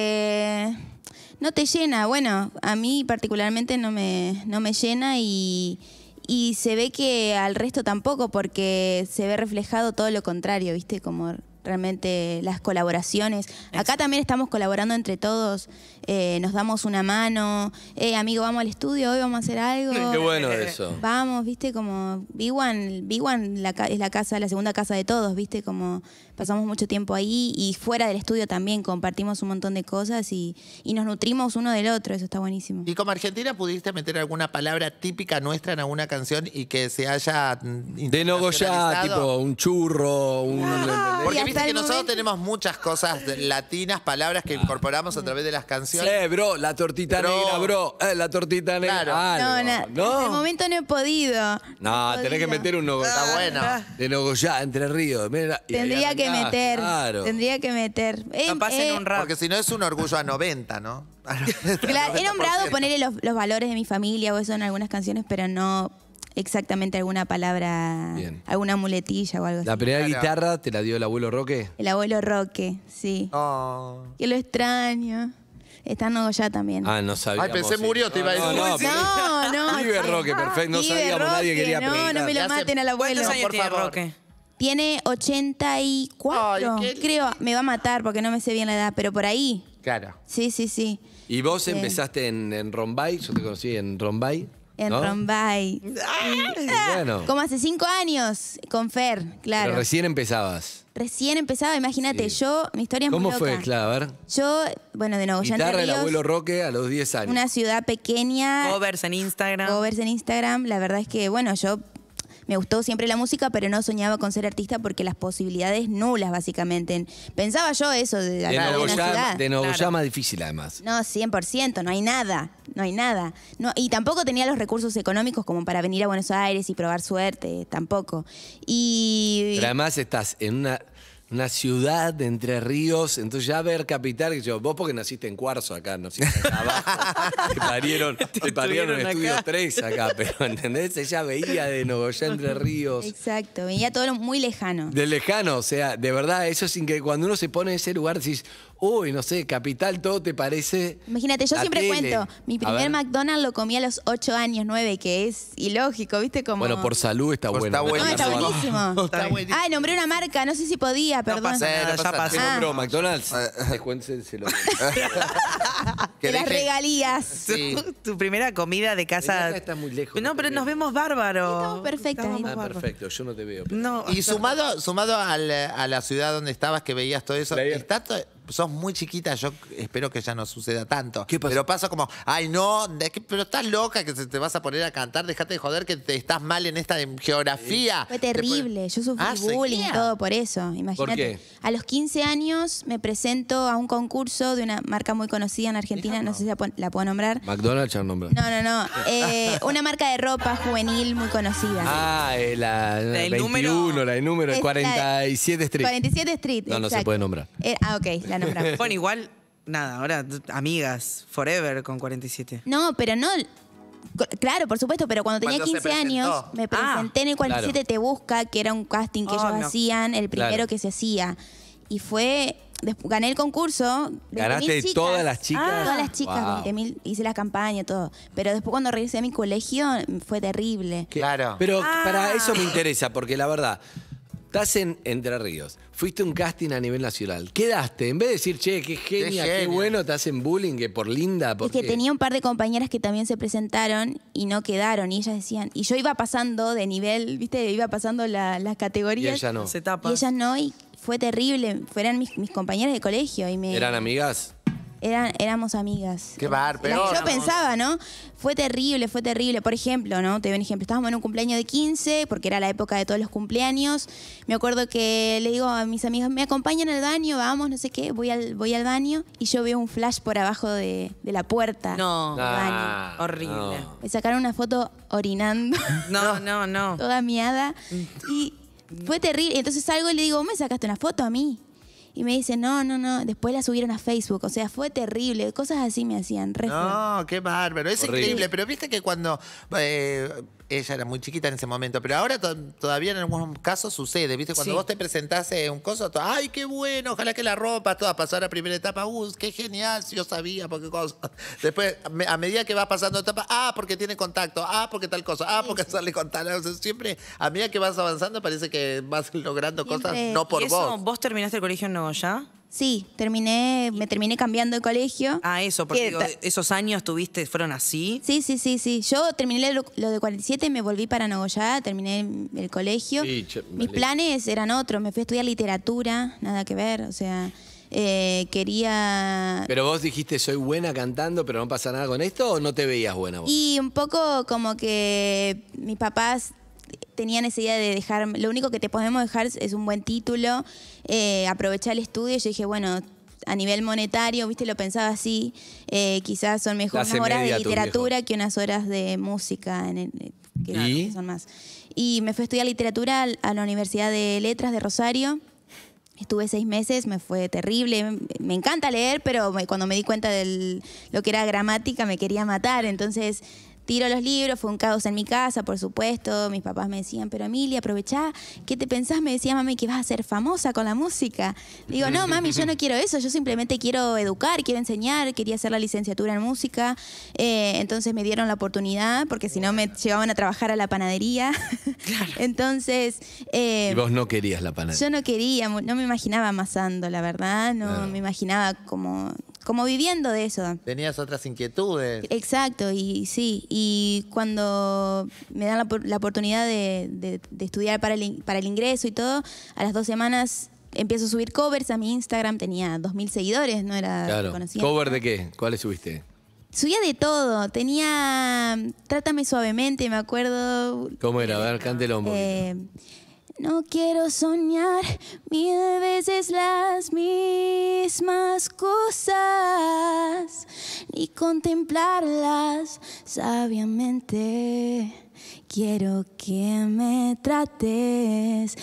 que no te llena. Bueno, a mí particularmente no me, no me llena y, y se ve que al resto tampoco, porque se ve reflejado todo lo contrario, ¿viste? Como realmente las colaboraciones. Acá también estamos colaborando entre todos, eh, nos damos una mano, eh, amigo, vamos al estudio, hoy vamos a hacer algo. Qué bueno eso. Vamos, viste, como Big One, Big One la ca- es la casa, la segunda casa de todos, viste, como pasamos mucho tiempo ahí y fuera del estudio también compartimos un montón de cosas y, y nos nutrimos uno del otro, eso está buenísimo. ¿Y como Argentina pudiste meter alguna palabra típica nuestra en alguna canción y que se haya mm, De Nogoyá, internacionalizado? tipo un churro, un... Porque Y viste hasta que el nosotros momento- tenemos muchas cosas de- latinas, palabras que incorporamos a través de las canciones. Eh, bro, la tortita Bro. negra, bro. Eh, la tortita negra. Claro. Algo. No, na- hasta el momento no he podido. No, he tenés que podido. meter un Nogoyá. Está bueno. De Nogoyá, Entre Ríos. Mira, y ahí Tendría que arrancás, meter, Claro. tendría que meter. Eh, Capaz en eh, un rap. Porque si no es un orgullo a noventa, ¿no? Claro, he nombrado noventa por ciento. ponerle los, los valores de mi familia o eso en algunas canciones, pero no exactamente alguna palabra, Bien. alguna muletilla o algo así. La primera Claro. guitarra te la dio el abuelo Roque. El abuelo Roque, sí. Oh. Que lo extraño. Está en Nogoyá también. Ah, no sabía. Ay, pensé murió, te iba a decir. No, no, No, no. Vive Roque, perfecto. No Vive sabíamos, nadie Roque, quería no, preguntar. no me lo Ya se- maten al abuelo. ¿Cuántos años por tiene favor. Roque? Tiene ochenta y cuatro, Ay, qué- creo. Me va a matar porque no me sé bien la edad, pero por ahí. Claro. Sí, sí, sí. Y vos Bien. empezaste en, en Rombay, yo te conocí en Rombay. En ¿no? Rombay. Bueno. Como hace cinco años, con Fer, claro. Pero recién empezabas. Recién empezaba, imagínate, yo, mi historia es muy ¿Cómo loca. fue? Claro, a ver. Yo, bueno, de Nogoyá, Entre Guitarra del Ríos, abuelo Roque a los diez años. una ciudad pequeña. Covers en Instagram. Covers en Instagram. La verdad es que, bueno, yo me gustó siempre la música, pero no soñaba con ser artista porque las posibilidades nulas, básicamente. Pensaba yo eso de, De de una Nogoyá, ciudad. de Nogoyá Claro. más difícil, además. No, cien por ciento, no hay nada, no hay nada. No, y tampoco tenía los recursos económicos como para venir a Buenos Aires y probar suerte, tampoco. Y... Pero además estás en una, una ciudad de Entre Ríos, entonces ya ver Capital, que yo, vos porque naciste en Cuarzo acá, naciste acá abajo, te parieron, te parieron en estuvieron Estudio acá. tres acá, pero ¿entendés? Ella veía de Nogoyá, Entre Ríos. Exacto, veía todo lo muy lejano. De lejano, o sea, de verdad, eso sin que cuando uno se pone en ese lugar decís, uy, no sé, Capital, todo te parece. Imagínate, yo la siempre tele. cuento, mi A primer ver. McDonald's lo comí a los ocho años, nueve, que es ilógico, ¿viste? Como... Bueno, por salud está bueno. No, está buenísimo. Está buenísimo. Ay, nombré una marca, no sé si podía, perdón. pasa nada, ya pasó. Ah, Pero McDonald's, descuéntenselo. de las regalías. Tu, tu primera comida de casa. Está muy lejos. No, pero nos vemos bárbaro. Estamos perfectas. Ah, perfecto, yo no te veo. No. Y sumado, sumado al, a la ciudad donde estabas, que veías todo eso, está to- sos muy chiquita, yo espero que ya no suceda tanto. Pero pasa como, ay no, de que- pero estás loca que se te vas a poner a cantar, dejate de joder que te estás mal en esta de geografía. Fue terrible, yo sufrí Ah, bullying y seguía. todo por eso, imagínate. ¿Por qué? A los quince años me presento a un concurso de una marca muy conocida en Argentina, no sé si la, pon- la puedo nombrar. McDonald's ya nombra. No, no, no. Eh, una marca de ropa juvenil muy conocida. Ah, eh, la, la del veintiuno, número- la del número, Es la- cuarenta y siete Street. cuarenta y siete Street. No, no se exacto. puede nombrar. Eh, ah, ok, la nombramos. Bueno, igual, nada, ahora amigas, forever con cuarenta y siete. No, pero no. co- Claro, por supuesto, pero cuando tenía Cuando se quince años, presentó. me presenté Ah, en el cuarenta y siete claro. Te Busca, que era un casting que Oh, ellos no. hacían, el primero Claro. que se hacía. Y fue. des- Gané el concurso. veinte mil ¿Ganaste chicas. todas las chicas? Ah, todas las chicas, Wow. veinte mil, hice la campaña, todo. Pero después cuando regresé a mi colegio, fue terrible. Claro. Pero Ah. para eso me interesa, porque la verdad, estás en Entre Ríos, fuiste a un casting a nivel nacional, quedaste, en vez de decir, che, qué genia, qué, genia. bueno, te hacen bullying, que por linda, Es porque que tenía un par de compañeras que también se presentaron y no quedaron. Y ellas decían, y yo iba pasando de nivel, ¿viste? Iba pasando la- las categorías. Y ella no. Se tapa. Y ellas no, y fue terrible. Fueran mis, mis compañeras de colegio. Y me, eran amigas. eran- éramos amigas. Qué bar, Las peor. que yo pensaba, ¿no? Fue terrible, fue terrible. Por ejemplo, ¿no? Te doy un ejemplo. Estábamos en un cumpleaños de quince, porque era la época de todos los cumpleaños. Me acuerdo que le digo a mis amigas, me acompañan al baño, vamos, no sé qué. Voy al, voy al baño y yo veo un flash por abajo de, de la puerta. No. del baño. Ah, Horrible. no. Me sacaron una foto orinando, No, no, no. toda miada. Y fue terrible. Entonces salgo y le digo, ¿vos me sacaste una foto a mí? Y me dice, no, no, no. Después la subieron a Facebook. O sea, fue terrible. Cosas así me hacían re feo. No, qué bárbaro. Es Horrible. increíble. Pero viste que cuando eh, ella era muy chiquita en ese momento, pero ahora to- todavía en algunos casos sucede. Viste, cuando Sí. vos te presentás en un coso, to- ay, qué bueno, ojalá que la ropa toda pasó a la primera etapa. Uh, qué genial, si yo sabía, porque cosa. Después, a me- a medida que vas pasando etapa, ah, porque tiene contacto, ah, porque tal cosa, ah, porque sale con tal. O sea, siempre, a medida que vas avanzando, parece que vas logrando cosas Siempre. no por ¿Y eso, vos. vos terminaste el colegio en Nogoyá? Sí, terminé, me terminé cambiando de colegio. Ah, eso, porque Que digo, ta- esos años tuviste, fueron así. Sí, sí, sí, sí. Yo terminé lo, lo de cuarenta y siete, me volví para Nogoyá, terminé el colegio. Sí, che, Mis vale. planes eran otros. Me fui a estudiar literatura, nada que ver. O sea, eh, quería... Pero vos dijiste, soy buena cantando, pero no pasa nada con esto, ¿o no te veías buena vos? Y un poco como que mis papás tenían esa idea de dejar, lo único que te podemos dejar es un buen título, eh, aprovechar el estudio. Yo dije, bueno, a nivel monetario, viste, lo pensaba así, eh, quizás son mejor Clase unas horas media de tu literatura que unas horas de música, en el- que, ¿Y? que son más. Y me fui a estudiar literatura al- a la Universidad de Letras de Rosario. Estuve seis meses, me fue terrible. Me encanta leer, pero me- cuando me di cuenta de lo que era gramática me quería matar. Entonces tiro los libros, fue un caos en mi casa, por supuesto. Mis papás me decían, pero Emilia, aprovechá, ¿qué te pensás? Me decía mami que vas a ser famosa con la música. Digo, no, mami, yo no quiero eso, yo simplemente quiero educar, quiero enseñar, quería hacer la licenciatura en música. Eh, entonces me dieron la oportunidad, porque si no me llevaban a trabajar a la panadería. Entonces... eh, Y vos no querías la panadería. yo no quería, mu- no me imaginaba amasando, la verdad, no Claro. me imaginaba como como viviendo de eso. Tenías otras inquietudes. Exacto, y sí, y cuando me dan la, la oportunidad de, de, de estudiar para el, para el ingreso y todo, a las dos semanas empiezo a subir covers a mi Instagram, tenía dos mil seguidores, no era Claro. conocida. ¿Cover de qué? ¿Cuáles subiste? Subía de todo, tenía Trátame Suavemente, me acuerdo. ¿Cómo era? A ver, cántelo un poquito. Eh, no quiero soñar mil veces las mismas cosas, ni contemplarlas sabiamente. Quiero que me trates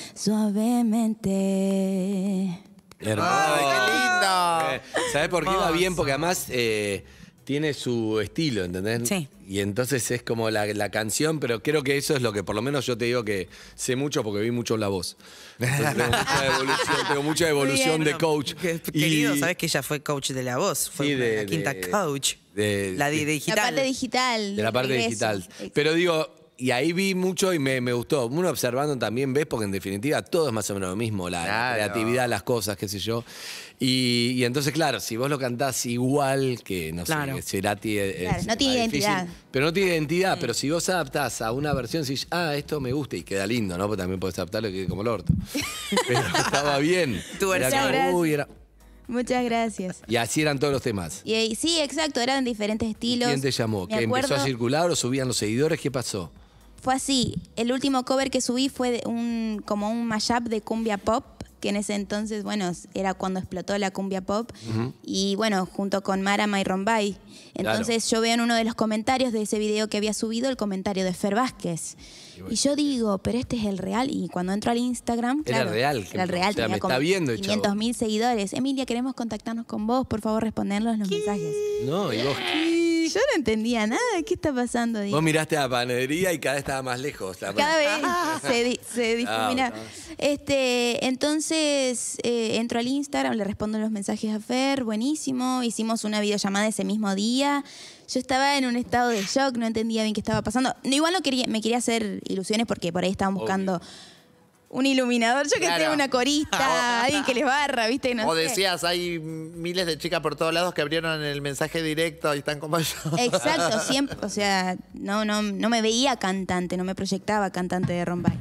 suavemente. Hermoso. ¡Ay, qué lindo! Eh, ¿Sabés por qué va bien? Porque además eh, tiene su estilo, ¿entendés? Sí. Y entonces es como la, la canción, pero creo que eso es lo que por lo menos yo te digo que sé mucho porque vi mucho La Voz. Entonces tengo mucha evolución, tengo mucha evolución Muy bien. de coach. Que- Y- Querido, sabes que ella fue coach de La Voz. Fue Sí, de- la quinta de- coach. de- la de, sí. de digital. La parte digital. De la parte regreso. digital. Pero digo, y ahí vi mucho y me, me gustó. Uno observando también ves, porque en definitiva todo es más o menos lo mismo, la, la Claro. creatividad, las cosas, qué sé yo. Y, y entonces, claro, si vos lo cantás igual que, no Claro. sé, que Cerati es, Claro, es no tiene más difícil, identidad. pero no tiene identidad, pero si vos adaptás a una versión, decís, ah, esto me gusta y queda lindo, ¿no? Porque también podés adaptarlo y quede como el orto. Pero estaba bien. Tu Era versión. como, uy, era- Muchas gracias. Y así eran todos los temas. Y, ahí- sí, exacto, eran diferentes estilos. ¿Quién te llamó? Me ¿Que empezó acuerdo- a circular o subían los seguidores? ¿Qué pasó? Fue así. El último cover que subí fue de un como un mashup de cumbia pop, que en ese entonces, bueno, era cuando explotó la cumbia pop. Ujú. Y bueno, junto con Marama y Rombay. Entonces yo veo en uno de los comentarios de ese video que había subido el comentario de Fer Vázquez. Y yo digo, pero este es el real. Y cuando entro al Instagram, Era claro, real, Era el real, o sea, tenía me como está viendo el chavo. quinientos mil seguidores. Emilia, queremos contactarnos con vos, por favor, respondernos los mensajes. No, y vos, Yo no entendía nada, ¿qué está pasando? Digo. vos miraste a la panadería y cada vez estaba más lejos. La Cada vez se, di- se difumina. Ah, Este, entonces eh, entro al Instagram, le respondo los mensajes a Fer, buenísimo. Hicimos una videollamada ese mismo día. Yo estaba en un estado de shock, no entendía bien qué estaba pasando. No, igual no quería, me quería hacer ilusiones porque por ahí estaban buscando un iluminador. Yo que Claro. tengo una corista, alguien que les barra, ¿viste? No o sé. decías, hay miles de chicas por todos lados que abrieron el mensaje directo y están como yo. Exacto, siempre, o sea, no, no, no me veía cantante, no me proyectaba cantante de Rombay.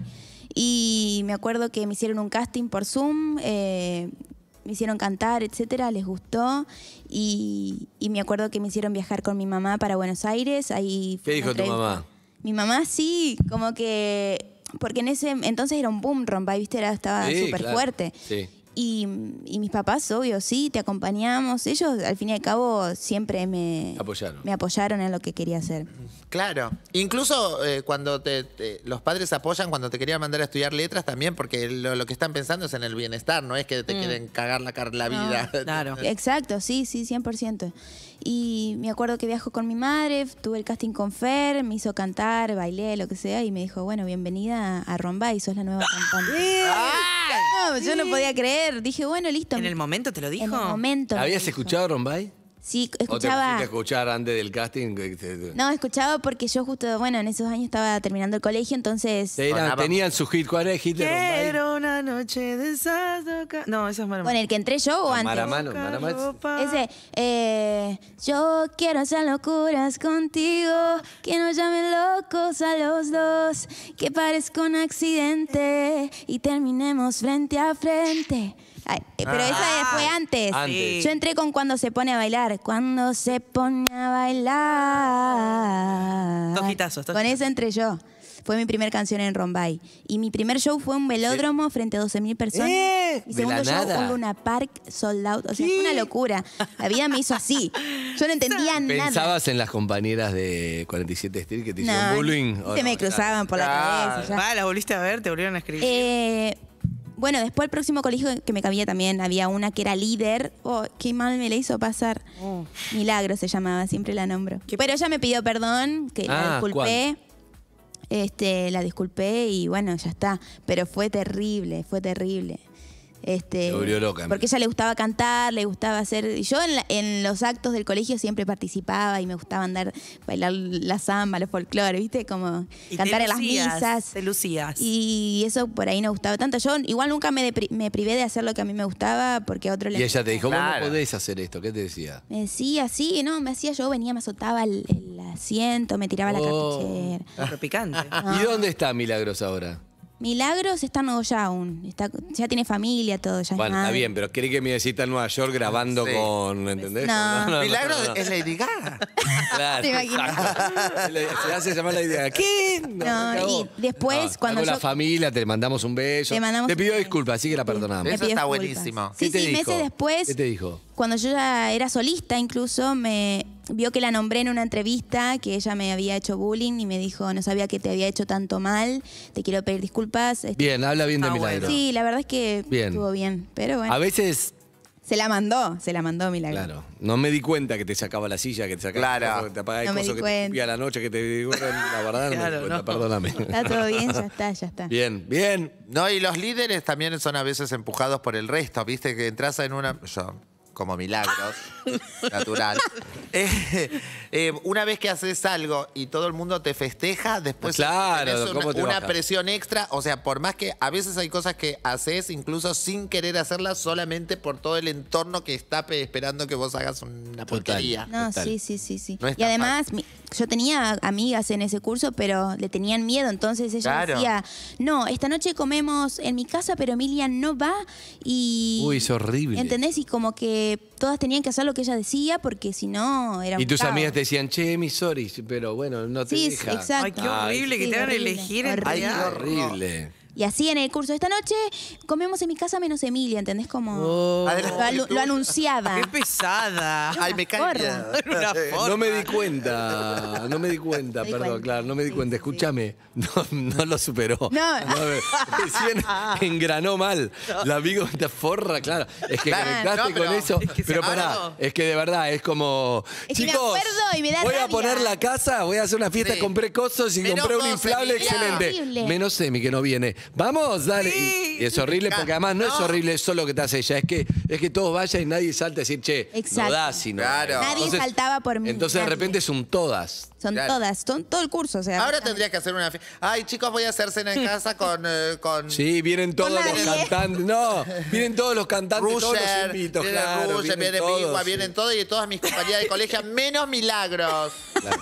Y me acuerdo que me hicieron un casting por Zoom, eh, me hicieron cantar, etcétera, les gustó. Y, y me acuerdo que me hicieron viajar con mi mamá para Buenos Aires. Ahí ¿Qué fue dijo una tu entrevista. mamá? Mi mamá sí, como que... Porque en ese entonces era un boom Rombay, ¿viste? Era, estaba Sí, súper claro. fuerte. Sí. Y, y mis papás, obvio, sí, te acompañamos. Ellos, al fin y al cabo, siempre me Apoyaron. me apoyaron en lo que quería hacer. Claro. Incluso eh, cuando te, te- los padres apoyan cuando te querían mandar a estudiar letras también, porque lo, lo que están pensando es en el bienestar, no es que te Mm. quieren cagar la, car- la vida. Claro. Exacto, sí, sí, cien por ciento. Y me acuerdo que viajo con mi madre, tuve el casting con Fer, me hizo cantar, bailé, lo que sea, y me dijo, bueno, bienvenida a Rombay, sos la nueva cantante. No, yo no podía creer. Dije, bueno, listo. ¿En el momento te lo dijo? En el momento. me ¿Habías dijo. escuchado Rombay? Sí, ¿O te pusiste escuchaba. a escuchar antes del casting? Que te- No, escuchaba porque yo justo, bueno, en esos años estaba terminando el colegio, entonces... Era- tenían su hit. ¿Cuál era el hit de Rombay? Quiero una noche de esas loca- No, eso es Maramá. Bueno, el que entré yo o Ah, antes. Maramano, Maramá. Ese, eh, yo quiero hacer locuras contigo, que nos llamen locos a los dos, que parezca un accidente y terminemos frente a frente. Ay, eh, pero esa fue antes. Antes. Yo entré con Cuando se pone a bailar. Cuando se pone a bailar. Dos hitazos, dos Con esa entré yo. Fue mi primera canción en Rombay. Y mi primer show fue un velódromo frente a doce mil personas. ¡Eh! Mi De la segundo show, nada. un Luna Park sold out. O sea, fue una locura. La vida me hizo así. Yo no entendía nada. ¿Pensabas en las compañeras de cuarenta y siete Street que te hicieron No, bullying? ¿O se no? me cruzaban por la cabeza. ya. Ah, ¿las volviste a ver? ¿Te volvieron a escribir? Eh, bueno, después el próximo colegio que me cabía también, había una que era líder. Oh, qué mal me la hizo pasar. Oh. Milagro se llamaba, siempre la nombro. Pero ella me pidió perdón, que la Ah, disculpé. Este, la disculpé y bueno, ya está. Pero fue terrible, fue terrible. Este, Se volvió loca. porque a ella le gustaba cantar, le gustaba hacer... Y yo en, la- en los actos del colegio siempre participaba y me gustaba andar, bailar la samba, los folclore, ¿viste? Como Y cantar te en las lucías, misas. Te lucías. Y eso por ahí no gustaba tanto. Yo igual nunca me, depri- me privé de hacer lo que a mí me gustaba porque a otro le... Y ella te dijo, vos Claro. no podés hacer esto. ¿Qué te decía? Me decía, sí, no, me hacía yo, venía, me azotaba el, el asiento, me tiraba Oh. la cartuchera. Pero picante. ¿Y dónde está Milagros ahora? Milagros está en Nueva York aún. Está, ya tiene familia, todo. Ya es Bueno, está madre. bien, pero creí que me decía en Nueva York grabando Sí. con, ¿entendés? No. Milagro es Lady Gaga. Claro, ¿Te imaginas? exacto. Le- Se hace llamar la idea. ¿Qué? No, y después, No, cuando con yo... la familia, te mandamos un beso. Te mandamos Te un pidió beso. disculpas, así que la perdonamos. Me Eso pidió está disculpas. buenísimo. ¿Qué Sí, te sí, dijo? meses después, ¿Qué te dijo? cuando yo ya era solista incluso, me vio que la nombré en una entrevista, que ella me había hecho bullying y me dijo, no sabía que te había hecho tanto mal, te quiero pedir disculpas. Este, Bien, habla bien de Ah, Milagros. Sí, la verdad es que Bien. estuvo bien, pero bueno. A veces, Se la mandó, se la mandó Milagro. claro, no me di cuenta que te sacaba la silla, que te sacaba Claro. el coso, que te apagaba el No me coso, di que cuenta. te escupía a la noche, que te digo, la verdad no me Claro, di cuenta, no. perdóname. Está todo bien, ya está, ya está. Bien, bien. No, y los líderes también son a veces empujados por el resto, viste que entras en una... Yo, como Milagros, natural. Eh, eh, una vez que haces algo y todo el mundo te festeja, después Claro, tenés una, ¿cómo te una baja? presión extra. O sea, por más que a veces hay cosas que haces incluso sin querer hacerlas, solamente por todo el entorno que está pe- esperando que vos hagas una porquería. No, Total. sí, sí, sí, sí. No es y tan además, mi- yo tenía amigas en ese curso, pero le tenían miedo. Entonces ella Claro. decía, no, esta noche comemos en mi casa, pero Emilia no va. Y Uy, es horrible. ¿entendés? Y como que todas tenían que hacer lo que ella decía, porque si no era un Y tus caos. amigas te decían, che, mi sorry, pero bueno, no te Sí, deja. exacto. Ay, qué horrible que Sí, te hagan horrible, elegir entre horrible. Ay, algo. horrible. Y así en el curso, esta noche comemos en mi casa menos Emilia, ¿entendés? Como Oh. lo, alu- lo anunciaba. Qué pesada. Ay, me cae Forra. bien. Una forma. No me di cuenta, no me di cuenta, Me di perdón, cuenta. claro, no me di cuenta. Escúchame, no, no lo superó. No. a ver, recién engranó mal. La amigo esta forra, claro. Es que Claro, conectaste no, pero- con eso. es que se pero pará, amargó. es que de verdad es como. Es que me Chicos, acuerdo y me da voy a rabia. poner la casa, voy a hacer una fiesta, Sí. compré cosos y Menos compré un vos, inflable Emilia. excelente. Horrible. Menos Emi que no viene. Vamos, dale. Y, y es horrible porque además no, es No. horrible solo que te hace ella, es que, es que todos vayan y nadie salta a decir, che, Exacto. no da sino. Claro. Nadie saltaba por mí, Entonces de nadie. repente son todas. Son Claro. todas, son todo el curso. O sea, Ahora tendría que hacer una fiesta. Ay, chicos, voy a hacer cena en casa con... eh, con Sí, vienen todos los nadie. cantantes. No, vienen todos los cantantes, todos los Rusher, invitos, viene claro. Rusher, viene todos, Bigua, sí. vienen todos y todas mis compañeras de colegio, menos Milagros.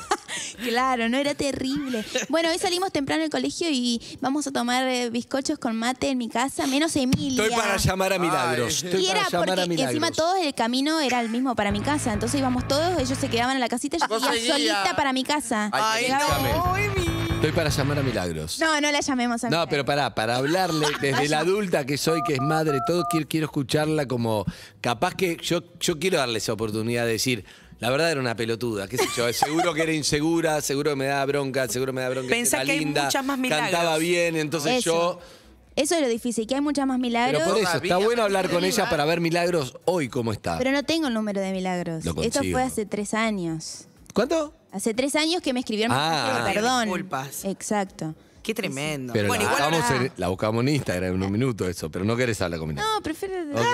Claro, no era terrible. Bueno, hoy salimos temprano del colegio y vamos a tomar eh, bizcochos con mate en mi casa, menos Emilia. Estoy para llamar a Milagros. Estoy Y para era llamar porque a Milagros. encima todo el camino era el mismo para mi casa. Entonces íbamos todos, ellos se quedaban en la casita y yo Vos iba seguías. solita para mi casa. Ay, Llegaba- Estoy para llamar a Milagros. No, no la llamemos a No, Milagros. pero pará, para hablarle desde la adulta que soy, que es madre, todo, quiero, quiero escucharla como. Capaz que yo, yo quiero darle esa oportunidad de decir. La verdad era una pelotuda, qué sé yo. Seguro que era insegura, seguro que me daba bronca, seguro me daba bronca. Pensá era que hay linda, muchas más Milagros. cantaba bien, entonces Eso. yo. Eso es lo difícil, que hay muchas más milagros. Pero por eso, está Todavía bueno me hablar con escribe, ella ¿eh? para ver Milagros hoy cómo está. Pero no tengo el número de milagros. Lo Esto consigo. fue hace tres años. ¿Cuánto? Hace tres años que me escribieron Ah. mensaje de perdón. Disculpas. Exacto. Qué tremendo. Pero bueno, la, igual buscamos ahora- en- la buscamos en Instagram en un minuto eso, pero no querés hablar conmigo. No, prefiero...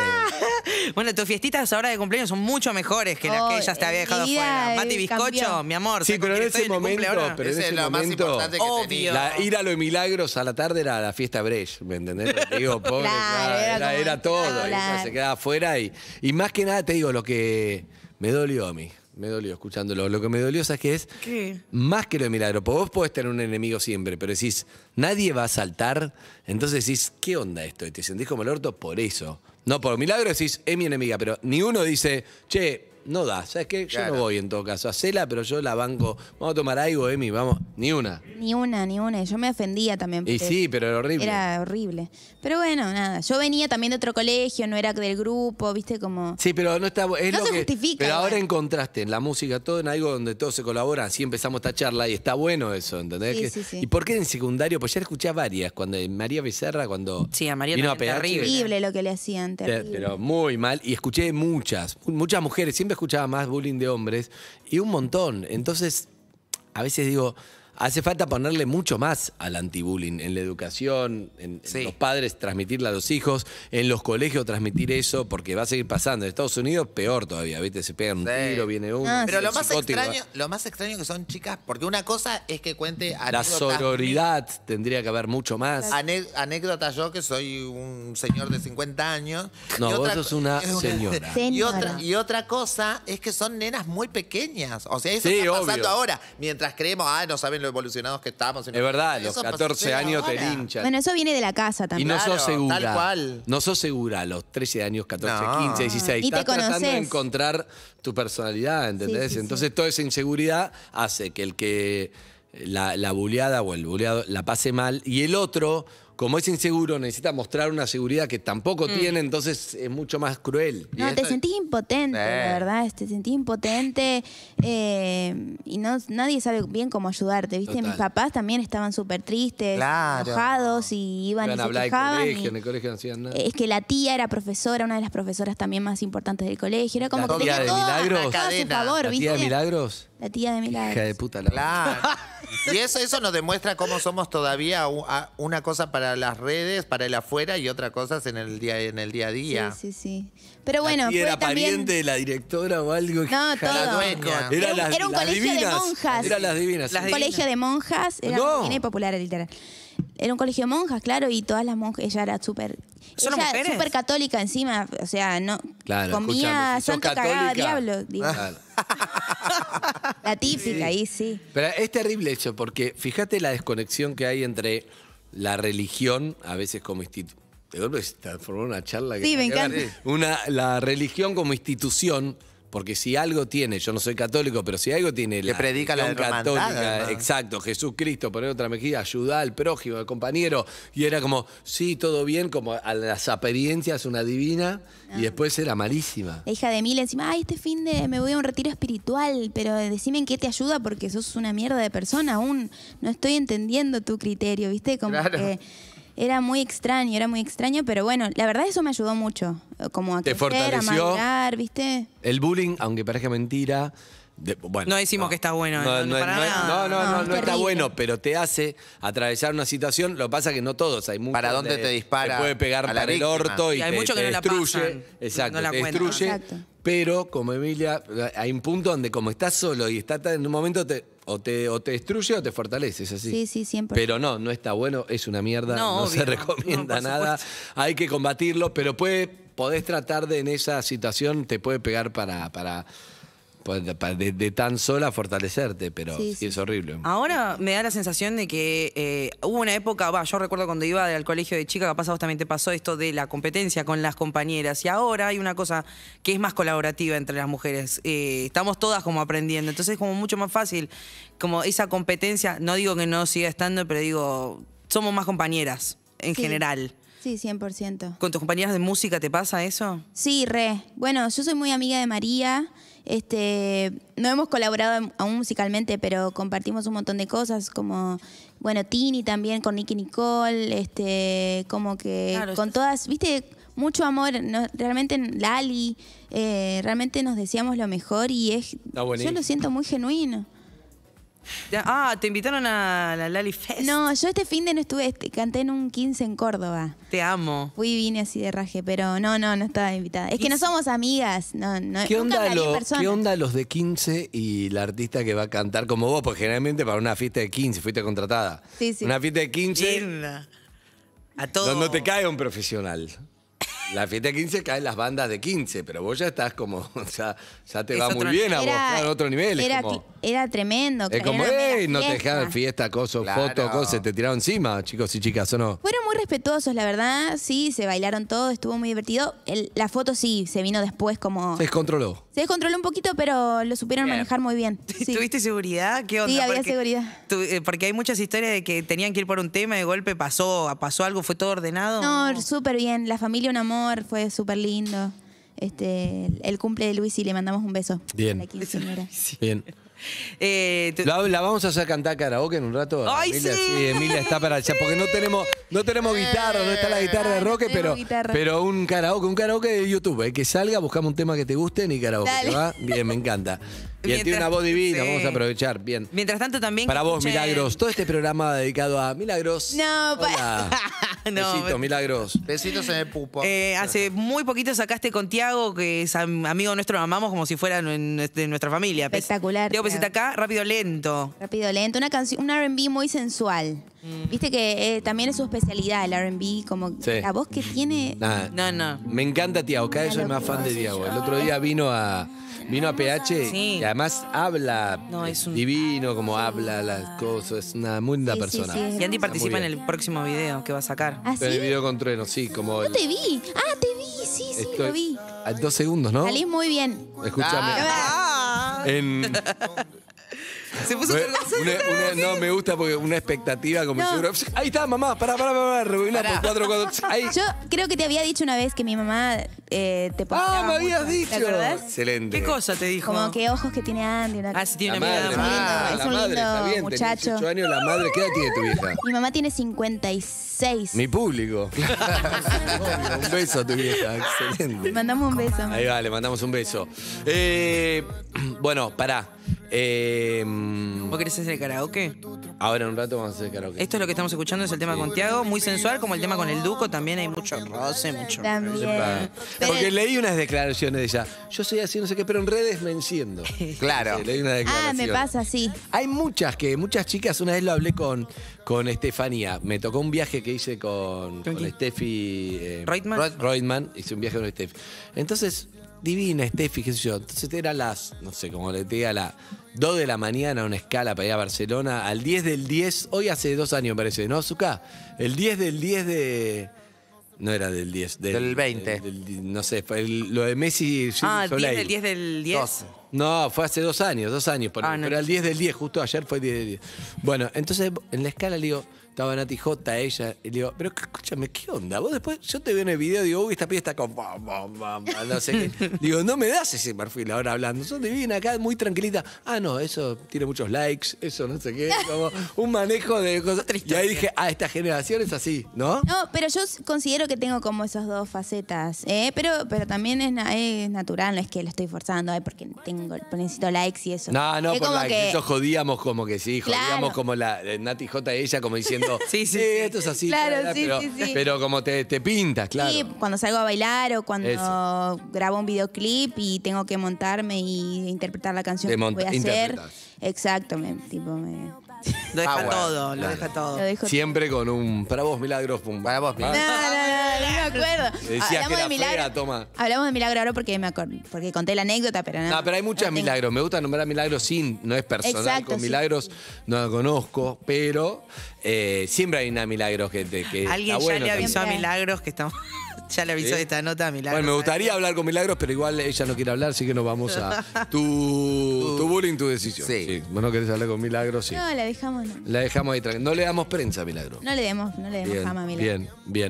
Bueno, tus fiestitas ahora de cumpleaños son mucho mejores que las Oh, que ella te había en dejado mi vida, afuera. Mate eh, bizcocho, cambió. mi amor. Sí, ¿sabes pero con en quién ese estoy el cumple momento, ahora? pero en Ese ese es lo más momento, importante que Obvio. tenía. la- ir a los Milagros a la tarde era la fiesta Brecht, ¿me entendés? Te digo, pobre, Claro, claro, era era, como era todo, hablar. ella se quedaba afuera y, y más que nada te digo lo que me dolió a mí, me dolió escuchándolo, lo que me dolió, ¿sabes qué es? ¿Qué? Más que lo de Milagro, porque vos podés tener un enemigo siempre, pero decís, nadie va a saltar, entonces decís, ¿qué onda esto? Y te sentís como el orto por eso. No, por Milagro decís, es mi enemiga, pero ni uno dice, che, no da, ¿sabes qué? Yo Claro. no voy en todo caso, hacela, pero yo la banco, vamos a tomar algo, Emi, vamos, ni una. Ni una, ni una. Yo me ofendía también. Y porque sí, pero era horrible. Era horrible. Pero bueno, nada. Yo venía también de otro colegio, no era del grupo, viste, como... Sí, pero no está bu- es No lo se que justifica pero ahora igual. encontraste en la música todo en algo donde todos se colaboran, así empezamos esta charla y está bueno eso, ¿entendés? Sí, Que- sí, sí. ¿Y por qué en secundario? Pues ya escuché a varias, cuando María Becerra cuando Sí, a María vino a también, P H, Terrible lo que le hacían, Te- terrible. pero muy mal. Y escuché muchas, muchas mujeres. Siempre escuchaba más bullying de hombres y un montón. Entonces, a veces digo, hace falta ponerle mucho más al antibullying en la educación, en, Sí. en los padres transmitirle a los hijos, en los colegios transmitir eso, porque va a seguir pasando. En Estados Unidos peor todavía, ¿viste? Se pegan un Sí. tiro, viene uno. Ah, Pero el lo más psicótico, extraño, lo más extraño que son chicas, porque una cosa es que cuente La anécdotas. sororidad tendría que haber mucho más. Ane- anécdota yo que soy un señor de cincuenta años. No, Y vos otra sos co- una es señora. Y Señora. otra, y otra cosa es que son nenas muy pequeñas. O sea, eso Sí, está pasando obvio. ahora. Mientras creemos, ah, no saben lo evolucionados que estamos. Es verdad, a los Eso catorce sucede años te ahora. linchan. Bueno, eso viene de la casa Y también. no Claro, sos segura. tal cual. No sos segura a los trece años, catorce, No. quince, dieciséis. Ni te Estás tratando de conocés. encontrar tu personalidad, ¿entendés? Sí, sí, sí. Entonces toda esa inseguridad hace que el que la, la buleada o el buleado la pase mal y el otro, como es inseguro, necesita mostrar una seguridad que tampoco Mm. tiene, entonces es mucho más cruel. No, te sentís impotente, Sí. la verdad, te sentís impotente eh, y no nadie sabe bien cómo ayudarte, ¿viste? Total. Mis papás también estaban súper tristes, Claro. enojados y iban Iban y a se hablar de quejaban. colegio, y- en el colegio no hacían nada. es que la tía era profesora, una de las profesoras también más importantes del colegio. Era como ¿La que tía tenía de todo, Milagros? todo a su Cadena. favor, ¿La ¿viste? tía de Milagros? La tía de Milagros. Hija de puta. La Claro. Y eso, eso nos demuestra cómo somos todavía u- a- una cosa para las redes, para el afuera y otra cosa en el día, en el día a día. Sí, sí, sí. Pero bueno, ¿La tía fue era también... pariente de la directora o algo? No, Hija de todo. la dueña. Era, Era un- las- era un las colegio de divinas. monjas. Era las divinas. Las Un sí. colegio de monjas, era No. bien popular, literal. Era un colegio de monjas, claro, y todas las monjas, ella era súper... ¿Solo ella mujeres? súper católica encima, o sea, no... Claro, comía escúchame, si sos santo cagaba católica- diablo, digo. Claro. La típica, ahí sí. Pero es terrible eso, porque fíjate la desconexión que hay entre la religión, a veces como institución. De golpe se transformó en una charla que Sí, me nada que ver. encanta. Una, la religión como institución, porque si algo tiene, yo no soy católico, pero si algo tiene la predica la religión hermandad, católica, además. exacto, Jesucristo, poner otra mejilla, ayudar al prójimo, al compañero, y era como, sí, todo bien, como a las apariencias una divina, y después era malísima. La hija de Mila encima, ay, este fin de me voy a un retiro espiritual, pero decime en qué te ayuda porque sos una mierda de persona aún. No estoy entendiendo tu criterio, ¿viste? Como Claro. que era muy extraño, era muy extraño, pero bueno, la verdad eso me ayudó mucho. Como a ¿Te crecer, a fortaleció? madurar, ¿viste? El bullying, aunque parezca mentira, de- bueno, No decimos que está bueno, No, no, no, para no, nada. no, no, No, no, es no está terrible. bueno, pero te hace atravesar una situación. Lo que pasa que no todos, hay muchos. ¿Para dónde donde te dispara Te puede pegar a la para el víctima? orto y, Y hay te, muchos que te no la destruye. pasan, Exacto, no la te cuentan. destruye. Exacto. Pero, como Emilia, hay un punto donde como estás solo y estás en un momento te, o, te, o te destruye o te fortalece, es así. Sí, sí, siempre. Pero no, no está bueno, es una mierda, no, No, se obvio, recomienda no, por nada. Hay que combatirlo, pero puede, podés tratar de en esa situación, te puede pegar para, para, para- de, de tan sola fortalecerte, pero Sí, sí, sí. es horrible. Ahora me da la sensación de que eh, hubo una época, va, yo recuerdo cuando iba al colegio de chica, capaz a vos también te pasó esto de la competencia con las compañeras, y ahora hay una cosa que es más colaborativa entre las mujeres. Eh, estamos todas como aprendiendo, entonces es como mucho más fácil, como esa competencia, no digo que no siga estando, pero digo, somos más compañeras en Sí. general. Sí, cien por ciento. ¿Con tus compañeras de música te pasa eso? Sí, re. Bueno, yo soy muy amiga de María. Este, no hemos colaborado aún musicalmente, pero compartimos un montón de cosas, como, bueno, Tini también, con Nicky Nicole, este, como que Claro, con todas, viste, mucho amor, no- realmente Lali, eh, realmente nos deseamos lo mejor y es, Está yo buenísimo. lo siento muy genuino. Ya- Ah, te invitaron a la Lali Fest. No, yo este fin de no estuve, este, canté en un quince en Córdoba. Te amo. Fui y vine así de raje, pero no, no, no estaba invitada. Es que no somos amigas, no, no, ¿Qué nunca onda, hablaría en lo- persona. ¿Qué onda los de quince y la artista que va a cantar como vos? Porque generalmente para una fiesta de quince fuiste contratada. Sí, sí. Una fiesta de quince Linda. A todo. no, no te cae un profesional. La fiesta de quince caen las bandas de quince, pero vos ya estás como, ya, ya te Es va otro- muy bien a vos, Era- claro, otro nivel. Era, es como, era tremendo. es era como una mega ey, no te fiesta. dejaban fiesta, cosas, Claro. fotos, cosas, se te tiraron encima, chicos y chicas, ¿o no? Fueron muy respetuosos, la verdad. Sí, se bailaron todo, estuvo muy divertido. El- la foto sí, se vino después como... Se descontroló. Se descontroló un poquito, pero lo supieron Bien. manejar muy bien. Sí, ¿Tuviste seguridad? ¿Qué onda? Sí, había Porque seguridad. tu- eh, porque hay muchas historias de que tenían que ir por un tema y de golpe pasó, pasó algo, fue todo ordenado. No, súper bien. La familia un amor, fue súper lindo. Este, el cumple de Luis y le mandamos un beso. Bien. La quinceañera. Bien. Eh, tu- La, la vamos a hacer cantar karaoke en un rato. ¡Ay, Emilia, sí! Emilia está para allá, porque no tenemos, no tenemos guitarra, no está la guitarra de Ah, no Roque, tenemos pero, guitarra. pero un karaoke, un karaoke de YouTube, eh, que salga, buscamos un tema que te guste y karaoke, Dale. ¿te va? Bien, me encanta. Bien, tiene una voz divina, sí. vamos a aprovechar. Bien. Mientras tanto también... Para vos, escuchen- Milagros. Todo este programa dedicado a Milagros. No, pa- Hola. No, Besitos, Milagros. Besitos en el pupo. Eh, hace muy poquito sacaste con Tiago, que es am- amigo nuestro, lo amamos como si fuera nu- de nuestra familia. Espectacular, Tiago Peseta acá, rápido, lento. Rápido, lento, una canción, un R and B muy sensual. Viste que eh, también es su especialidad el R and B, como Sí. la voz que tiene. Nada. No, no. Me encanta Tiago, cada vez soy más fan de Tiago. El otro día vino a vino a P H Sí. y además habla No, es un- divino, como habla las cosas. Es una muy linda Sí, sí, persona. sí. Y Andy Está participa muy en bien. el próximo video que va a sacar. ¿Ah, En el sí? video con Trueno, sí, como No el- te vi. Ah, te vi, sí, sí, estoy- lo vi. a dos segundos, ¿no? Salís muy bien. Escúchame. Ah. En, Se puso una- vergonzoso. una- no, me gusta porque una expectativa como No. seguro. Ahí está, mamá, pará, pará, pará, rebobina por cuatro, cuatro. Ahí. Yo creo que te había dicho una vez que mi mamá eh, te Ah, posteaba me habías mucho. dicho. ¿Te acordás? Excelente. ¿Qué cosa te dijo? Como que ojos que tiene Andy. Una... Ah, sí, tiene La una madre, mirada muy ah, lindo, la es un madre, lindo está bien, tenés muchacho. dieciocho años, la madre, ¿qué edad tiene tu vieja? Mi mamá tiene cincuenta y seis. Mi público. Un beso a tu vieja, excelente. Mandamos un beso. Ahí va, le mandamos un beso. Eh, bueno, pará. Eh, ¿Vos querés hacer el karaoke? ahora en un rato vamos a hacer karaoke. Esto es lo que estamos escuchando, es el tema con Tiago, muy sensual, como el tema con el Duco, también hay mucho roce, mucho... También. Sepa. Pero- Porque leí unas declaraciones de ella. Yo soy así, no sé qué, pero en redes me enciendo. Claro. Sí, leí una declaración. Ah, me pasa, sí. Hay muchas que, muchas chicas, una vez lo hablé con, con Estefanía. Me tocó un viaje que hice con, ¿Con con quién? Steffi eh, ¿Reutemann? Reut- Reutemann. Hice un viaje con Steffi. Entonces, divina Steffi, qué sé yo. Entonces era las, no sé, como le diga, a las dos de la mañana, una escala para ir a Barcelona. Al diez del diez, hoy hace dos años me parece, ¿no, Zucca? El diez del diez de... No era del diez, del, Del veinte. del- del- no sé, fue el- lo de Messi y Ah, el diez Soleil. del diez del diez. Dos. No, fue hace dos años, dos años. Por Ah, no. pero el diez del diez, justo ayer fue el diez del diez. Bueno, entonces en la escala le digo, estaba Nati J, ella, y le digo, pero escúchame, ¿qué onda? Vos después, yo te veo en el video y digo, uy, esta piba está con... bam, bam, bam, no sé qué. Digo, no me das ese perfil ahora hablando. Sos divina acá, muy tranquilita. Ah, no, eso tiene muchos likes, eso no sé qué. Como un manejo de cosas. Y ahí dije, ah, esta generación es así, ¿no? No, pero yo s- considero que tengo como esas dos facetas, ¿eh? Pero, pero también es, na- es natural, no es que lo estoy forzando, ¿eh? Porque tengo, necesito likes y eso. No, no, es por como la que, eso jodíamos como que sí, Claro. jodíamos como la eh, Nati J ella como diciendo, Sí, sí, "Eh, sí. esto es así, Claro, bla, bla", sí, pero, sí, sí. pero como te, te pintas, claro. Sí, cuando salgo a bailar o cuando Eso. grabo un videoclip y tengo que montarme y interpretar la canción Te que mont- voy a hacer. interpretás. Exacto, me, tipo me... Lo deja Power. todo, lo Claro. deja todo. Lo dejo. Siempre con un para vos Milagros, pum. Para vos, No, no, no, no, no me acuerdo. Decías que Hablamos era de milagro. fea, toma. Hablamos de milagro ahora porque me acuerdo, porque conté la anécdota, pero no. No, pero hay muchas no tengo- milagros. Me gusta nombrar milagros sin, no es personal. Exacto, con sí. milagros no la conozco, pero eh, siempre hay una milagros que, te- que Alguien está ya bueno le avisó a también. Milagros que estamos... Ya le avisó ¿Sí? de esta nota a Milagros. Bueno, me gustaría hablar con Milagros, pero igual ella no quiere hablar, así que nos vamos a tu, tu bullying, tu decisión. Sí. Vos no querés hablar con Milagros, sí. No, la dejamos, no. La dejamos ahí tranquila. No le damos prensa a Milagros. No le demos, no le demos Bien, fama a milagro. bien, bien.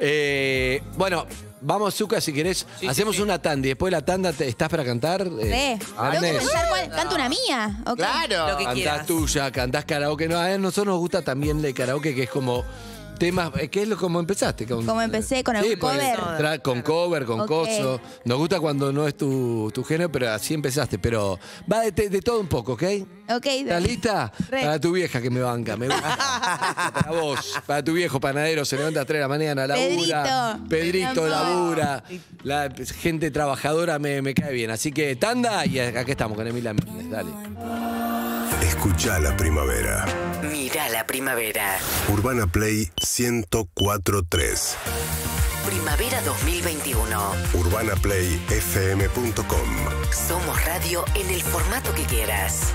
Eh, bueno, vamos, Zucca, si querés. Hacemos una tanda y después de la tanda, te- ¿estás para cantar? Re. Eh, Tengo que Agnes, pensar cuál. ¿Canto una mía? ¿O qué? Claro. Lo que cantás quieras. tuya, cantás karaoke. No, a nosotros nos gusta también el karaoke, que es como temas. eh, ¿Qué es lo como empezaste? Con, Como empecé, con Sí, algún porque cover. tra- con cover, con Ok. coso. Nos gusta cuando no es tu, tu género, pero así empezaste. Pero va de, de todo un poco, ¿ok? Ok, ¿Estás dale. lista? Re. Para tu vieja que me banca, me gusta. Para vos, para tu viejo panadero, se levanta a tres de la mañana, labura. Pedrito. Pedrito, Mi amor. labura. La gente trabajadora me, me cae bien. Así que tanda y acá estamos con Emilia Méndez. Dale. Escucha la primavera. Mira la primavera. Urbana Play ciento cuatro punto tres. Primavera dos mil veintiuno. urbana play f m punto com. Somos radio en el formato que quieras.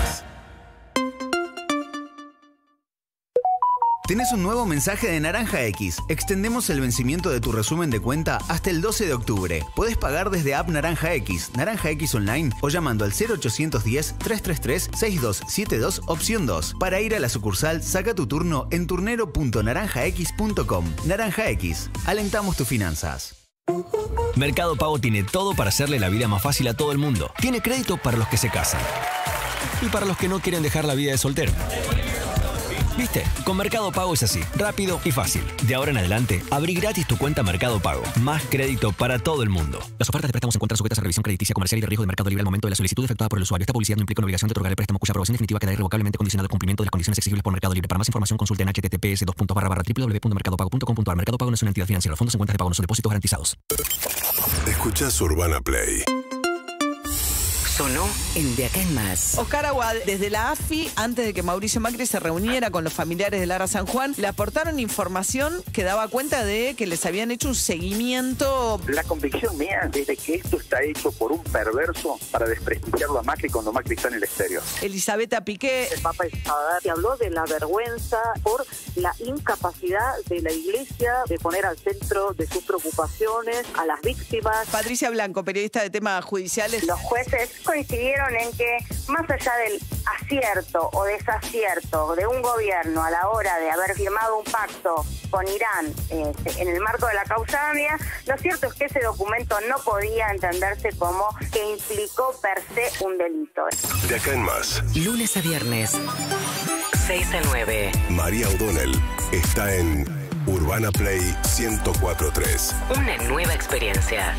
Tenés un nuevo mensaje de Naranja X. Extendemos el vencimiento de tu resumen de cuenta hasta el doce de octubre. Podés pagar desde app Naranja X, Naranja X Online o llamando al cero ochocientos diez, trescientos treinta y tres, sesenta y dos setenta y dos, opción dos. Para ir a la sucursal, saca tu turno en turnero punto naranja x punto com. Naranja X. Alentamos tus finanzas. Mercado Pago tiene todo para hacerle la vida más fácil a todo el mundo. Tiene crédito para los que se casan y para los que no quieren dejar la vida de soltero. ¿Viste? Con Mercado Pago es así, rápido y fácil. De ahora en adelante, abrí gratis tu cuenta Mercado Pago. Más crédito para todo el mundo. Las ofertas de préstamos se encuentran sujetas a revisión crediticia comercial y de riesgo de mercado libre al momento de la solicitud efectuada por el usuario. Esta publicidad no implica una obligación de otorgar el préstamo cuya aprobación definitiva queda irrevocablemente condicionada al cumplimiento de las condiciones exigibles por Mercado Libre. Para más información consulte en h t t p s dos barra barra w w w punto mercado pago punto com punto a r. Mercado Pago no es una entidad financiera. Los fondos en cuentas de pago no son depósitos garantizados. Escuchás Urbana Play. Sonó en De Acá en Más. Oscar Aguad, desde la A F I, antes de que Mauricio Macri se reuniera con los familiares de Lara San Juan, le aportaron información que daba cuenta de que les habían hecho un seguimiento. La convicción mía es de que esto está hecho por un perverso para desprestigiarlo a Macri cuando Macri está en el exterior. Elisabetta Piqué. El Papa Espada que habló de la vergüenza por la incapacidad de la Iglesia de poner al centro de sus preocupaciones a las víctimas. Patricia Blanco, periodista de temas judiciales. Los jueces coincidieron en que más allá del acierto o desacierto de un gobierno a la hora de haber firmado un pacto con Irán eh, en el marco de la causa AMIA, lo cierto es que ese documento no podía entenderse como que implicó per se un delito. De Acá en Más. Lunes a viernes, seis a nueve. María O'Donnell está en Urbana Play ciento cuatro punto tres. Una nueva experiencia.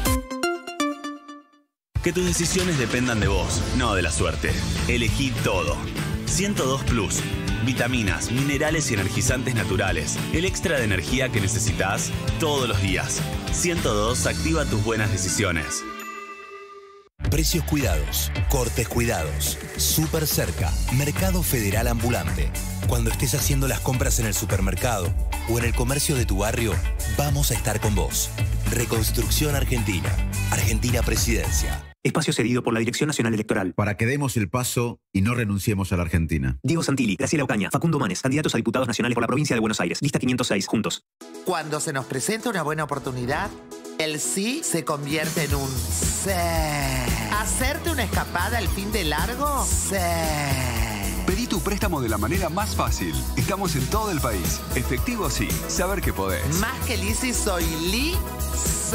Que tus decisiones dependan de vos, no de la suerte. Elegí todo. ciento dos Plus. Vitaminas, minerales y energizantes naturales. El extra de energía que necesitas todos los días. ciento dos activa tus buenas decisiones. Precios cuidados, cortes cuidados, súper cerca, Mercado Federal Ambulante. Cuando estés haciendo las compras en el supermercado o en el comercio de tu barrio, vamos a estar con vos. Reconstrucción Argentina. Argentina Presidencia. Espacio cedido por la Dirección Nacional Electoral. Para que demos el paso y no renunciemos a la Argentina. Diego Santilli, Graciela Ocaña, Facundo Manes, candidatos a diputados nacionales por la provincia de Buenos Aires. Lista quinientos seis, juntos. Cuando se nos presenta una buena oportunidad, el sí se convierte en un sí. ¿Hacerte una escapada al fin de largo? Sí. Pedí tu préstamo de la manera más fácil. Estamos en todo el país. Efectivo sí, saber que podés. Más que Lizzy, soy Li. Sí.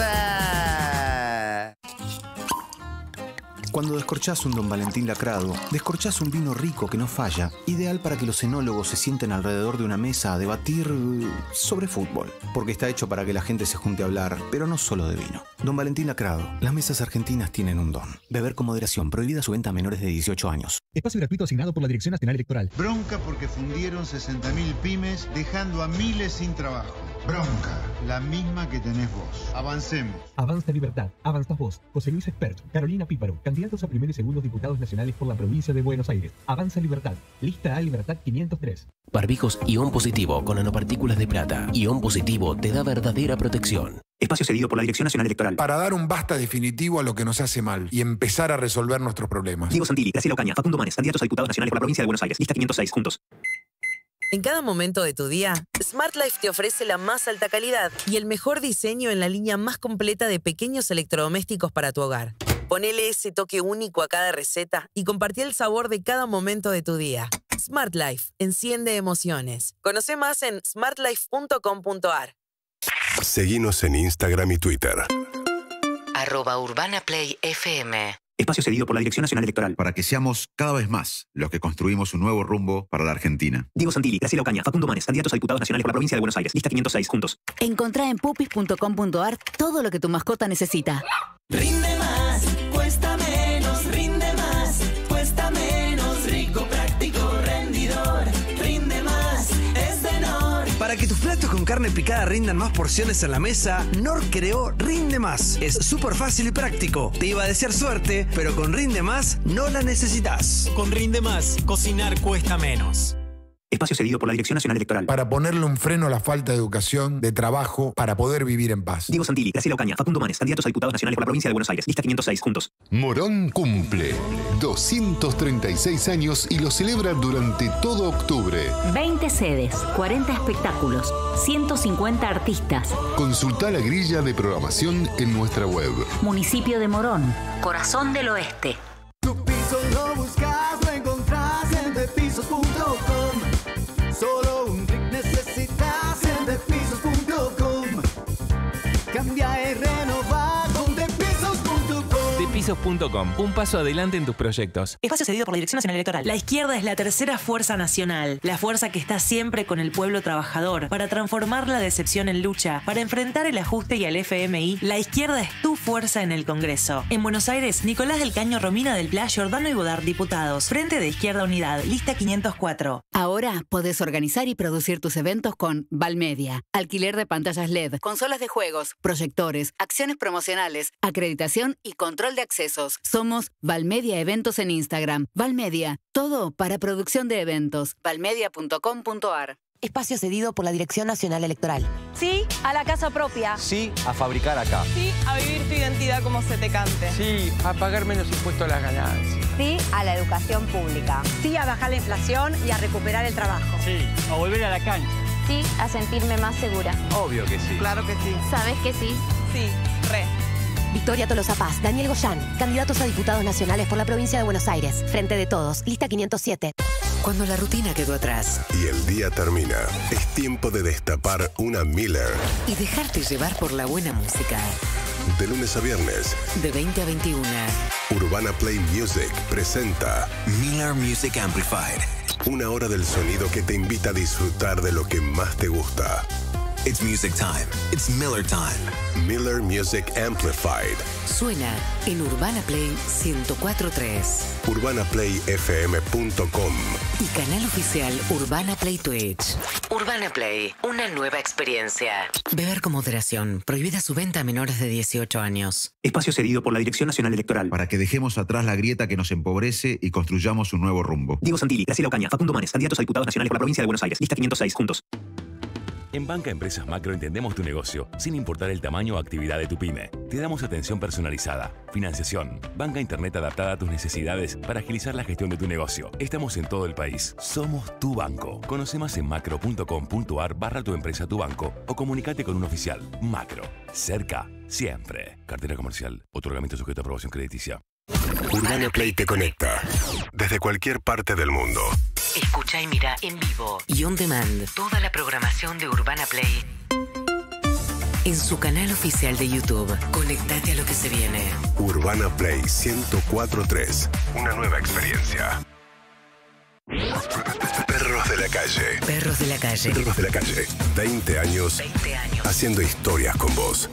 Cuando descorchás un Don Valentín lacrado, descorchás un vino rico que no falla, ideal para que los enólogos se sienten alrededor de una mesa a debatir sobre fútbol, porque está hecho para que la gente se junte a hablar, pero no solo de vino. Don Valentín lacrado, las mesas argentinas tienen un don. Beber con moderación, prohibida su venta a menores de dieciocho años. Espacio gratuito asignado por la Dirección Nacional Electoral. Bronca porque fundieron sesenta mil pymes dejando a miles sin trabajo. Bronca, la misma que tenés vos. Avancemos. Avanza Libertad, avanzás vos. José Luis Espert, Carolina Píparo, candidatos a primer y segundos diputados nacionales por la provincia de Buenos Aires. Avanza Libertad, lista A Libertad quinientos tres. Barbijos Ion Positivo con nanopartículas de plata. Ion Positivo te da verdadera protección. Espacio cedido por la Dirección Nacional Electoral. Para dar un basta definitivo a lo que nos hace mal y empezar a resolver nuestros problemas. Diego Santilli, Graciela Ocaña, Facundo Manes, candidatos a diputados nacionales por la provincia de Buenos Aires. Lista quinientos seis, juntos. En cada momento de tu día, Smart Life te ofrece la más alta calidad y el mejor diseño en la línea más completa de pequeños electrodomésticos para tu hogar. Ponele ese toque único a cada receta y compartí el sabor de cada momento de tu día. Smart Life, enciende emociones. Conoce más en smart life punto com punto a r. Seguinos en Instagram y Twitter. Arroba Urbana Play F M. Espacio cedido por la Dirección Nacional Electoral. Para que seamos cada vez más los que construimos un nuevo rumbo para la Argentina. Diego Santilli, Graciela Ocaña, Facundo Manes, candidatos a diputados nacionales por la provincia de Buenos Aires. Lista quinientos seis, juntos. Encontrá en pupis punto com punto a r todo lo que tu mascota necesita. Rinde más, cuesta menos, rinde más, cuesta menos, rico, práctico, rendidor, rinde más, es de Nor. Para que tus platos con carne picada rindan más porciones en la mesa, Nor creó Rinde Más. Es súper fácil y práctico. Te iba a desear suerte, pero con Rinde Más no la necesitas. Con Rinde Más, cocinar cuesta menos. Espacio cedido por la Dirección Nacional Electoral. Para ponerle un freno a la falta de educación, de trabajo, para poder vivir en paz. Diego Santilli, Graciela Ocaña, Facundo Manes, candidatos a diputados nacionales por la provincia de Buenos Aires. Lista quinientos seis, juntos. Morón cumple doscientos treinta y seis años y lo celebra durante todo octubre. veinte sedes, cuarenta espectáculos, ciento cincuenta artistas. Consulta la grilla de programación en nuestra web. Municipio de Morón, corazón del oeste. Tu piso lo buscas, lo encontrás en depisos punto com. Solo un clic necesitas en depisos punto com. Cambia y renova con depisos punto com. servicios punto com. Un paso adelante en tus proyectos. Espacio cedido por la Dirección Nacional Electoral. La izquierda es la tercera fuerza nacional, la fuerza que está siempre con el pueblo trabajador, para transformar la decepción en lucha, para enfrentar el ajuste y al F M I. La izquierda es tu fuerza en el Congreso. En Buenos Aires, Nicolás del Caño, Romina del Pla, Giordano y Bodar, diputados. Frente de Izquierda Unidad, lista quinientos cuatro. Ahora podés organizar y producir tus eventos con Valmedia. Alquiler de pantallas L E D, consolas de juegos, proyectores, acciones promocionales, acreditación y control de accesos. Somos Valmedia Eventos en Instagram. Valmedia, todo para producción de eventos. valmedia punto com punto ar. Espacio cedido por la Dirección Nacional Electoral. Sí a la casa propia. Sí a fabricar acá. Sí a vivir tu identidad como se te cante. Sí a pagar menos impuestos a las ganancias. Sí a la educación pública. Sí a bajar la inflación y a recuperar el trabajo. Sí a volver a la cancha. Sí a sentirme más segura. Obvio que sí. Claro que sí. ¿Sabes que sí? Sí, re. Victoria Tolosa Paz, Daniel Goyán, candidatos a diputados nacionales por la provincia de Buenos Aires. Frente de Todos, lista quinientos siete. Cuando la rutina quedó atrás Y el día termina. Es tiempo de destapar una Miller. y dejarte llevar por la buena música. De lunes a viernes, De veinte a veintiuna. Urbana Play Music presenta Miller Music Amplified. una hora del sonido que te invita a disfrutar de lo que más te gusta. It's music time. It's Miller time. Miller Music Amplified. Suena en Urbana Play ciento cuatro punto tres. urbana play f m punto com. Y canal oficial Urbana Play Twitch. Urbana Play, una nueva experiencia. Beber con moderación. Prohibida su venta a menores de dieciocho años. Espacio cedido por la Dirección Nacional Electoral. Para que dejemos atrás la grieta que nos empobrece y construyamos un nuevo rumbo. Diego Santilli, Graciela Ocaña, Facundo Manes, candidatos a diputados nacionales por la provincia de Buenos Aires. Lista quinientos seis, juntos. En Banca Empresas Macro entendemos tu negocio, sin importar el tamaño o actividad de tu pyme. Te damos atención personalizada, financiación, banca internet adaptada a tus necesidades para agilizar la gestión de tu negocio. Estamos en todo el país. Somos tu banco. Conoce más en macro punto com punto ar barra tu empresa tu banco o comunicate con un oficial. Macro. Cerca. Siempre. Cartera comercial. Otorgamiento sujeto a aprobación crediticia. Urbana Play te conecta. Desde cualquier parte del mundo. Escucha y mira en vivo y on demand toda la programación de Urbana Play en su canal oficial de YouTube. Conectate a lo que se viene. Urbana Play ciento cuatro punto tres. Una nueva experiencia. Perros de la calle. Perros de la calle. Perros de la calle. veinte años. veinte años. Haciendo historias con vos.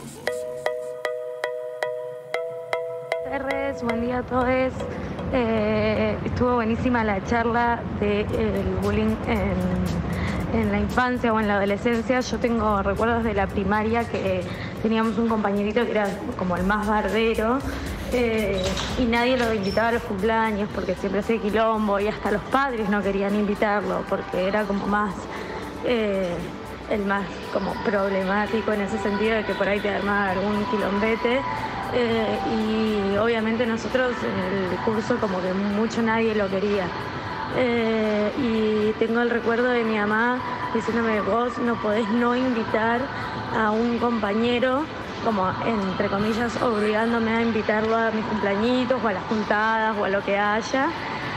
Perres, buen día a todos. Eh, estuvo buenísima la charla del bullying en, en la infancia o en la adolescencia. Yo tengo recuerdos de la primaria que teníamos un compañerito que era como el más bardero eh, y nadie lo invitaba a los cumpleaños porque siempre hacía quilombo y hasta los padres no querían invitarlo porque era como más... Eh, el más como problemático en ese sentido de que por ahí te armaba algún quilombete. Eh, y obviamente nosotros en el curso como que mucho nadie lo quería. Eh, y tengo el recuerdo de mi mamá diciéndome, vos no podés no invitar a un compañero, como entre comillas obligándome a invitarlo a mis cumpleañitos o a las juntadas o a lo que haya.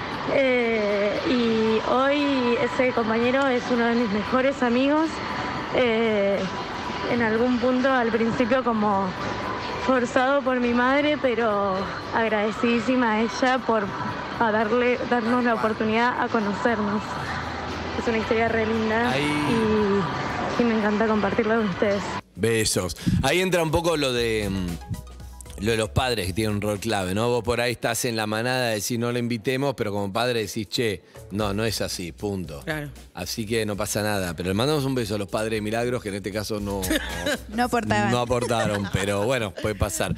Eh, y hoy ese compañero es uno de mis mejores amigos. Eh, en algún punto al principio como forzado por mi madre, pero agradecidísima a ella por a darle, darnos la oportunidad a conocernos. Es una historia re linda y, y me encanta compartirla con ustedes. Besos. Ahí entra un poco lo de lo de los padres que tienen un rol clave, ¿no? Vos por ahí estás en la manada de decir no lo invitemos, pero como padre decís, che, no, no es así, punto. Claro. Así que no pasa nada. Pero le mandamos un beso a los padres de Milagros, que en este caso no, No aportaban. no aportaron, pero bueno, puede pasar.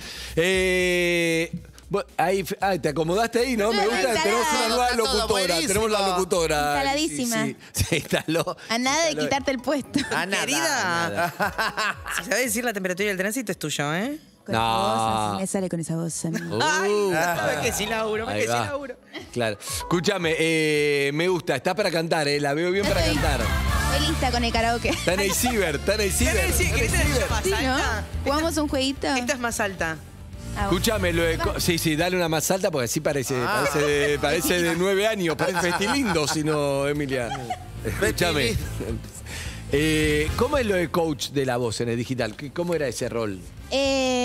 Eh, vos- ahí, ay, te acomodaste ahí, ¿no? Me gusta, Instalado. tenemos una nueva Está todo locutora, buenísimo. tenemos la locutora. Instaladísima. Sí, sí, se instaló. A nada de quitarte el puesto. Querida, si sabes decir la temperatura del tránsito es tuyo, ¿eh? Con esa voz, así me sale con esa voz. amigo. Ay, Uh, me que sí laburo, me ahí que sí va. laburo. Claro. Escúchame, eh, me gusta, está para cantar, eh, la veo bien para cantar. Estoy lista con el karaoke. Está en el ciber, está en el ciber. Sí, ¿querés tener ella más Sí, ¿no? alta? ¿Jugamos un jueguito? Esta es más alta. Ah, bueno. Escúchame, lo de co- sí, sí, dale una más alta porque así parece, parece, de, parece de nueve años, parece Festilindo, si no, Emilia. Escúchame. Eh, ¿Cómo es lo de coach de la voz en el digital? ¿Qué- ¿Cómo era ese rol? Eh,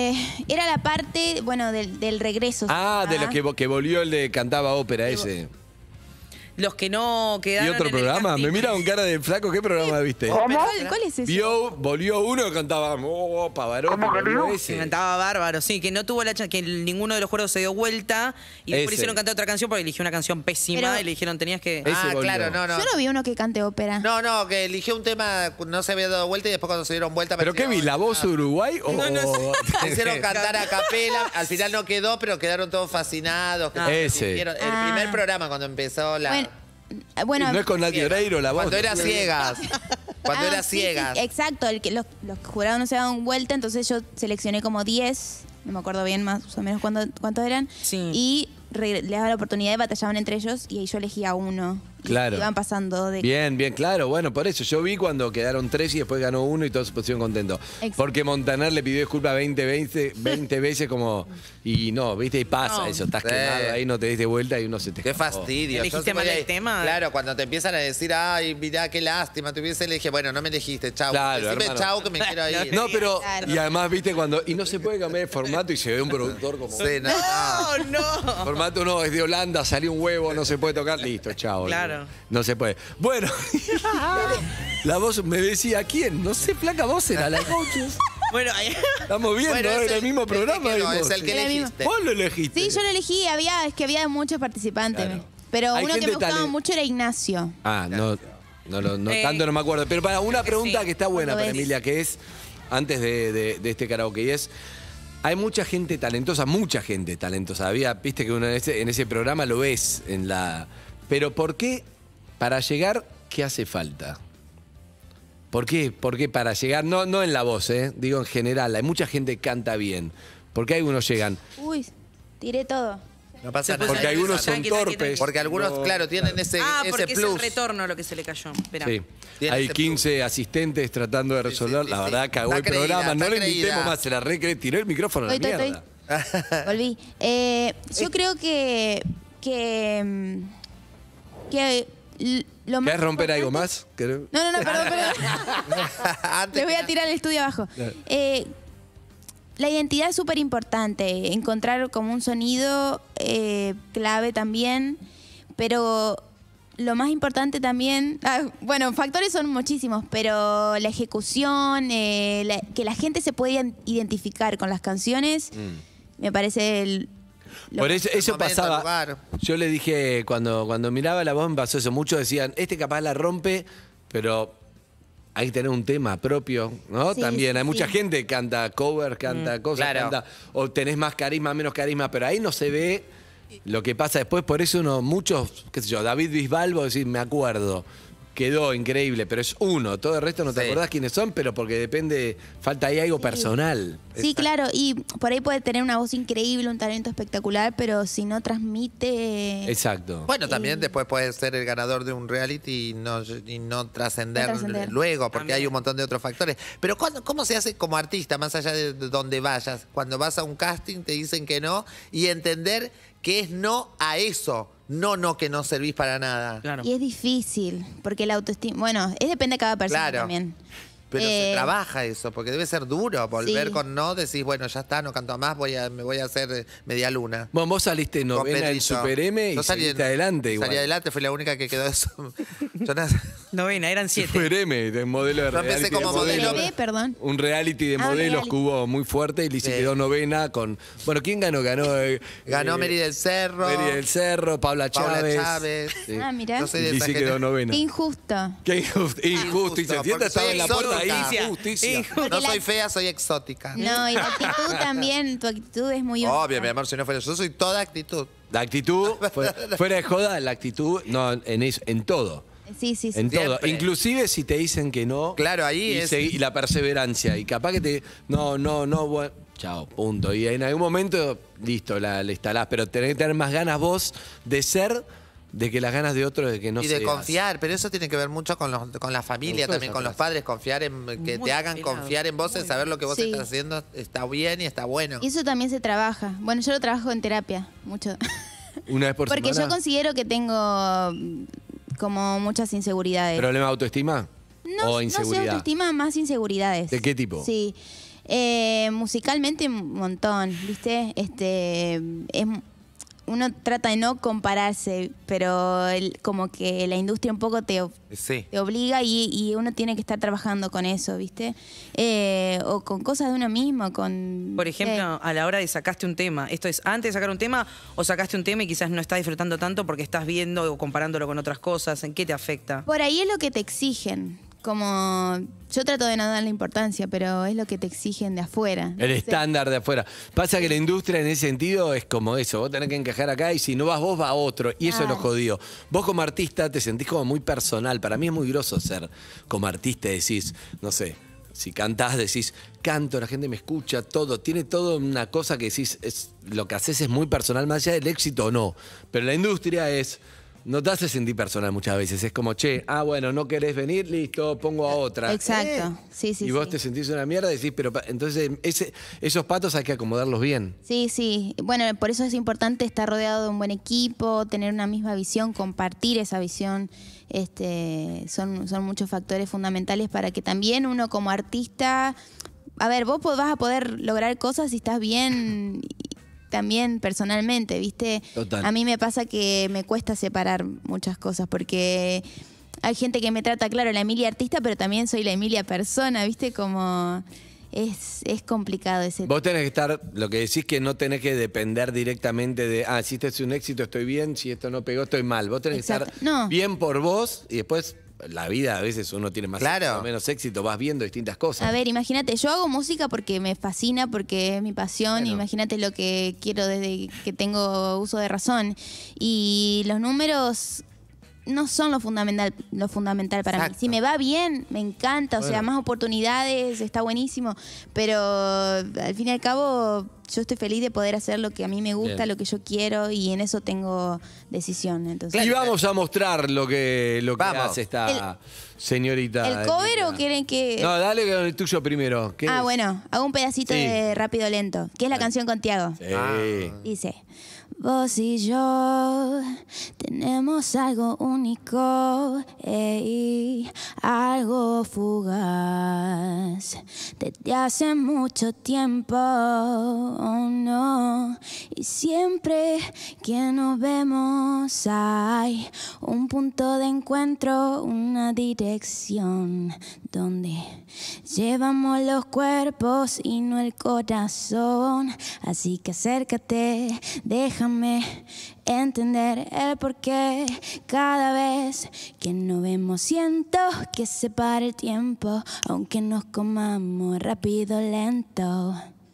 Eh, era la parte, bueno, del, del regreso. Ah, de los que, que volvió el de cantaba ópera ese. Los que no quedaron ¿Y otro en el programa? casting. Me mira con cara de flaco, ¿qué programa viste? ¿Cuál, cuál es ese? Vio, volvió uno que cantaba oh, Pavarotti, volvió Que ese. cantaba bárbaro, sí, que no tuvo la chance, que ninguno de los juegos se dio vuelta y después Ese. hicieron cantar otra canción porque eligió una canción pésima Pero- y le dijeron tenías que. Ese Ah, volvió. claro, no, no. Yo no vi uno que cante ópera. No, no, que eligió un tema, no se había dado vuelta y después cuando se dieron vuelta... ¿Pero qué vi? ¿La voz de Uruguay o...? No, no Me hicieron cantar a capela, al final no quedó, pero quedaron todos fascinados. que Ah. se Ese. sintieron- El Ah. primer programa cuando empezó la... Bueno, Bueno, ¿No es con Nati Oreiro la voz? Cuando era ciegas. Cuando Ah, era sí, sí, ciegas. exacto, el que los, los jurados no se daban vuelta, entonces yo seleccioné como diez, no me acuerdo bien más o menos cuánto- cuántos eran, y re- les daba la oportunidad y batallaban entre ellos y ahí yo elegía uno. Y Claro. iban pasando de... Bien, bien, claro. Bueno, por eso. Yo vi cuando quedaron tres y después ganó uno y todos se pusieron contentos. Exacto. Porque Montaner le pidió disculpas veinte, veinte, veinte veces como... Y no, viste, y pasa No. eso. Estás Sí. quemado ahí, no te des de vuelta y uno se te Qué escapó. fastidio. ¿Elegiste Yo se mal podía- el tema? Claro, cuando te empiezan a decir, ay, mirá, qué lástima, te hubiese, le dije, bueno, no me elegiste, chau. Claro, Decime hermano. chau que me quiero ir. No, pero... Claro. Y además, viste, cuando... Y no se puede cambiar el formato y se ve un productor como... Sí, no, no. No, no. Formato no, es de Holanda, salió un huevo, no se puede tocar. Listo, chao. Claro. No se puede. Bueno, la voz me decía, ¿quién? No sé, flaca voz era la coaches. Bueno, ahí- Estamos viendo, Bueno, es era el el- mismo es el programa. que no, vimos. es el que Era el mismo. elegiste. Vos lo elegiste. Sí, yo lo elegí, había, es que había muchos participantes. Claro. Pero Hay uno que gente me gustaba tale- mucho era Ignacio. Ah, no, no, no, no, Eh, tanto no me acuerdo. Pero para una pregunta sí. que está buena para Cordobés. Emilia, que es, antes de, de- de este karaoke, y es, hay mucha gente talentosa, mucha gente talentosa. Había, viste que uno en ese, en ese programa lo ves en la... Pero ¿por qué para llegar, qué hace falta? ¿Por qué? ¿Por qué para llegar? No, no en la voz, ¿eh? Digo en general, hay mucha gente que canta bien. ¿Por qué algunos llegan? Uy, tiré todo. No pasa Se puso nada. Porque algunos son Tranqui, tranqui, torpes. Porque algunos, No, claro, tienen ese, Ah, ese porque es plus. el retorno lo que se le cayó. Esperá. Sí. Tiene Hay ese quince asistentes tratando de Sí, resolver. sí, la sí, verdad, sí. cagó Está el creída, programa. No está le invitemos creída. más, se la recre, tiró el micrófono a la Estoy, estoy, mierda. Volví. Eh, yo creo que. que. mm, que l- lo más ¿Querés romper algo importante- más? Creo. No, no, no, perdón, perdón. Antes Les voy que a tirar el estudio abajo. Claro. Eh, la identidad es súper importante. Encontrar como un sonido eh, clave también. Pero lo más importante también. Ah, bueno, factores son muchísimos, pero la ejecución, eh, la- que la gente se pueda identificar con las canciones, me parece el. lo Por eso, eso momento, pasaba. lugar. Yo le dije, cuando, cuando miraba la voz me pasó eso. Muchos decían, este capaz la rompe, pero hay que tener un tema propio, ¿no? Sí, También sí, hay mucha sí. gente que canta cover, canta cosas, claro. canta, o tenés más carisma, menos carisma, pero ahí no se ve lo que pasa después. Por eso uno, muchos, qué sé yo, David Bisbal, vos decís, me acuerdo, quedó increíble, pero es uno. Todo el resto no te Sí. acordás quiénes son, pero porque depende, falta ahí algo personal. Sí, claro, y por ahí puede tener una voz increíble, un talento espectacular, pero si no transmite... Exacto. Bueno, también después puede ser el ganador de un reality y no, y no trascender No trascender. luego, porque También. hay un montón de otros factores. Pero ¿cuándo- ¿cómo se hace como artista, más allá de donde vayas? Cuando vas a un casting te dicen que no y entender que es no a eso, no, no, que no servís para nada. Claro. Y es difícil, porque la autoestima... Bueno, es depende de cada persona Claro. también. Pero Eh, se trabaja eso, porque debe ser duro volver sí. con no, decís, bueno, ya está, no canto más, voy a, me voy a hacer eh, media luna. Bueno, vos saliste novena en Pedrito. Super M y Yo salí saliste en- adelante igual. Salí adelante, fui la única que quedó eso. Yo no- Novena, eran siete. Super M, de modelo de Yo empecé reality como de modelo. Bebé, perdón. Un reality de Ah, modelos reality. que hubo muy fuerte y Lizzy Sí. quedó novena con... Bueno, ¿quién ganó? Ganó... eh, Ganó eh, Meri del Cerro. Meri del Cerro, Paula Paula Chávez. Chávez. Sí. Ah, mirá. Yo soy de Y esa Lizzy gente. quedó novena. Qué injusto. Qué injusto. Injusto. Y se sienta, porque estaba soy en la puerta ahí. exótica. Injusticia. No Porque soy la- fea, soy exótica. No, y la actitud también, tu actitud es muy única. Obvio, mi amor, si no fuera yo soy toda actitud. La actitud, fuera, fuera de joda, la actitud, no, en eso, en todo. Sí, sí, sí. En todo. Siempre. Inclusive si te dicen que no. Claro, ahí y, es- segui- y la perseverancia. Y capaz que te. No, no, no. Bueno, chao, punto. Y en algún momento, listo, la, la instalás. Pero tenés que tener más ganas vos de ser de que las ganas de otro de que no y de seas. confiar, pero eso tiene que ver mucho con, los, con la familia, Me gustó también esa con los frase. padres, confiar en que Muy te hagan pelado. confiar en vos, en saber lo que vos Sí. estás haciendo está bien y está bueno. Y eso también se trabaja. Bueno, yo lo trabajo en terapia, mucho. Una vez por Porque semana. yo considero que tengo mm, como muchas inseguridades. ¿Problema de autoestima? no, ¿O no sé inseguridad? autoestima, más inseguridades. ¿De qué tipo? Sí. Eh, musicalmente un montón, ¿viste? Este, es, uno trata de no compararse, pero el, como que la industria un poco te, Sí. te obliga y, y uno tiene que estar trabajando con eso, ¿viste? Eh, o con cosas de uno mismo, con... Por ejemplo, a la hora de sacaste un tema, ¿esto es antes de sacar un tema o sacaste un tema y quizás no estás disfrutando tanto porque estás viendo o comparándolo con otras cosas? ¿En qué te afecta? Por ahí es lo que te exigen. Como yo trato de no darle importancia, pero es lo que te exigen de afuera. El estándar de afuera. Pasa que la industria en ese sentido es como eso. Vos tenés que encajar acá y si no vas vos, va otro. Y eso Ah. es lo jodido. Vos como artista te sentís como muy personal. Para mí es muy groso ser como artista. Decís, no sé, si cantás decís, canto, la gente me escucha, todo. Tiene todo una cosa que decís, es, lo que haces es muy personal, más allá del éxito o no. Pero la industria es... No te hace sentir personal muchas veces. Es como, che, ah, bueno, no querés venir, listo, pongo a otra. Exacto. Eh. Sí, sí, Y vos sí. te sentís una mierda y decís, pero pa- entonces ese, esos patos hay que acomodarlos bien. Sí, sí. Bueno, por eso es importante estar rodeado de un buen equipo, tener una misma visión, compartir esa visión. Este, son, son muchos factores fundamentales para que también uno como artista... A ver, vos vas a poder lograr cosas si estás bien... también personalmente, ¿viste? Total. A mí me pasa que me cuesta separar muchas cosas porque hay gente que me trata, claro, la Emilia artista, pero también soy la Emilia persona, ¿viste? Como es, es complicado ese Vos tenés que estar, lo que decís que no tenés que depender directamente de, ah, si este es un éxito estoy bien, si esto no pegó estoy mal. Vos tenés Exacto. que estar No. bien por vos y después la vida a veces uno tiene más Claro. éxito o menos éxito, vas viendo distintas cosas. A ver, imagínate, yo hago música porque me fascina, porque es mi pasión, Bueno. imagínate lo que quiero desde que tengo uso de razón. Y los números no son lo fundamental, lo fundamental para Exacto. mí. Si me va bien, me encanta, o sea, Bueno. más oportunidades, está buenísimo, pero al fin y al cabo yo estoy feliz de poder hacer lo que a mí me gusta, Bien. lo que yo quiero y en eso tengo decisión. Entonces, Y vamos a mostrar lo que, lo que Vamos. hace esta señorita. ¿el cover Emilia. o quieren que...? No, dale con el tuyo primero. ¿Qué Ah, es? bueno, hago un pedacito Sí. de Rápido Lento, que es la canción con Tiago. Sí. Dice, vos y yo tenemos algo único, ey, algo fugaz, desde hace mucho tiempo, oh no, y siempre que nos vemos hay un punto de encuentro, una dirección donde llevamos los cuerpos y no el corazón, así que acércate, déjame entender el porqué. Cada vez que nos vemos siento que se para el tiempo, aunque nos comamos rápido lento.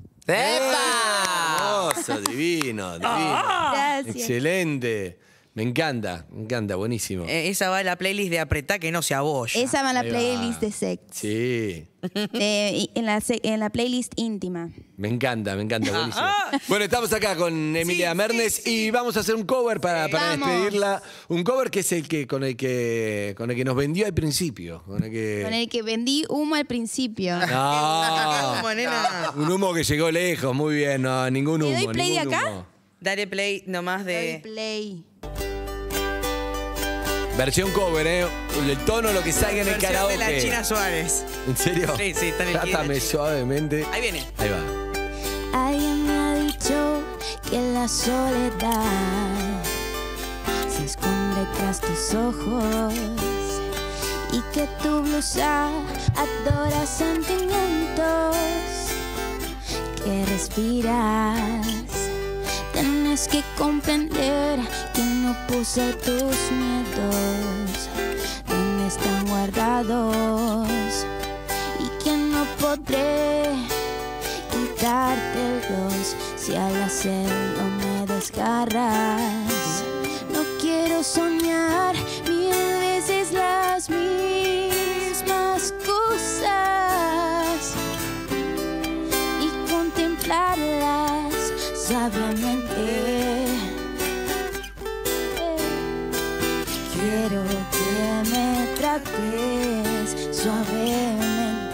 ¡Epa! Hermoso, divino, divino. Gracias. Excelente. Me encanta, me encanta, buenísimo. Eh, esa va a la playlist de Apretá que no se abolla. Esa va en la Ahí va. playlist de sex. Sí, De- en, la, se- en la playlist íntima. me encanta, me encanta, buenísimo. Ah. Bueno, estamos acá con Emilia Sí, Mernes sí, sí. y vamos a hacer un cover para, para Vamos. despedirla. Un cover que es el que con el que con el que nos vendió al principio. Con el que. Con el que vendí humo al principio. No, ¿Cómo, nena? un humo que llegó lejos, muy bien, no, ningún humo. ¿Le doy play de ningún acá? humo. Dale play nomás Doy de... play. Versión cover, ¿eh? El tono, lo que salga en el versión karaoke. de la China Suárez. ¿En serio? Sí, sí, está en el kit de la Trátame China. suavemente. Ahí viene. Ahí va. Alguien me ha dicho que la soledad se esconde tras tus ojos y que tu blusa adora sentimientos que respiras. Tienes que comprender que no puse tus miedos donde están guardados y que no podré quitártelos si al hacerlo me desgarras. No quiero soñar mil veces las mismas cosas y contemplarlas sabiamente. Quiero que me trates suavemente.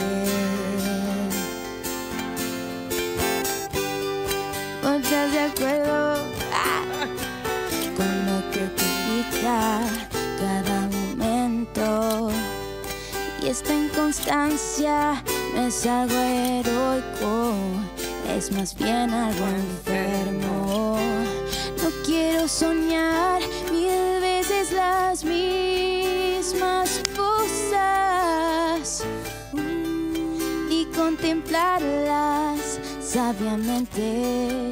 ¿No estás de acuerdo? Ah. Con lo que te indica cada momento. Y esta inconstancia no es algo heroico, es más bien algo enfermo. No quiero soñar mil veces las mismas cosas y contemplarlas sabiamente.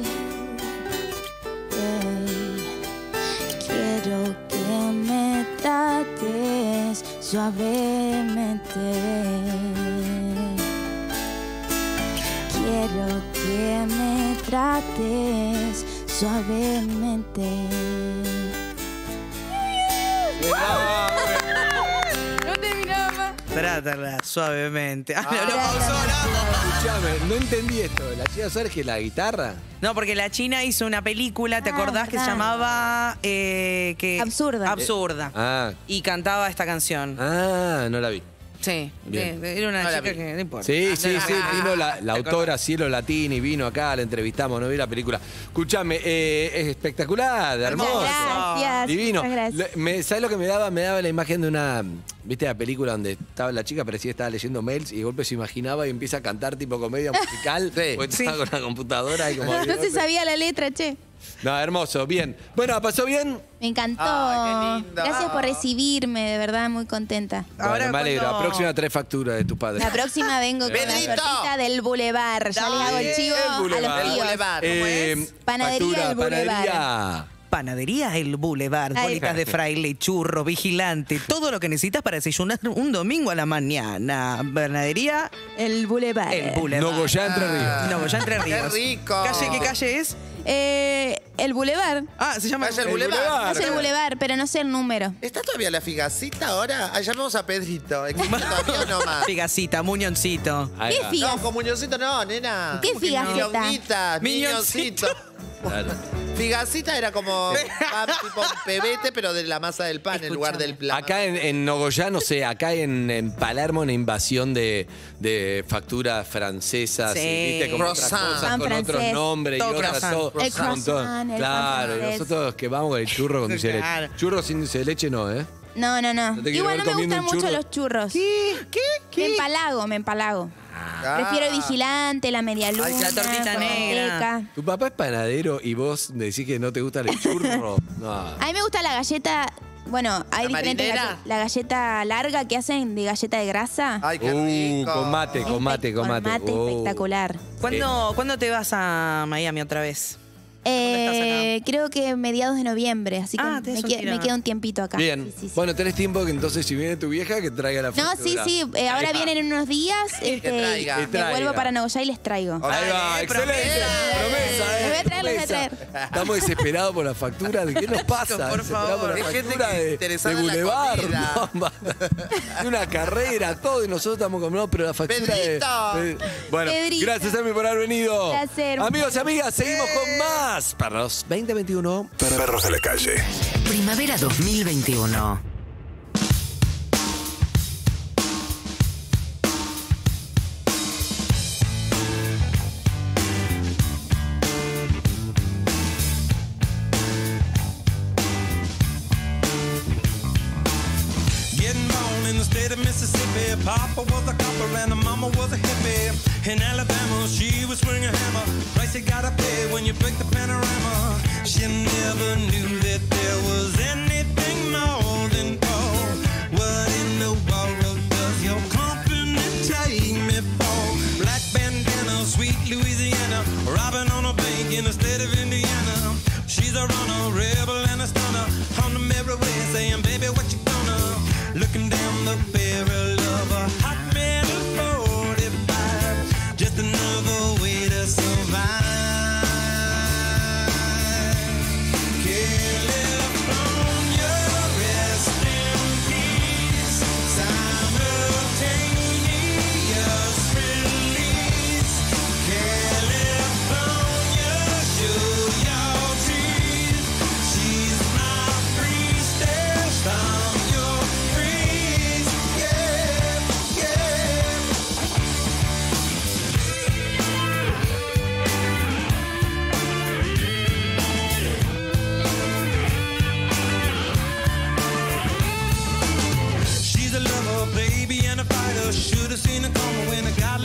Hey, quiero que me trates suavemente. Quiero que me trates suavemente. No terminaba. Trátala suavemente. Ah, no, no pausó, Escuchame, no entendí esto. ¿La China Suárez que la guitarra? No, porque la China hizo una película, ¿te Ah, acordás? Que se verdad. llamaba... eh, que, Absurda. Absurda. Ah. Y cantaba esta canción. Ah, no la vi. Sí, Bien. de- era una No la chica vi. que no importa. Sí, Ah, sí, no, sí, ah, vino la, la ¿te autora Cielo Latini, vino acá, la entrevistamos, no vi la película. Escuchame, eh, es espectacular, hermoso. Gracias. Divino. Muchas gracias. Le- me- ¿Sabes lo que me daba? Me daba la imagen de una. ¿Viste la película donde estaba la chica, parecía que estaba leyendo mails y de golpe se imaginaba y empieza a cantar tipo comedia musical? O estaba con la computadora y como. No se sabía la letra, che. No, hermoso, bien. Bueno, ¿pasó bien? Me encantó. Ay, qué lindo. Gracias por recibirme, de verdad, muy contenta. Bueno, me alegro. cuando- La próxima trae factura de tu padre. La próxima vengo con la Pedrito. tortita del Boulevard. Ya les hago el chivo El a Boulevard. los El tíos. Boulevard. Eh, Panadería factura, El Boulevard. panadería. Panadería El Boulevard, Ahí. bolitas de fraile, churro, vigilante, todo lo que necesitas para desayunar un domingo a la mañana. Panadería El Boulevard. El Boulevard. Nogoyá, Entre Ríos. Nogoyá, Entre Ríos. ¡Qué rico! ¿Calle qué calle es? Eh, el Boulevard. Ah, se llama Calle El El Boulevard. Boulevard. Es el Boulevard, pero no sé el número. ¿Está todavía la figacita ahora? Ah, llamemos a Pedrito. ¿Existe todavía o no más? Figacita, muñoncito. Ahí ¿Qué va. figas? No, con muñoncito no, nena. ¿Qué figacita? Milonguita, Miñoncito. miñoncito. Claro. Figacita era como pan, tipo un pebete, pero de la masa del pan en lugar del plan. Acá en, en Nogoyá, no sé, acá en, en Palermo una invasión de, de facturas francesas, Sí. ¿viste? Con otras Croissant. cosas, Pan con otros francés. nombres y Todo otras croissant. todo- El un montón. croissant, el Claro, pan y francés. nosotros que vamos con el churro con dulce de Claro. leche. Churro sin dulce de leche no, ¿eh? No, no, no. No te quiero Igual ver no me comiendo gustan un mucho churro. los churros. ¿Qué? ¿Qué? Me empalago, me empalago. Ah. Prefiero el vigilante, la media luna, la tortita con negra. manteca. ¿Tu papá es panadero y vos decís que no te gusta el churro? No. A mí me gusta la galleta. Bueno, hay ¿La diferentes marinera? galletas. La galleta larga que hacen de galleta de grasa. Ay, qué Uh, rico. con mate, con mate, con mate. Oh. espectacular. ¿Cuándo, ¿Cuándo te vas a Miami otra vez? Eh, creo que mediados de noviembre, así que Ah, me, tenés un que- tirón. me queda un tiempito acá. Bien. Sí, sí, sí. Bueno, tenés tiempo que entonces si viene tu vieja que traiga la No, factura. sí, sí. eh, ahora Ahí va. vienen en unos días. Este, traiga. Que me traiga. vuelvo para Nogoyá y les traigo. Ahí va, Dale, excelente. promesa. Promesa, eh. Les voy a traer, les voy a promesa. traer. Estamos desesperados por la factura. ¿De qué nos pasa? Por Desesperados favor. por la Hay gente factura que de, interesada de en la Boulevard. comida. No, va. De una carrera, todo. Y nosotros estamos comprando, pero la factura de, Pedrito. de- Bueno, Pedrito. gracias, Emi, por haber venido. Placer. Amigos y amigas, seguimos con más. Perros veinte veintiuno. Perros de la calle. Primavera dos mil veintiuno. Getting born in the state of Mississippi. Papa was a copper and the mama was a hippie. In Alabama, she was swinging a hammer. Price you gotta pay when you break the panorama. She never knew that there was anything more than gold. What in the world does your company take me for? Black bandana, sweet Louisiana. Robbing on a bank in the state of Indiana. She's a runner, rebel and a stunner. On the merry way saying, baby, what you gonna? Looking down the barrel of a hot metal forty-five. Just another way to survive. Can't live from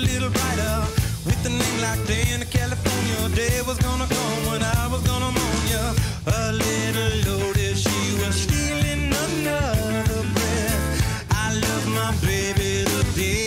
little brighter. With a name like Dan, California, day was gonna come when I was gonna mourn ya. A little loaded, she was stealing another breath. I love my baby to death.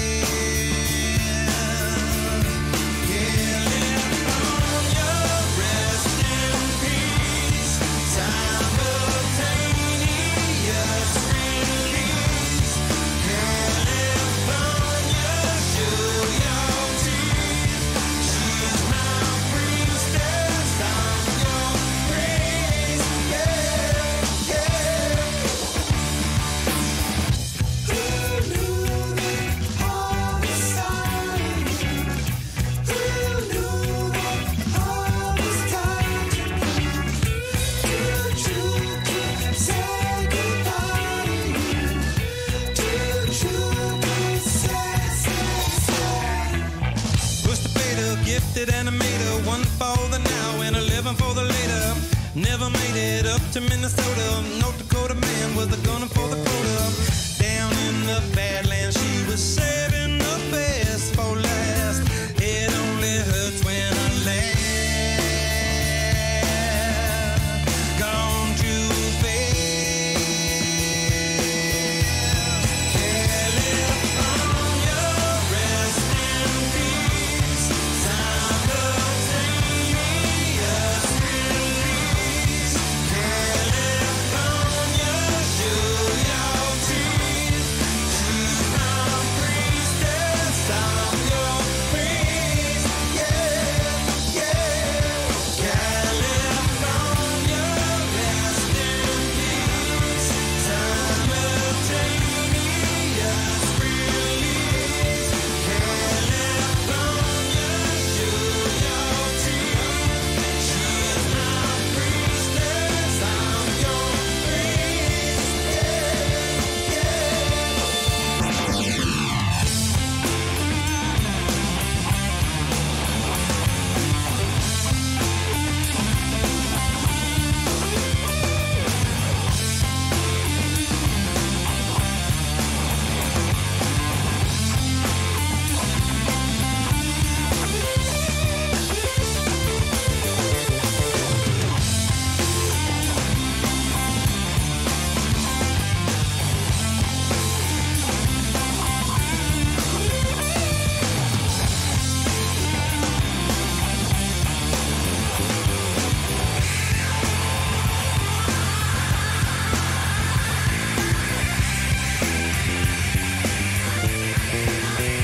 Animator, one for the now and eleven for the later. Never made it up to Minnesota, North Dakota.